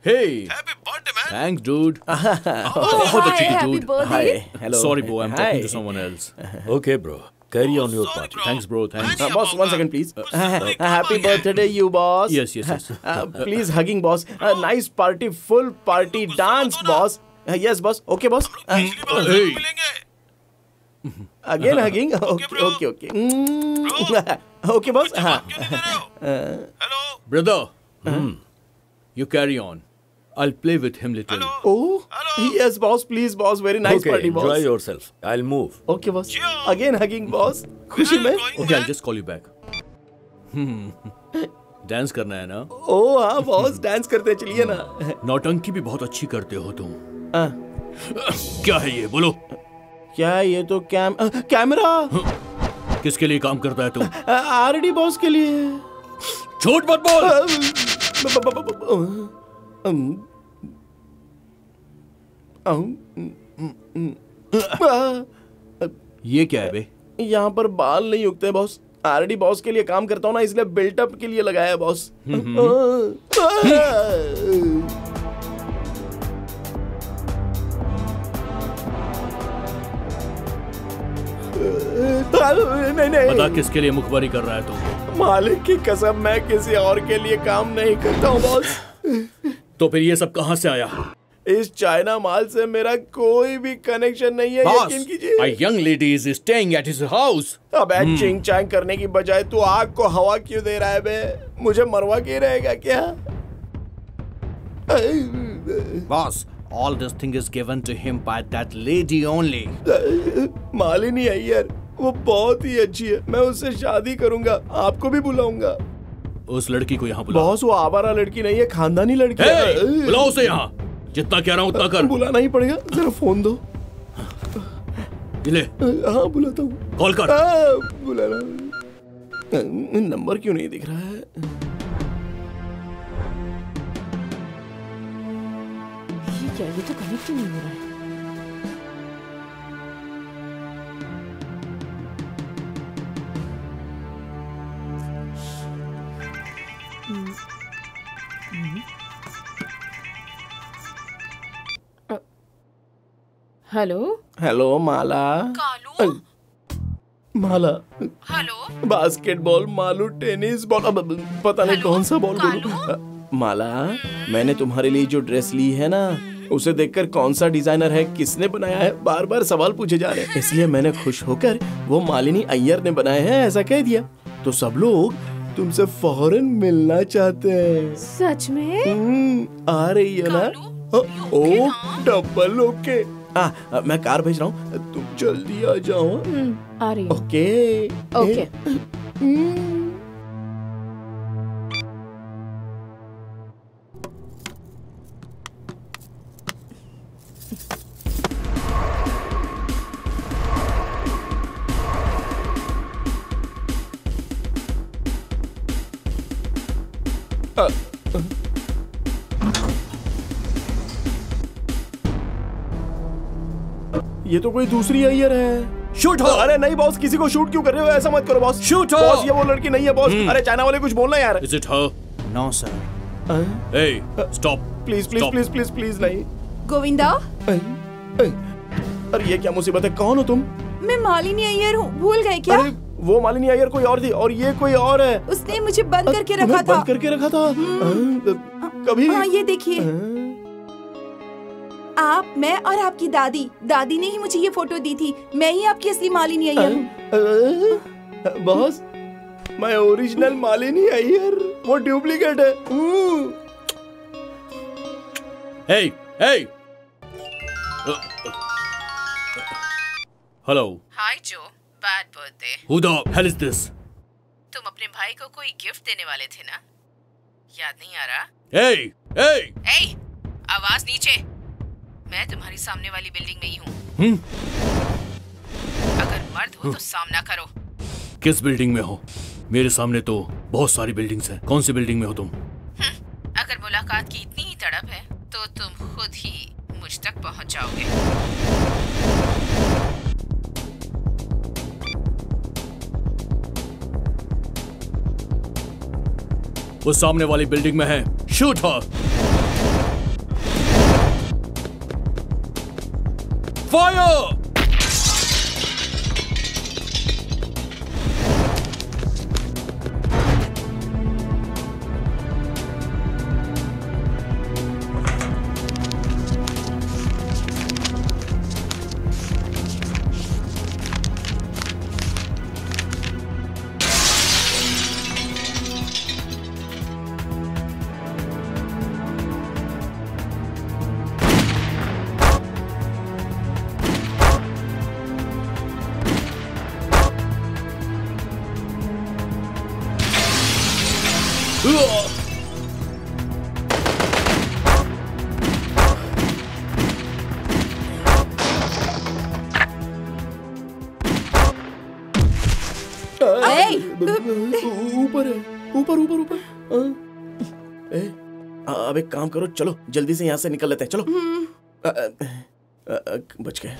Hey. Happy birthday, man. Thanks, dude. बहुत अच्छी थी, happy dude. birthday. Hi. Hello. Sorry, bro. I'm Hi. talking to someone else. Okay, bro. Carry on your party. Thanks, bro. Thanks. Uh, boss, one second, please. Uh, happy birthday, you boss. Yes, yes, yes. Uh, please, hugging, boss. Uh, nice party, full party, dance, boss. Uh, yes, boss. Okay, boss. Uh, Hey. again, hugging. Okay, okay, okay. Mm. Okay, boss. Uh, Brother. You carry on. I'll play with him little. oh, yes, boss. Please, boss. Very nice Okay, party, enjoy boss. yourself. I'll move. Okay, boss. Again, hugging, boss. खुशी में? Okay, I'll just call you back. Dance करना है ना? Oh, हाँ, boss. Dance करते चलिए ना. नौटंकी भी बहुत अच्छी करते हो तुम. Uh, क्या है ये? बोलो. क्या ये तो कैम uh, कैमरा किसके लिए काम करता है तुम? आरडी बॉस के लिए. झूठ मत बोल. ये क्या है बे? यहाँ पर बाल नहीं उगते बॉस. आरडी बॉस के लिए काम करता हूँ ना, इसलिए बिल्टअप के लिए लगाया है बॉस. नहीं नहीं बता किसके लिए मुखबरी कर रहा है तू? मालिक की कसम, मैं किसी और के लिए काम नहीं करता हूँ बॉस. तो फिर ये सब कहाँ से आया? इस चाइना माल से मेरा कोई भी कनेक्शन नहीं है. Boss, यकीन कीजिए. a young lady is staying at his house. अब चिंग चांग करने की बजाय तू आग को हवा क्यों दे रहा है बे? मुझे मरवा के रहेगा क्या? Boss, all this thing is given to him by that lady only. Malini Iyer, वो बहुत ही अच्छी है. मैं उससे शादी करूंगा. आपको भी बुलाऊंगा. उस लड़की को यहाँ बुला. बॉस, वो आवारा लड़की नहीं है, खानदानी लड़की है. Hey, बुलाओ उसे यहाँ. जितना कह रहा हूँ उतना कर. बुलाना ही पड़ेगा. जरा फोन दो. ले. हाँ, बुलाता हूँ. कॉल कर. बुलाना. नंबर क्यों नहीं दिख रहा है? ये क्या? ये तो कनेक्ट ही नहीं हो रहा है. Hello hello Mala. Kalu. Mala. Hello. Basketball, Malu tennis ball, अब पता नहीं कौन सा बॉल बोलूं. माला, मैंने तुम्हारे लिए जो ड्रेस ली है ना, उसे देखकर कौन सा डिजाइनर है, किसने बनाया है, बार बार सवाल पूछे जा रहे हैं. इसलिए मैंने खुश होकर वो मालिनी अय्यर ने बनाए हैं ऐसा कह दिया. तो सब लोग तुमसे फौरन मिलना चाहते हैं. सच में? आ रही है ना? ओ, डबल ओके. आ, मैं कार भेज रहा हूँ, तुम जल्दी आ जाओ. आ रही हूँ. Okay okay. ये तो कोई दूसरी अय्यर है. शूट हो. अरे नहीं बॉस, किसी को शूट क्यों कर रहे हो? ऐसा मत करो बॉस. शूट हो. बॉस, ये वो लड़की नहीं है बॉस. अरे चाइना वाले कुछ बोलना यार. Is it her? No, sir. Hey, stop. Please please please please please नहीं. गोविंदा, अरे ये क्या मुसीबत है? कौन हो तुम? मैं मालिनी अय्यर हूँ. भूल गए क्या? अरे वो मालिनी अय्यर कोई और थी और ये कोई और है. उसने मुझे बंद करके रखा था. बंद करके रखा था? कभी? हाँ, ये देखिए. आप, मैं और आपकी दादी दादी ने ही मुझे ये फोटो दी थी. मैं ही आपकी असली मालिनी अय्यर हूँ. बॉस, मैं ओरिजिनल मालिनी अय्यर, वो डुप्लीकेट है. Hey, hey. Hello. Hi Joe. Bad birthday. Who the hell is this? तुम अपने भाई को कोई गिफ्ट देने वाले थे ना? याद नहीं आ रहा? Hey, hey. Hey, आवाज नीचे. मैं तुम्हारी सामने वाली बिल्डिंग में ही हूँ. हम्म. अगर मर्द हो तो सामना करो. किस बिल्डिंग में हो? मेरे सामने तो बहुत सारी बिल्डिंग्स हैं. कौन सी बिल्डिंग में हो तुम? अगर मुलाकात की इतनी ही तड़प है तो तुम खुद ही मुझ तक पहुंच जाओगे. वो सामने वाली बिल्डिंग में है. Shoot her. फायर! ऊपर है, ऊपर ऊपर ऊपर। ए, अब एक काम करो, चलो जल्दी से यहाँ से निकल लेते हैं, चलो। आ, आ, आ, बच गए।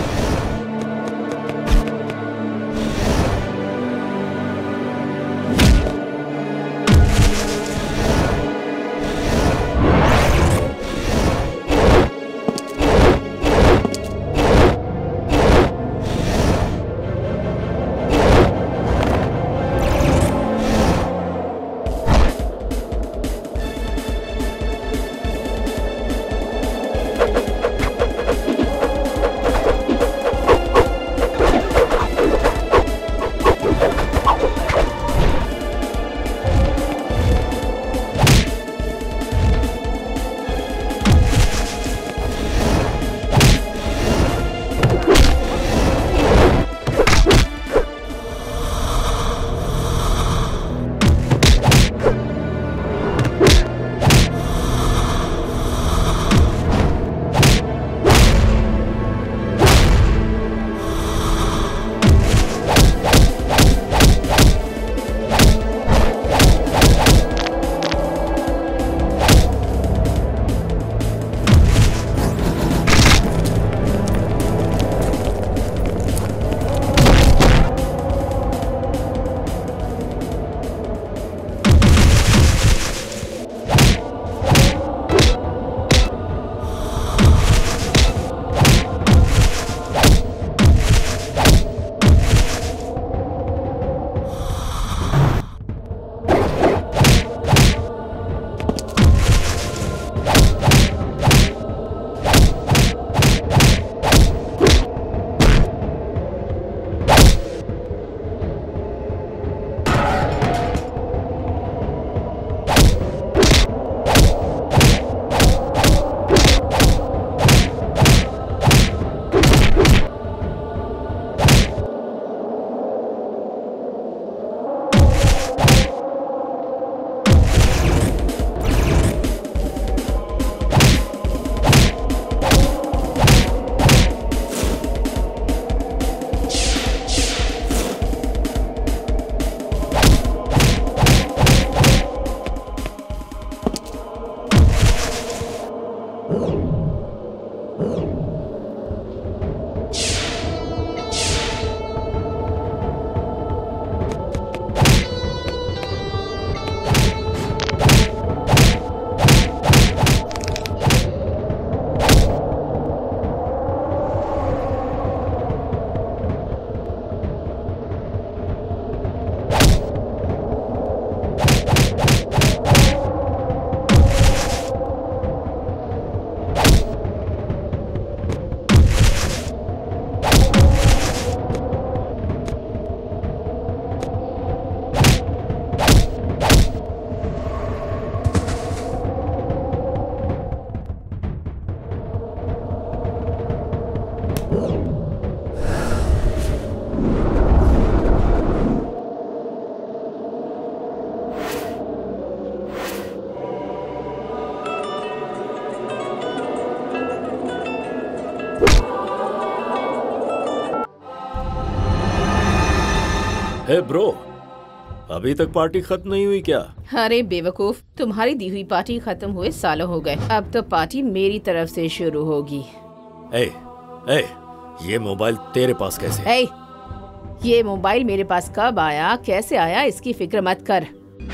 हे ब्रो, अभी तक पार्टी खत्म नहीं हुई क्या? अरे बेवकूफ, तुम्हारी दी हुई पार्टी खत्म हुए सालों हो गए। अब तो पार्टी मेरी तरफ से शुरू होगी। ए, ए, ये मोबाइल तेरे पास कैसे? ए, ये मोबाइल मेरे पास कब आया, कैसे आया, इसकी फिक्र मत कर।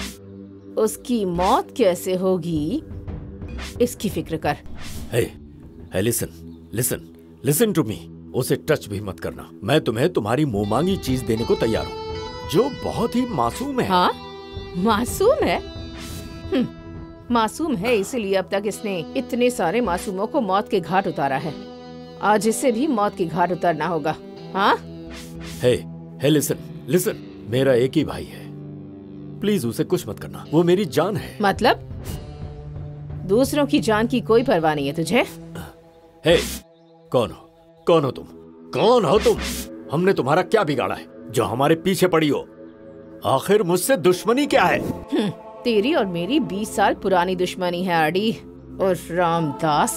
उसकी मौत कैसे होगी, इसकी फिक्र कर। Hey, hey listen, listen, listen to me, उसे टच भी मत करना। मैं तुम्हें तुम्हारी मुंह मांगी चीज देने को तैयार हूँ, जो बहुत ही मासूम है। हाँ, मासूम है? हम्म, मासूम है इसीलिए अब तक इसने इतने सारे मासूमों को मौत के घाट उतारा है। आज इसे भी मौत के घाट उतरना होगा। हाँ? हे, हे लिसन, लिसन, मेरा एक ही भाई है, प्लीज उसे कुछ मत करना, वो मेरी जान है। मतलब दूसरों की जान की कोई परवाह नहीं है तुझे? हे, कौन हो? कौन हो तुम? कौन हो तुम? हमने तुम्हारा क्या बिगाड़ा है जो हमारे पीछे पड़ी हो? आखिर मुझसे दुश्मनी क्या है? तेरी और मेरी बीस साल पुरानी दुश्मनी है आरडी और रामदास।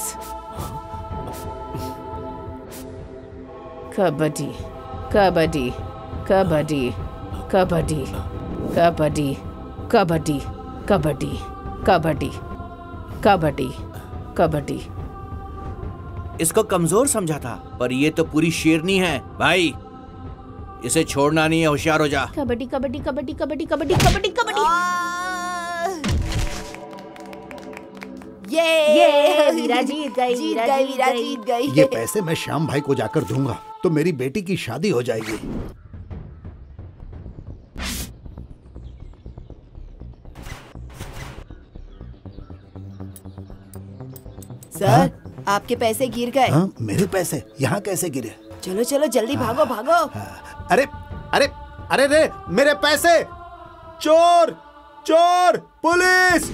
कबड्डी कबड्डी कबड्डी कबड्डी कबड्डी कबड्डी कबड्डी कबड्डी कबड्डी कबड्डी। इसको कमजोर समझा था, पर ये तो पूरी शेरनी है भाई। इसे छोड़ना नहीं है, होशियार हो जा। कबड्डी कबड्डी कबड्डी कबड्डी कबड्डी कबड्डी कबड्डी। ये ये वीरा जीत गई, जीत गई, वीरा जीत गई। ये पैसे मैं श्याम भाई को जाकर दूंगा तो मेरी बेटी की शादी हो जाएगी। सर, आपके पैसे गिर गए। हाँ, मेरे पैसे यहाँ कैसे गिरे? चलो चलो जल्दी भागो भागो। अरे अरे अरे रे, मेरे पैसे! चोर चोर, पुलिस!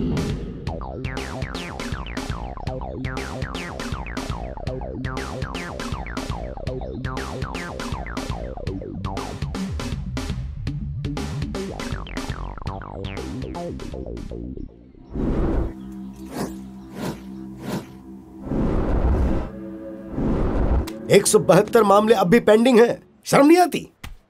एक सौ बहत्तर मामले अब भी पेंडिंग हैं। शर्म नहीं आती?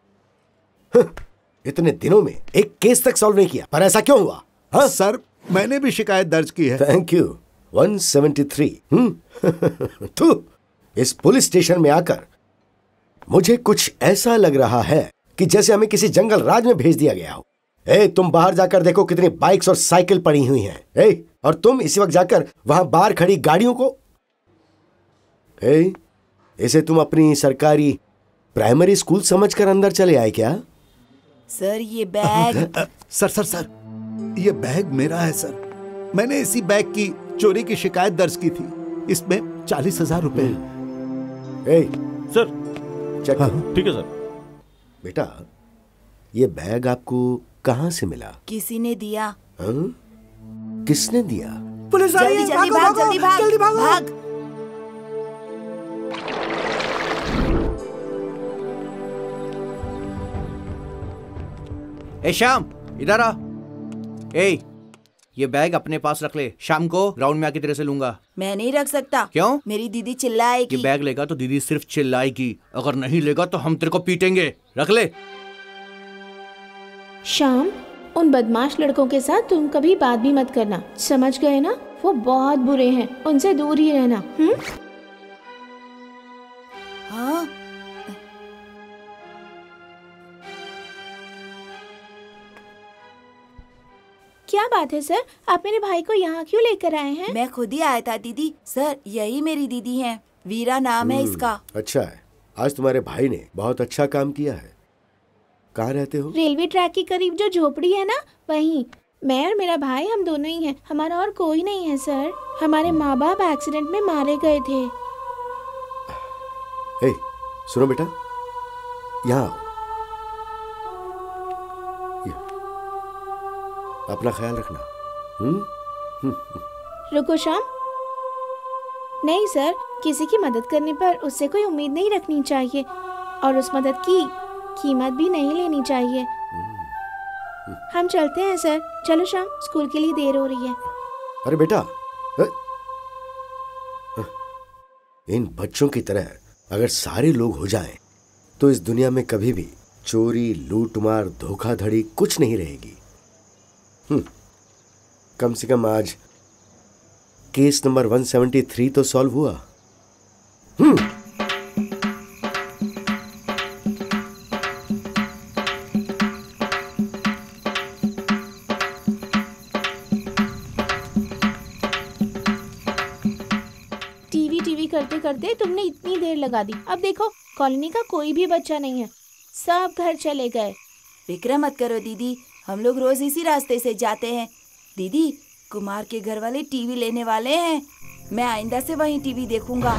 इतने दिनों में एक केस तक सॉल्व नहीं किया, पर ऐसा क्यों हुआ? हाँ सर, मैंने भी शिकायत दर्ज की है। Thank you. एक सौ तिहत्तर। हम्म तू इस पुलिस स्टेशन में आकर मुझे कुछ ऐसा लग रहा है कि जैसे हमें किसी जंगल राज में भेज दिया गया हो। ए, तुम बाहर जाकर देखो कितनी बाइक्स और साइकिल पड़ी हुई हैं। ए, और तुम इसी वक्त जाकर वहां बाहर खड़ी गाड़ियों को ए, इसे तुम अपनी सरकारी प्राइमरी स्कूल समझकर अंदर चले आए क्या? सर ये बैग। सर सर सर ये बैग मेरा है सर। मैंने इसी बैग की चोरी की शिकायत दर्ज की थी। इसमें चालीस हजार रुपए हैं। सर चेक हाँ। ठीक है सर। बेटा, ये बैग आपको कहाँ से मिला? किसी ने दिया। हाँ? किसने दिया? पुलिस आ रही है, जल्दी भागो, भाग, जल्दी भागो, भाग, जल्दी भागो। भाग। ए श्याम, इधर आ। ए, ये बैग अपने पास रख ले। शाम को ग्राउंड में आके तेरे से लूंगा। मैं नहीं रख सकता। क्यों? मेरी दीदी चिल्लाएगी। ये बैग लेगा तो दीदी सिर्फ चिल्लाएगी, अगर नहीं लेगा तो हम तेरे को पीटेंगे। रख ले। शाम, उन बदमाश लड़कों के साथ तुम कभी बात भी मत करना, समझ गए ना? वो बहुत बुरे हैं, उनसे दूर ही रहना। हम्म? हाँ? क्या बात है सर, आप मेरे भाई को यहाँ क्यों लेकर आए हैं? मैं खुद ही आया था दीदी। सर, यही मेरी दीदी है, वीरा नाम है इसका। अच्छा है, आज तुम्हारे भाई ने बहुत अच्छा काम किया है। कहाँ रहते हो? रेलवे ट्रैक के करीब जो झोपड़ी है ना, वहीं। मैं और मेरा भाई, हम दोनों ही हैं, हमारा और कोई नहीं है सर। हमारे माँ बाप एक्सीडेंट में मारे गए थे। ए, सुनो बेटा, यहाँ आओ। अपना ख्याल रखना। हम्म? रुको शाम। नहीं सर, किसी की मदद करने पर उससे कोई उम्मीद नहीं रखनी चाहिए, और उस मदद की कीमत भी नहीं लेनी चाहिए। हम चलते हैं सर। चलो शाम, स्कूल के लिए देर हो रही है। अरे बेटा, इन बच्चों की तरह अगर सारे लोग हो जाएं, तो इस दुनिया में कभी भी चोरी, लूटमार, धोखाधड़ी कुछ नहीं रहेगी। हम्म, कम से कम आज केस नंबर एक सौ तिहत्तर तो सॉल्व हुआ। हम्म टीवी टीवी करते करते तुमने इतनी देर लगा दी। अब देखो कॉलोनी का कोई भी बच्चा नहीं है, सब घर चले गए। फिक्र मत करो दीदी, हम लोग रोज इसी रास्ते से जाते हैं। दीदी, कुमार के घर वाले टीवी लेने वाले हैं, मैं आइंदा से वहीं टीवी देखूंगा।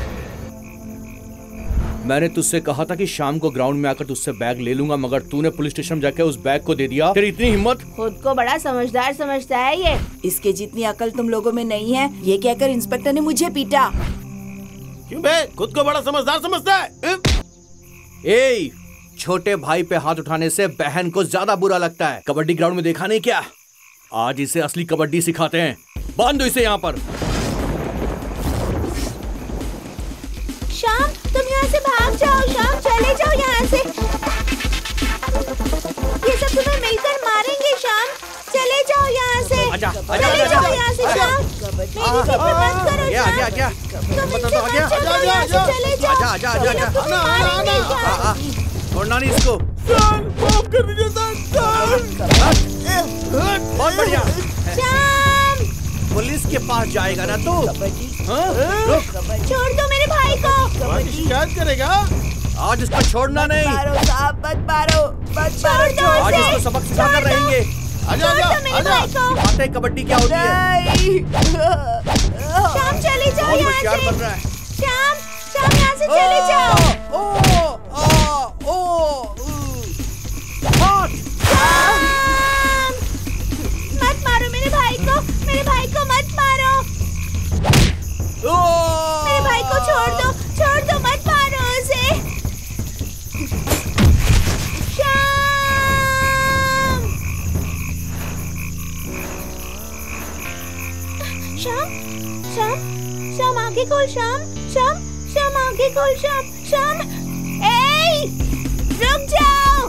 मैंने तुझसे कहा था कि शाम को ग्राउंड में आकर तुझसे बैग ले लूंगा, मगर तूने पुलिस स्टेशन जाकर उस बैग को दे दिया। तेरी इतनी हिम्मत! खुद को बड़ा समझदार समझता है ये। इसके जितनी अकल तुम लोगों में नहीं है, ये कहकर इंस्पेक्टर ने मुझे पीटा। क्यों बे, खुद को बड़ा समझदार समझता है? ए, छोटे भाई पे हाथ उठाने से बहन को ज्यादा बुरा लगता है। कबड्डी ग्राउंड में देखा नहीं क्या? आज इसे असली कबड्डी सिखाते हैं। बांध दो इसे यहाँ पर। शाम, तुम यहाँ से भाग जाओ। शाम, चले जाओ यहाँ से। ये सब तुम्हें मिलकर मारेंगे। शाम, चले जाओ यहाँ से। आजा, आजा, चले आजा, जाओ आजा, यहाँ से। आजा। शाम, मेरी फिक्र मत करो। क्या, क्या, क्या? तुम इनसे मत चलो, यहाँ से चले जाओ। आजा, आजा, आजा, ये लोग तुम्हें मारेंगे। शाम, छोड़ना नहीं इसको। माफ कर दीजिए बहुत बढ़िया। शाम, पुलिस के पास जाएगा ना तू? हाँ? रुक। छोड़ दो मेरे भाई को। शिकायत करेगा? आज इसको छोड़ना नहीं। मारो साहब, मत मारो, मत छोड़ दो आज उसे। इसको सबक सिखाकर रहेंगे। आजा, छोड़ आजा, दो मेरे आजा। भाई को। आते कबड्डी क्या होती है? शाम, चले जाओ बहुत यहाँ होशियार से। बन रहा है। शाम, शाम, यहाँ से चले जाओ। ओ, ओ, ओ, हट। शाम, मत मारो मेरे भाई को। मेरे भाई को मत मारो। मेरे भाई को छोड़ दो, छोड़ दो, मत मारो उसे। शाम, शाम, शाम, शाम, आगे खोल। शाम, शाम, शाम, आगे खोल। शाम, शाम, ए, रुक जाओ।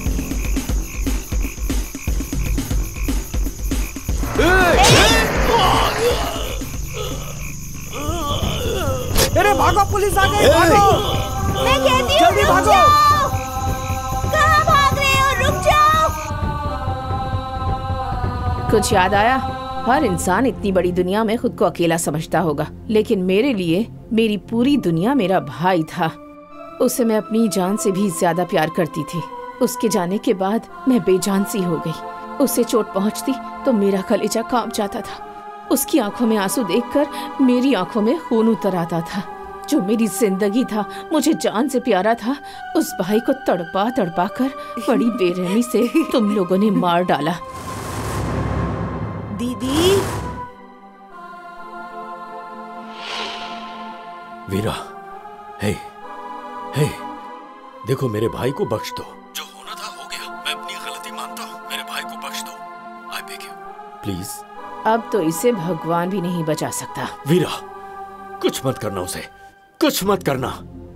अरे भागो, पुलिस आ गई, भागो। मैं कहती हूँ जल्दी रुक भागो। जाओ। कहाँ भाग रहे हो? रुक जाओ। कुछ याद आया? हर इंसान इतनी बड़ी दुनिया में खुद को अकेला समझता होगा, लेकिन मेरे लिए मेरी पूरी दुनिया मेरा भाई था। उसे मैं अपनी जान से भी ज्यादा प्यार करती थी। उसके जाने के बाद मैं बेजान सी हो गई। उसे चोट पहुंचती तो मेरा कलेजा कांप जाता था। उसकी आंखों में आंसू देखकर मेरी आंखों में खून उतर आता था। जो मेरी जिंदगी था, मुझे जान से प्यारा था, उस भाई को तड़पा तड़पा कर बड़ी बेरहमी से तुम लोगों ने मार डाला। दीदी, वीरा, हे, हे, देखो मेरे भाई को बख्श दो। जो होना था हो गया। मैं अपनी गलती मानता हूँ। मेरे भाई को बख्श दो। I beg you, please. अब तो इसे भगवान भी नहीं बचा सकता। वीरा, कुछ मत करना उसे, कुछ मत करना।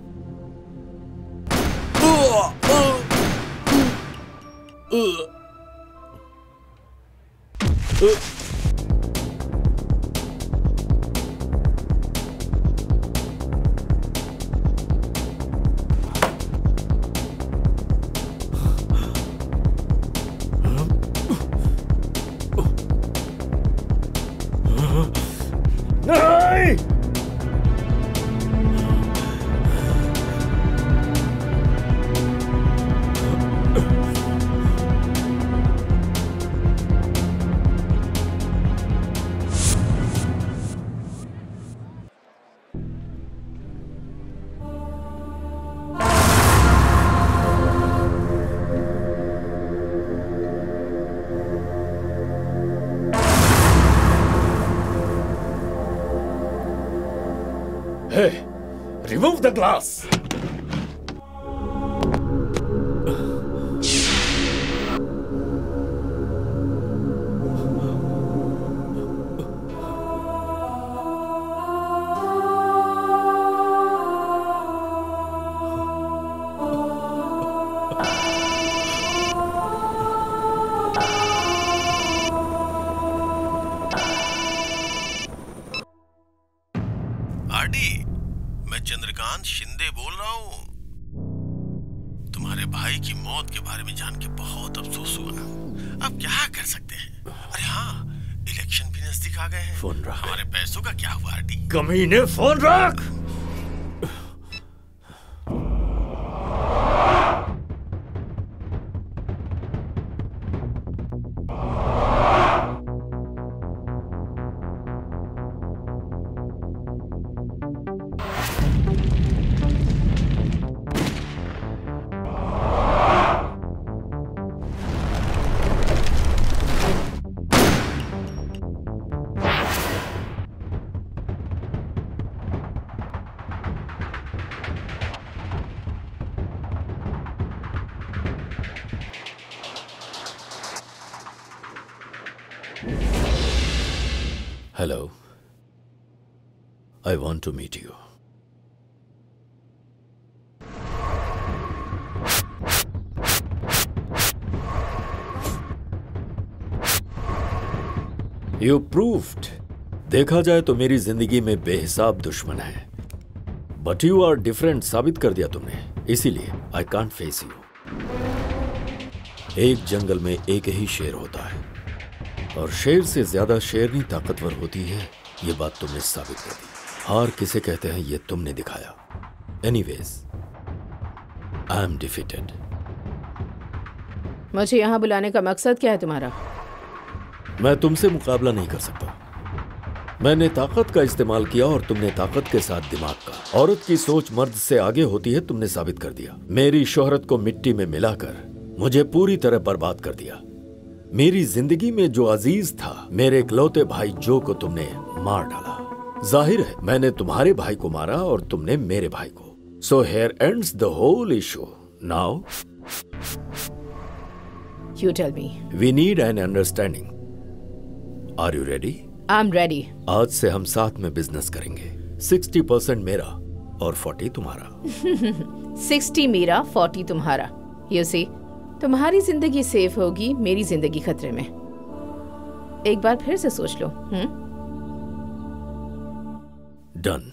नहीं! Hey, remove the glass. RD, मैं चंद्रकांत शिंदे बोल रहा हूँ। तुम्हारे भाई की मौत के बारे में जान के बहुत अफसोस हुआ। अब क्या कर सकते हैं? अरे हाँ, इलेक्शन भी नजदीक आ गए हैं। फोन रख। हमारे पैसों का क्या हुआ आरडी? कमीने, फोन रख। Hello, I want to meet you. You proved. देखा जाए तो मेरी जिंदगी में बेहिसाब दुश्मन है, बट यू आर डिफरेंट साबित कर दिया तुमने, इसीलिए आई कांट फेस यू। एक जंगल में एक ही शेर होता है और शेर से ज्यादा शेरनी ताकतवर होती है, ये बात तुमने साबित कर दी। हार किसे कहते हैं ये तुमने दिखाया। Anyways, I am defeated. मुझे यहाँ बुलाने का मकसद क्या है तुम्हारा? मैं तुमसे मुकाबला नहीं कर सकता। मैंने ताकत का इस्तेमाल किया और तुमने ताकत के साथ दिमाग का। औरत की सोच मर्द से आगे होती है, तुमने साबित कर दिया। मेरी शोहरत को मिट्टी में मिलाकर मुझे पूरी तरह बर्बाद कर दिया। मेरी जिंदगी में जो अजीज था, मेरे इकलौते भाई जो को तुमने मार डाला। जाहिर है मैंने तुम्हारे भाई को मारा और तुमने मेरे भाई को। So here ends the whole issue. Now you tell me. We need an understanding. Are you ready? I am ready. आज से हम साथ में बिजनेस करेंगे। सिक्सटी परसेंट मेरा और फोर्टी तुम्हारा। सिक्सटी मेरा, फोर्टी तुम्हारा। यू सी, तुम्हारी जिंदगी सेफ होगी, मेरी जिंदगी खतरे में। एक बार फिर से सोच लो। हम्म? डन।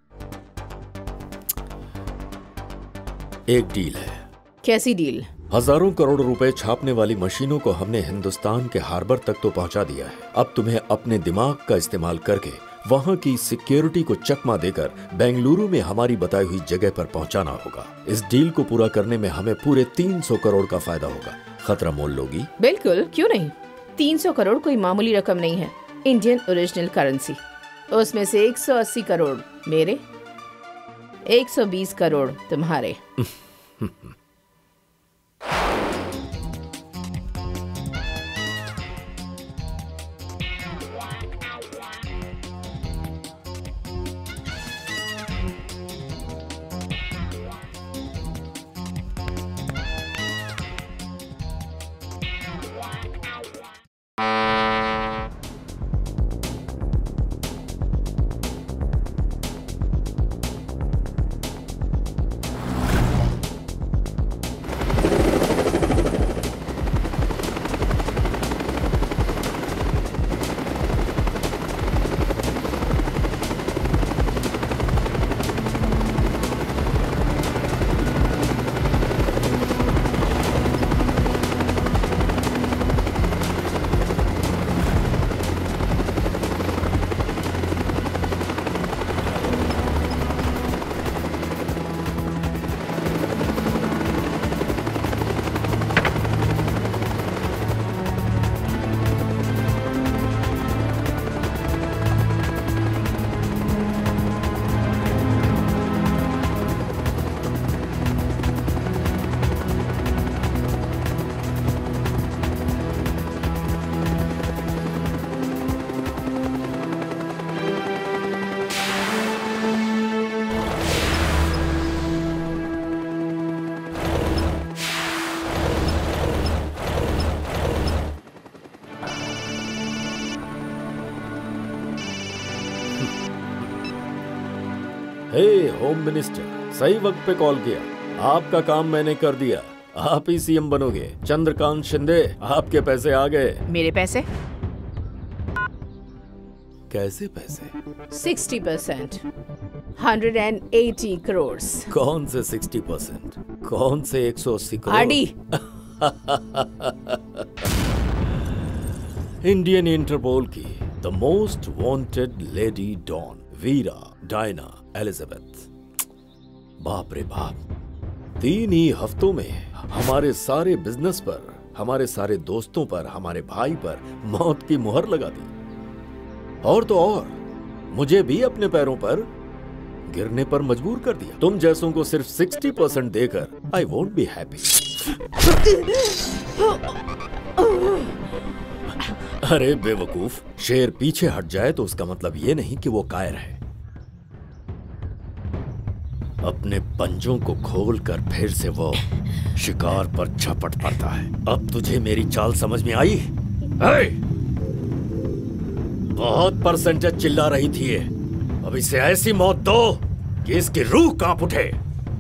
एक डील है। कैसी डील? हजारों करोड़ रुपए छापने वाली मशीनों को हमने हिंदुस्तान के हार्बर तक तो पहुंचा दिया है। अब तुम्हें अपने दिमाग का इस्तेमाल करके वहां की सिक्योरिटी को चकमा देकर बेंगलुरु में हमारी बताई हुई जगह पर पहुंचाना होगा। इस डील को पूरा करने में हमें पूरे तीन सौ करोड़ का फायदा होगा। खतरा मोल लोगी? बिल्कुल, क्यों नहीं। तीन सौ करोड़ कोई मामूली रकम नहीं है। Indian original currency. उसमें से एक सौ अस्सी करोड़ मेरे, एक सौ बीस करोड़ तुम्हारे। हे होम मिनिस्टर, सही वक्त पे कॉल किया। आपका काम मैंने कर दिया। आप ही सीएम बनोगे। चंद्रकांत शिंदे, आपके पैसे आ गए। मेरे पैसे? कैसे पैसे? Sixty percent, hundred and eighty crore. कौन से सिक्सटी परसेंट? कौन से एक सौ अस्सी करोड़? आडी। इंडियन इंटरपोल की the most wanted lady don, Veera Diana Elizabeth. बाप रे बाप, तीन ही हफ्तों में हमारे सारे बिजनेस पर, हमारे सारे दोस्तों पर, हमारे भाई पर मौत की मुहर लगा दी। और तो और मुझे भी अपने पैरों पर गिरने पर मजबूर कर दिया। तुम जैसों को सिर्फ सिक्सटी परसेंट देकर आई वोंट बी हैप्पी। अरे बेवकूफ, शेर पीछे हट जाए तो उसका मतलब ये नहीं कि वो कायर है। अपने पंजों को खोलकर फिर से वो शिकार पर झपट पड़ता है। अब तुझे मेरी चाल समझ में आई? बहुत परसेंटेज चिल्ला रही थी ये। अब इसे ऐसी मौत दो कि इसकी रूह कांप उठे।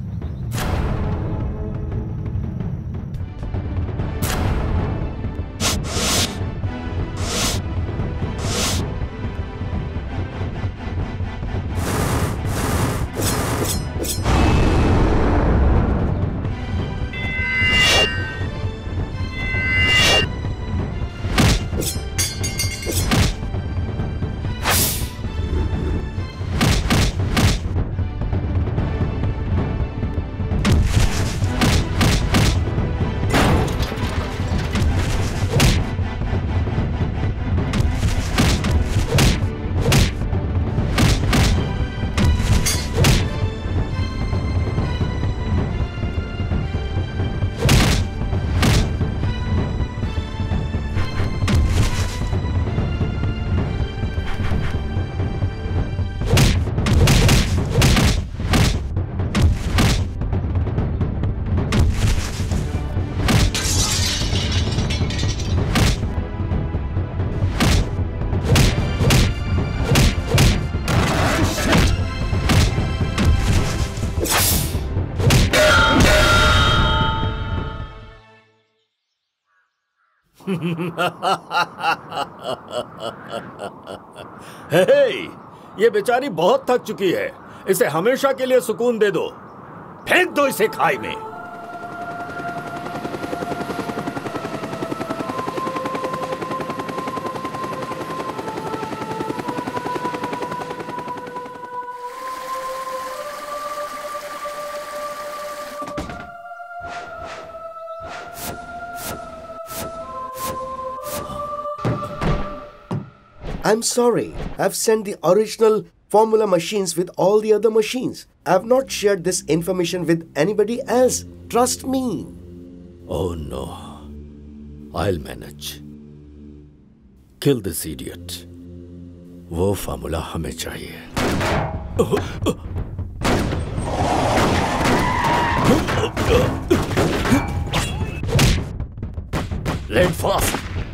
हे, ये बेचारी बहुत थक चुकी है। इसे हमेशा के लिए सुकून दे दो। फेंक दो इसे खाई में। I'm sorry. I've sent the original formula machines with all the other machines. I've not shared this information with anybody else. Trust me. Oh no. I'll manage. Kill this idiot. वो फार्मूला हमें चाहिए। Land fast.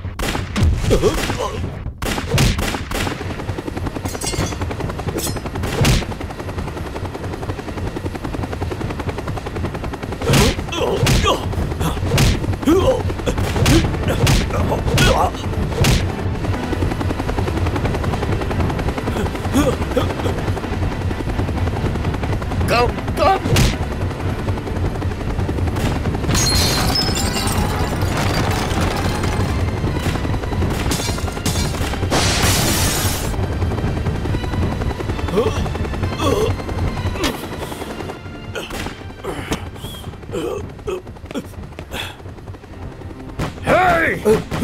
Come, come. Hey!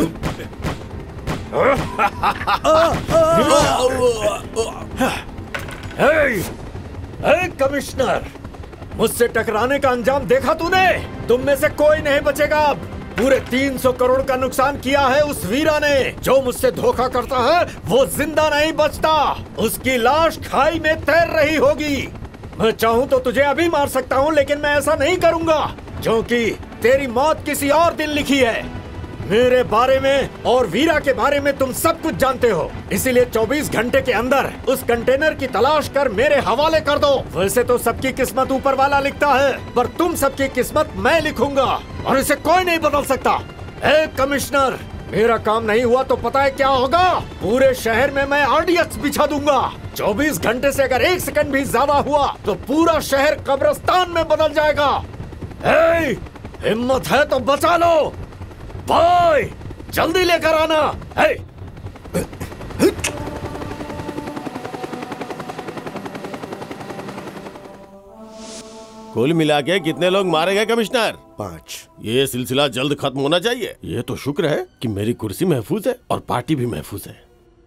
Hey! Hey, commissioner, मुझसे टकराने का अंजाम देखा तूने? तुम में से कोई नहीं बचेगा अब। पूरे तीन सौ करोड़ का नुकसान किया है उस वीरा ने। जो मुझसे धोखा करता है वो जिंदा नहीं बचता। उसकी लाश खाई में तैर रही होगी। मैं चाहूँ तो तुझे अभी मार सकता हूँ, लेकिन मैं ऐसा नहीं करूँगा, क्योंकि तेरी मौत किसी और दिन लिखी है। मेरे बारे में और वीरा के बारे में तुम सब कुछ जानते हो, इसीलिए चौबीस घंटे के अंदर उस कंटेनर की तलाश कर मेरे हवाले कर दो। वैसे तो सबकी किस्मत ऊपर वाला लिखता है, पर तुम सबकी किस्मत मैं लिखूंगा और इसे कोई नहीं बदल सकता। ए कमिश्नर, मेरा काम नहीं हुआ तो पता है क्या होगा? पूरे शहर में मैं आरडीएक्स बिछा दूंगा। चौबीस घंटे से अगर एक सेकंड भी ज्यादा हुआ तो पूरा शहर कब्रिस्तान में बदल जाएगा। ए, हिम्मत है तो बचा लो। भाई, जल्दी लेकर आना। हे! कुल मिला के कितने लोग मारे गए कमिश्नर? पांच। ये सिलसिला जल्द खत्म होना चाहिए। ये तो शुक्र है कि मेरी कुर्सी महफूज है और पार्टी भी महफूज है।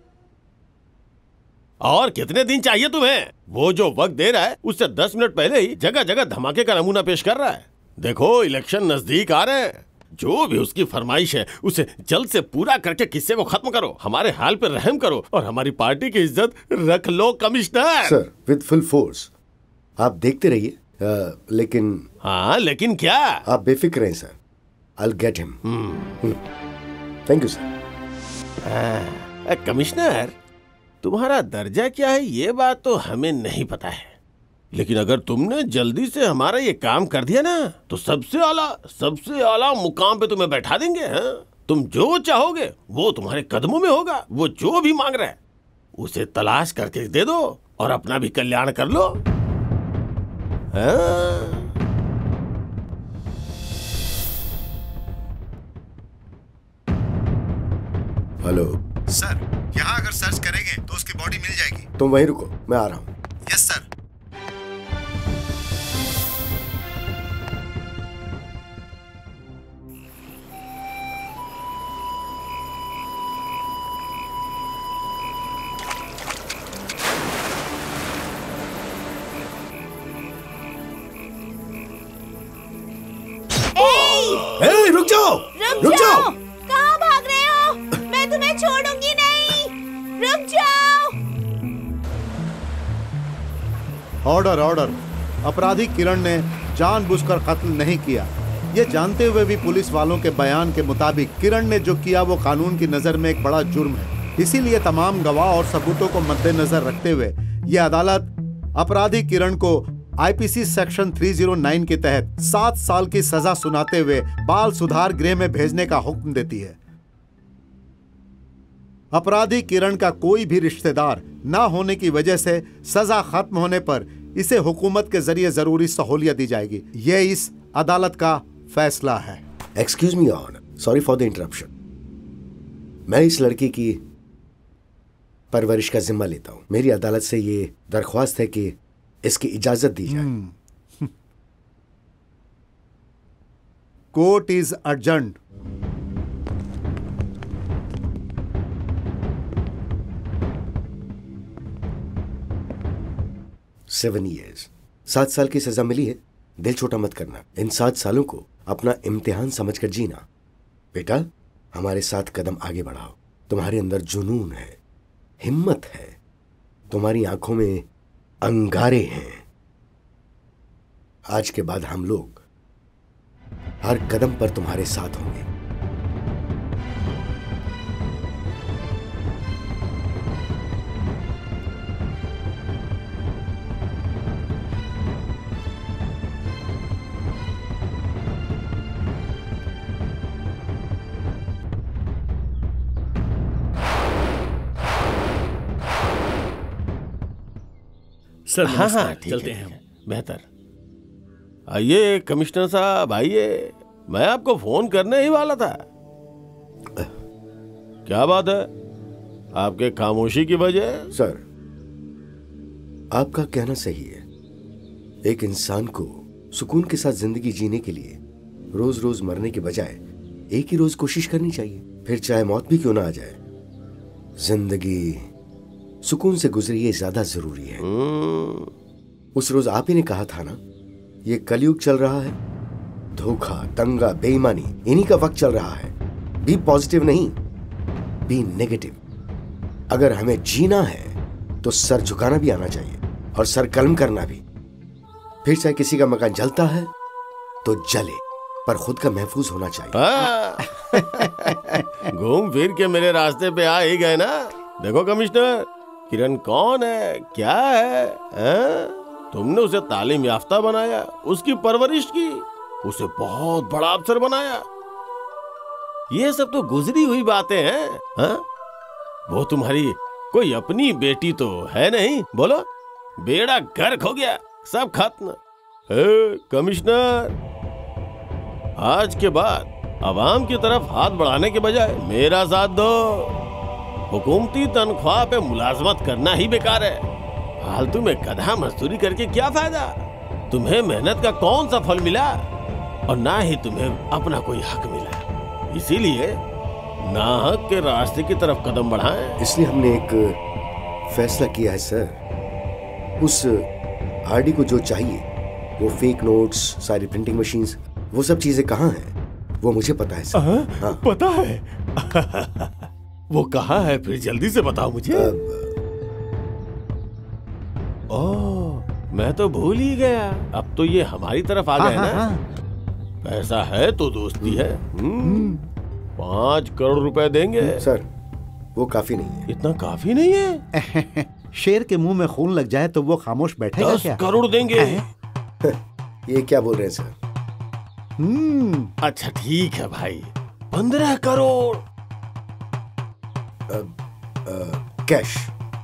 और कितने दिन चाहिए तुम्हें? वो जो वक्त दे रहा है उससे दस मिनट पहले ही जगह जगह धमाके का नमूना पेश कर रहा है। देखो, इलेक्शन नजदीक आ रहे हैं। जो भी उसकी फरमाइश है उसे जल्द से पूरा करके किस्से को खत्म करो। हमारे हाल पर रहम करो और हमारी पार्टी की इज्जत रख लो commissioner. Sir, with full force. आप देखते रहिए, लेकिन हाँ, लेकिन क्या? आप बेफिक्र रहें sir. I'll get him. Thank you sir. Commissioner, तुम्हारा दर्जा क्या है ये बात तो हमें नहीं पता है, लेकिन अगर तुमने जल्दी से हमारा ये काम कर दिया ना तो सबसे आला सबसे आला मुकाम पे तुम्हें बैठा देंगे। हाँ? तुम जो चाहोगे वो तुम्हारे कदमों में होगा। वो जो भी मांग रहा है उसे तलाश करके दे दो और अपना भी कल्याण कर लो। हाँ? हेलो सर, यहाँ अगर सर्च करेंगे तो उसकी बॉडी मिल जाएगी। तुम वहीं रुको, मैं आ रहा हूँ। Yes sir. ए, रुक जाओ, रुक जाओ। कहाँ भाग रहे हो? मैं तुम्हें छोड़ूंगी नहीं। रुक जाओ। Order order. अपराधी किरण ने जानबूझकर कत्ल नहीं किया। ये जानते हुए भी पुलिस वालों के बयान के मुताबिक किरण ने जो किया वो कानून की नजर में एक बड़ा जुर्म है। इसीलिए तमाम गवाह और सबूतों को मद्देनजर रखते हुए ये अदालत अपराधी किरण को आईपीसी सेक्शन तीन सौ नौ के तहत सात साल की सजा सुनाते हुए बाल सुधार गृह में भेजने का हुक्म देती है। अपराधी किरण का कोई भी रिश्तेदार न होने की वजह से सजा खत्म होने पर इसे हुकूमत के जरिए जरूरी सहूलियत दी जाएगी। यह इस अदालत का फैसला है। Excuse me honour, sorry for the interruption. मैं इस लड़की की परवरिश का जिम्मा लेता हूं। मेरी अदालत से ये दरख्वास्त है कि इसकी इजाजत दी जाए। Court is urgent. Seven years, सात साल की सजा मिली है। दिल छोटा मत करना। इन सात सालों को अपना इम्तिहान समझकर जीना। बेटा, हमारे साथ कदम आगे बढ़ाओ। तुम्हारे अंदर जुनून है, हिम्मत है, तुम्हारी आंखों में अंगारे हैं। आज के बाद हम लोग हर कदम पर तुम्हारे साथ होंगे। सर हाँ हाँ चलते हैं हम। बेहतर। आइए कमिश्नर साहब, आइए। मैं आपको फोन करने ही वाला था। क्या बात है? आपके खामोशी की वजह? सर, आपका कहना सही है। एक इंसान को सुकून के साथ जिंदगी जीने के लिए रोज रोज मरने के बजाय एक ही रोज कोशिश करनी चाहिए। फिर चाहे मौत भी क्यों ना आ जाए, जिंदगी सुकून से गुजरे ये ज्यादा जरूरी है। उस रोज आप ही ने कहा था ना, ये कलयुग चल रहा है। धोखा, दंगा, बेईमानी, इन्हीं का वक्त चल रहा है। बी पॉजिटिव नहीं, बी नेगेटिव। अगर हमें जीना है तो सर झुकाना भी आना चाहिए और सर कलम करना भी। फिर चाहे किसी का मकान जलता है तो जले, पर खुद का महफूज होना चाहिए। घूम फिर के मेरे रास्ते पे आ ही गए ना। देखो कमिश्नर, किरण कौन है, क्या है, है? तुमने उसे तालीम याफ्ता बनाया, उसकी परवरिश की, उसे बहुत बड़ा अफसर बनाया। ये सब तो गुजरी हुई बातें हैं। हा? वो तुम्हारी कोई अपनी बेटी तो है नहीं। बोलो, बेड़ा गर्क हो गया, सब खत्म। कमिश्नर, आज के बाद आवाम की तरफ हाथ बढ़ाने के बजाय मेरा साथ दो। हुकूमती तनख्वाह पे मुलाजमत करना ही बेकार है। फालतू में गधा मजदूरी करके क्या फायदा? तुम्हें मेहनत का कौन सा फल मिला और ना ही तुम्हें अपना कोई हक मिला। इसीलिए नाहक के रास्ते की तरफ कदम बढ़ाएं। इसलिए हमने एक फैसला किया है सर। उस आरडी को जो चाहिए, वो फेक नोट्स, सारी प्रिंटिंग मशीन्स, वो सब चीजें कहाँ हैं वो मुझे पता है सर। हाँ? पता है? वो कहाँ है फिर जल्दी से बताओ मुझे। अब... ओह, मैं तो भूल ही गया। अब तो ये हमारी तरफ आ गए ना। पैसा है तो दोस्ती है। पाँच करोड़ रुपए देंगे सर। वो काफी नहीं है। इतना काफी नहीं है? शेर के मुंह में खून लग जाए तो वो खामोश बैठेगा क्या? दस करोड़ देंगे। ये क्या बोल रहे हैं सर? हम्म अच्छा ठीक है भाई, पंद्रह करोड़ कैश।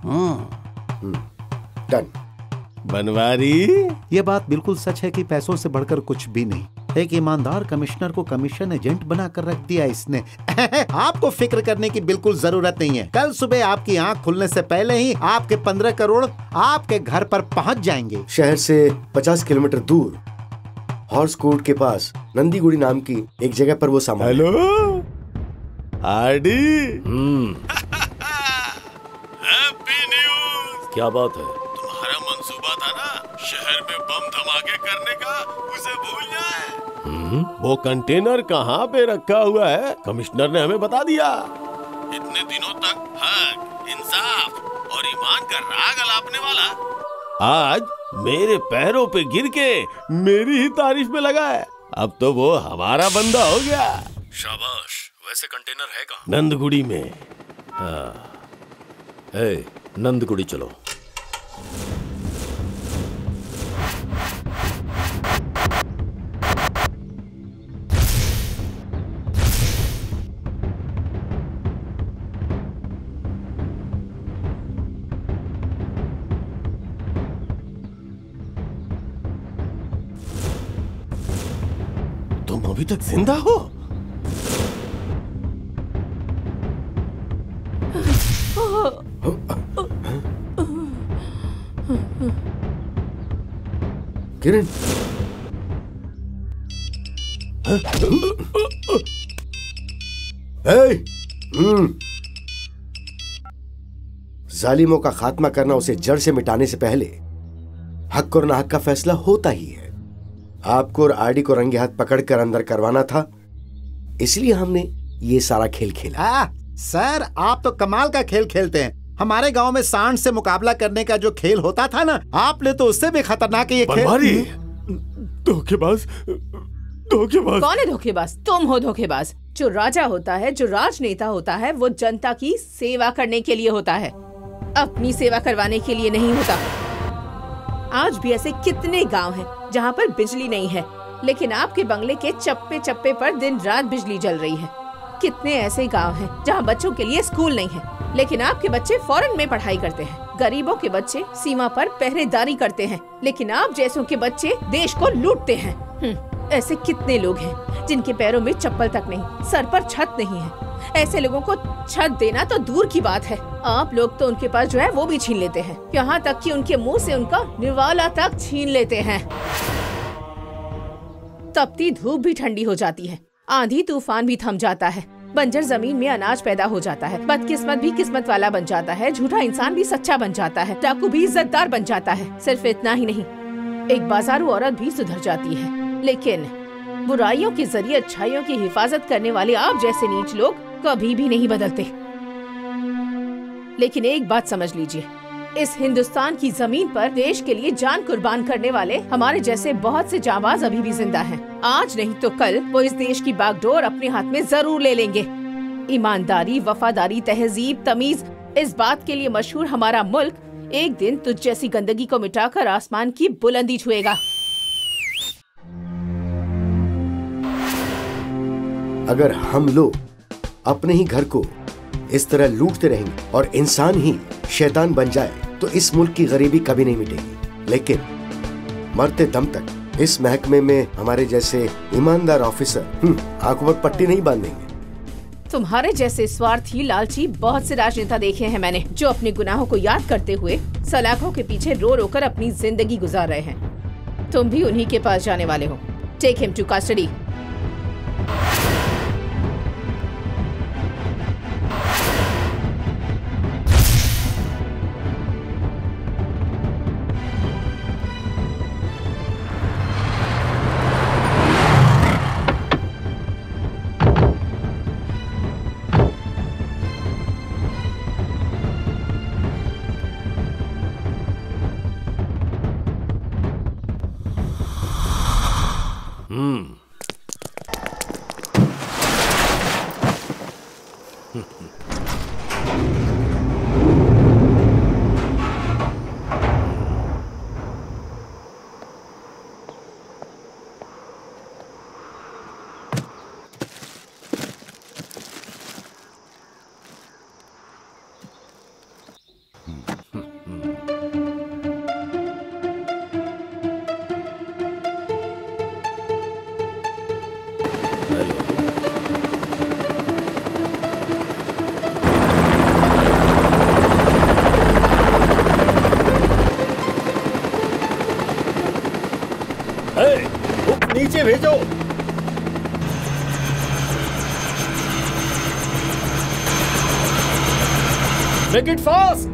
डन। बनवारी, ये बात बिल्कुल सच है कि पैसों से बढ़कर कुछ भी नहीं। एक ईमानदार कमिश्नर को कमीशन एजेंट बनाकर रख दिया इसने। आपको फिक्र करने की बिल्कुल जरूरत नहीं है। कल सुबह आपकी आंख खुलने से पहले ही आपके पंद्रह करोड़ आपके घर पर पहुंच जाएंगे। शहर से पचास किलोमीटर दूर हॉर्स कोर्ट के पास नंदीगुड़ी नाम की एक जगह पर वो सामान। Hello RD. Hmm happy news. क्या बात है? तुम्हारा मंसूबा था ना शहर में बम धमाके करने का, उसे भूल जाए। वो कंटेनर कहाँ पे रखा हुआ है कमिश्नर ने हमें बता दिया। इतने दिनों तक हक, इंसाफ और ईमान का राग अलापने वाला आज मेरे पैरों पे गिर के मेरी ही तारीफ में लगा है। अब तो वो हमारा बंदा हो गया। शाबाश। वैसे कंटेनर है कहाँ? नंदगुड़ी में। हाँ। ए, नंदगुड़ी चलो। तुम अभी तक जिंदा हो? किरण, जालिमों का खात्मा करना, उसे जड़ से मिटाने से पहले हक और नाहक का फैसला होता ही है। आपको और आरडी को रंगे हाथ पकड़कर अंदर करवाना था, इसलिए हमने ये सारा खेल खेला। आ, सर आप तो कमाल का खेल खेलते हैं। हमारे गांव में सांड से मुकाबला करने का जो खेल होता था ना, आपने तो उससे भी खतरनाक ये खेल। धोखेबाज, धोखेबाज। कौन है धोखेबाज? तुम हो धोखेबाज। जो राजा होता है, जो राजनेता होता है, वो जनता की सेवा करने के लिए होता है, अपनी सेवा करवाने के लिए नहीं होता। आज भी ऐसे कितने गांव हैं जहां पर बिजली नहीं है, लेकिन आपके बंगले के चप्पे चप्पे पर दिन रात बिजली जल रही है। कितने ऐसे गांव हैं जहां बच्चों के लिए स्कूल नहीं है, लेकिन आपके बच्चे फॉरेन में पढ़ाई करते हैं। गरीबों के बच्चे सीमा पर पहरेदारी करते हैं, लेकिन आप जैसों के बच्चे देश को लूटते हैं। ऐसे कितने लोग हैं जिनके पैरों में चप्पल तक नहीं, सर पर छत नहीं है। ऐसे लोगों को छत देना तो दूर की बात है, आप लोग तो उनके पास जो है वो भी छीन लेते हैं, यहाँ तक कि उनके मुंह से उनका निवाला तक छीन लेते हैं। तपती धूप भी ठंडी हो जाती है, आंधी तूफान भी थम जाता है, बंजर जमीन में अनाज पैदा हो जाता है, बदकिस्मत भी किस्मत वाला बन जाता है, झूठा इंसान भी सच्चा बन जाता है, डाकू भी इज्जतदार बन जाता है। सिर्फ इतना ही नहीं, एक बाजारू औरत भी सुधर जाती है। लेकिन बुराइयों के जरिए अच्छाइयों की हिफाजत करने वाले आप जैसे नीच लोग कभी भी नहीं बदलते। लेकिन एक बात समझ लीजिए, इस हिंदुस्तान की जमीन पर देश के लिए जान कुर्बान करने वाले हमारे जैसे बहुत से जाबाज अभी भी जिंदा हैं। आज नहीं तो कल वो इस देश की बागडोर अपने हाथ में जरूर ले लेंगे। ईमानदारी, वफादारी, तहजीब, तमीज, इस बात के लिए मशहूर हमारा मुल्क एक दिन तुझ जैसी गंदगी को मिटाकर आसमान की बुलंदी छुएगा। अगर हम लोग अपने ही घर को इस तरह लूटते रहेंगे और इंसान ही शैतान बन जाए तो इस मुल्क की गरीबी कभी नहीं मिटेगी। लेकिन मरते दम तक इस महकमे में हमारे जैसे ईमानदार ऑफिसर आंखों पर पट्टी नहीं बांधेंगे। तुम्हारे जैसे स्वार्थी, लालची बहुत से राजनेता देखे हैं मैंने, जो अपने गुनाहों को याद करते हुए सलाखों के पीछे रो रो कर अपनी जिंदगी गुजार रहे हैं। तुम भी उन्हीं के पास जाने वाले हो। Take him to custody. नीचे भेजो। Make it fast.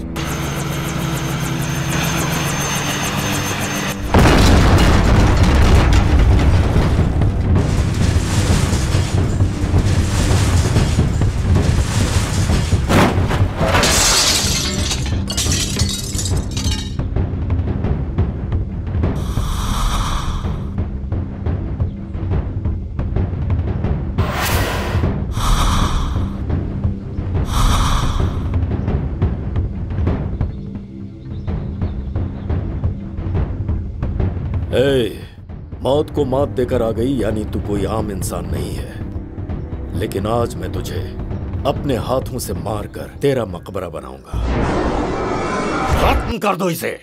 ए, मौत को मात देकर आ गई यानी तू कोई आम इंसान नहीं है, लेकिन आज मैं तुझे अपने हाथों से मारकर तेरा मकबरा बनाऊंगा। खत्म कर दो इसे।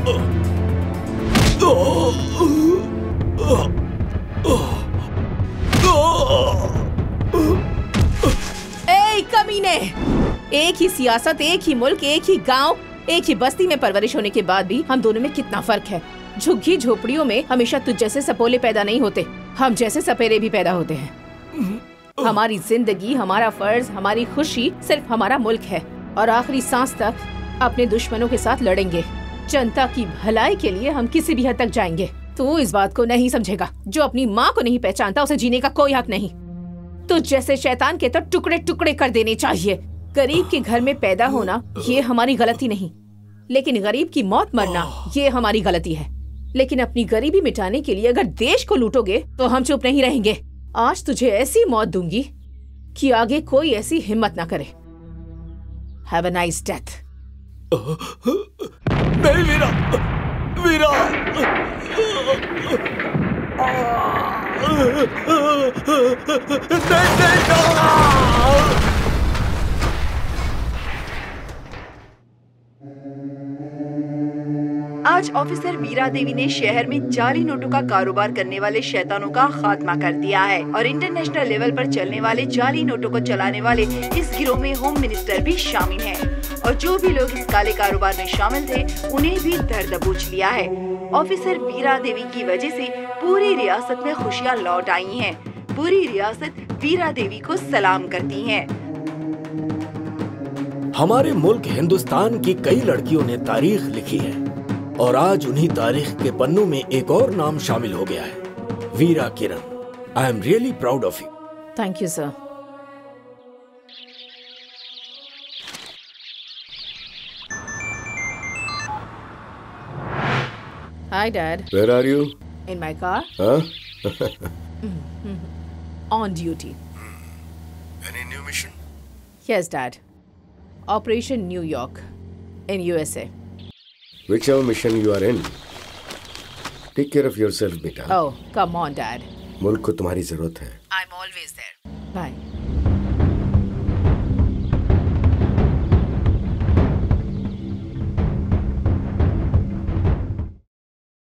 ए कमीने, एक ही सियासत, एक ही मुल्क, एक ही गांव, एक ही बस्ती में परवरिश होने के बाद भी हम दोनों में कितना फर्क है। झुग्गी झोपड़ियों में हमेशा तुझ जैसे सपोले पैदा नहीं होते, हम जैसे सपेरे भी पैदा होते हैं। हमारी जिंदगी, हमारा फर्ज, हमारी खुशी सिर्फ हमारा मुल्क है और आखिरी सांस तक अपने दुश्मनों के साथ लड़ेंगे। जनता की भलाई के लिए हम किसी भी हद तक जाएंगे। तू इस बात को नहीं समझेगा। जो अपनी माँ को नहीं पहचानता उसे जीने का कोई हक नहीं। तुझ जैसे शैतान के तो टुकड़े टुकड़े कर देने चाहिए। गरीब के घर में पैदा होना ये हमारी गलती नहीं, लेकिन गरीब की मौत मरना ये हमारी गलती है। लेकिन अपनी गरीबी मिटाने के लिए अगर देश को लूटोगे तो हम चुप नहीं रहेंगे। आज तुझे ऐसी मौत दूंगी कि आगे कोई ऐसी हिम्मत ना करे। Have a nice death. नहीं वीरा, वीरा। नहीं, नहीं, आज ऑफिसर वीरा देवी ने शहर में जाली नोटों का कारोबार करने वाले शैतानों का खात्मा कर दिया है और इंटरनेशनल लेवल पर चलने वाले जाली नोटों को चलाने वाले इस गिरोह में होम मिनिस्टर भी शामिल हैं और जो भी लोग इस काले कारोबार में शामिल थे उन्हें भी धर दबोच लिया है। ऑफिसर वीरा देवी की वजह से पूरी रियासत में खुशियाँ लौट आई हैं। पूरी रियासत वीरा देवी को सलाम करती है। हमारे मुल्क हिंदुस्तान की कई लड़कियों ने तारीख लिखी है और आज उन्हीं तारीख के पन्नों में एक और नाम शामिल हो गया है, Veera Kiran. I am really proud of you. Thank you sir. Hi Dad. Where are you? In my car. Huh? On duty. Any new mission? Yes Dad. Operation New York in U S A. Whichever mission you are in, take care of yourself, beta. Oh, come on, Dad. मुल्क को तुम्हारी जरूरत है. I'm always there. Bye.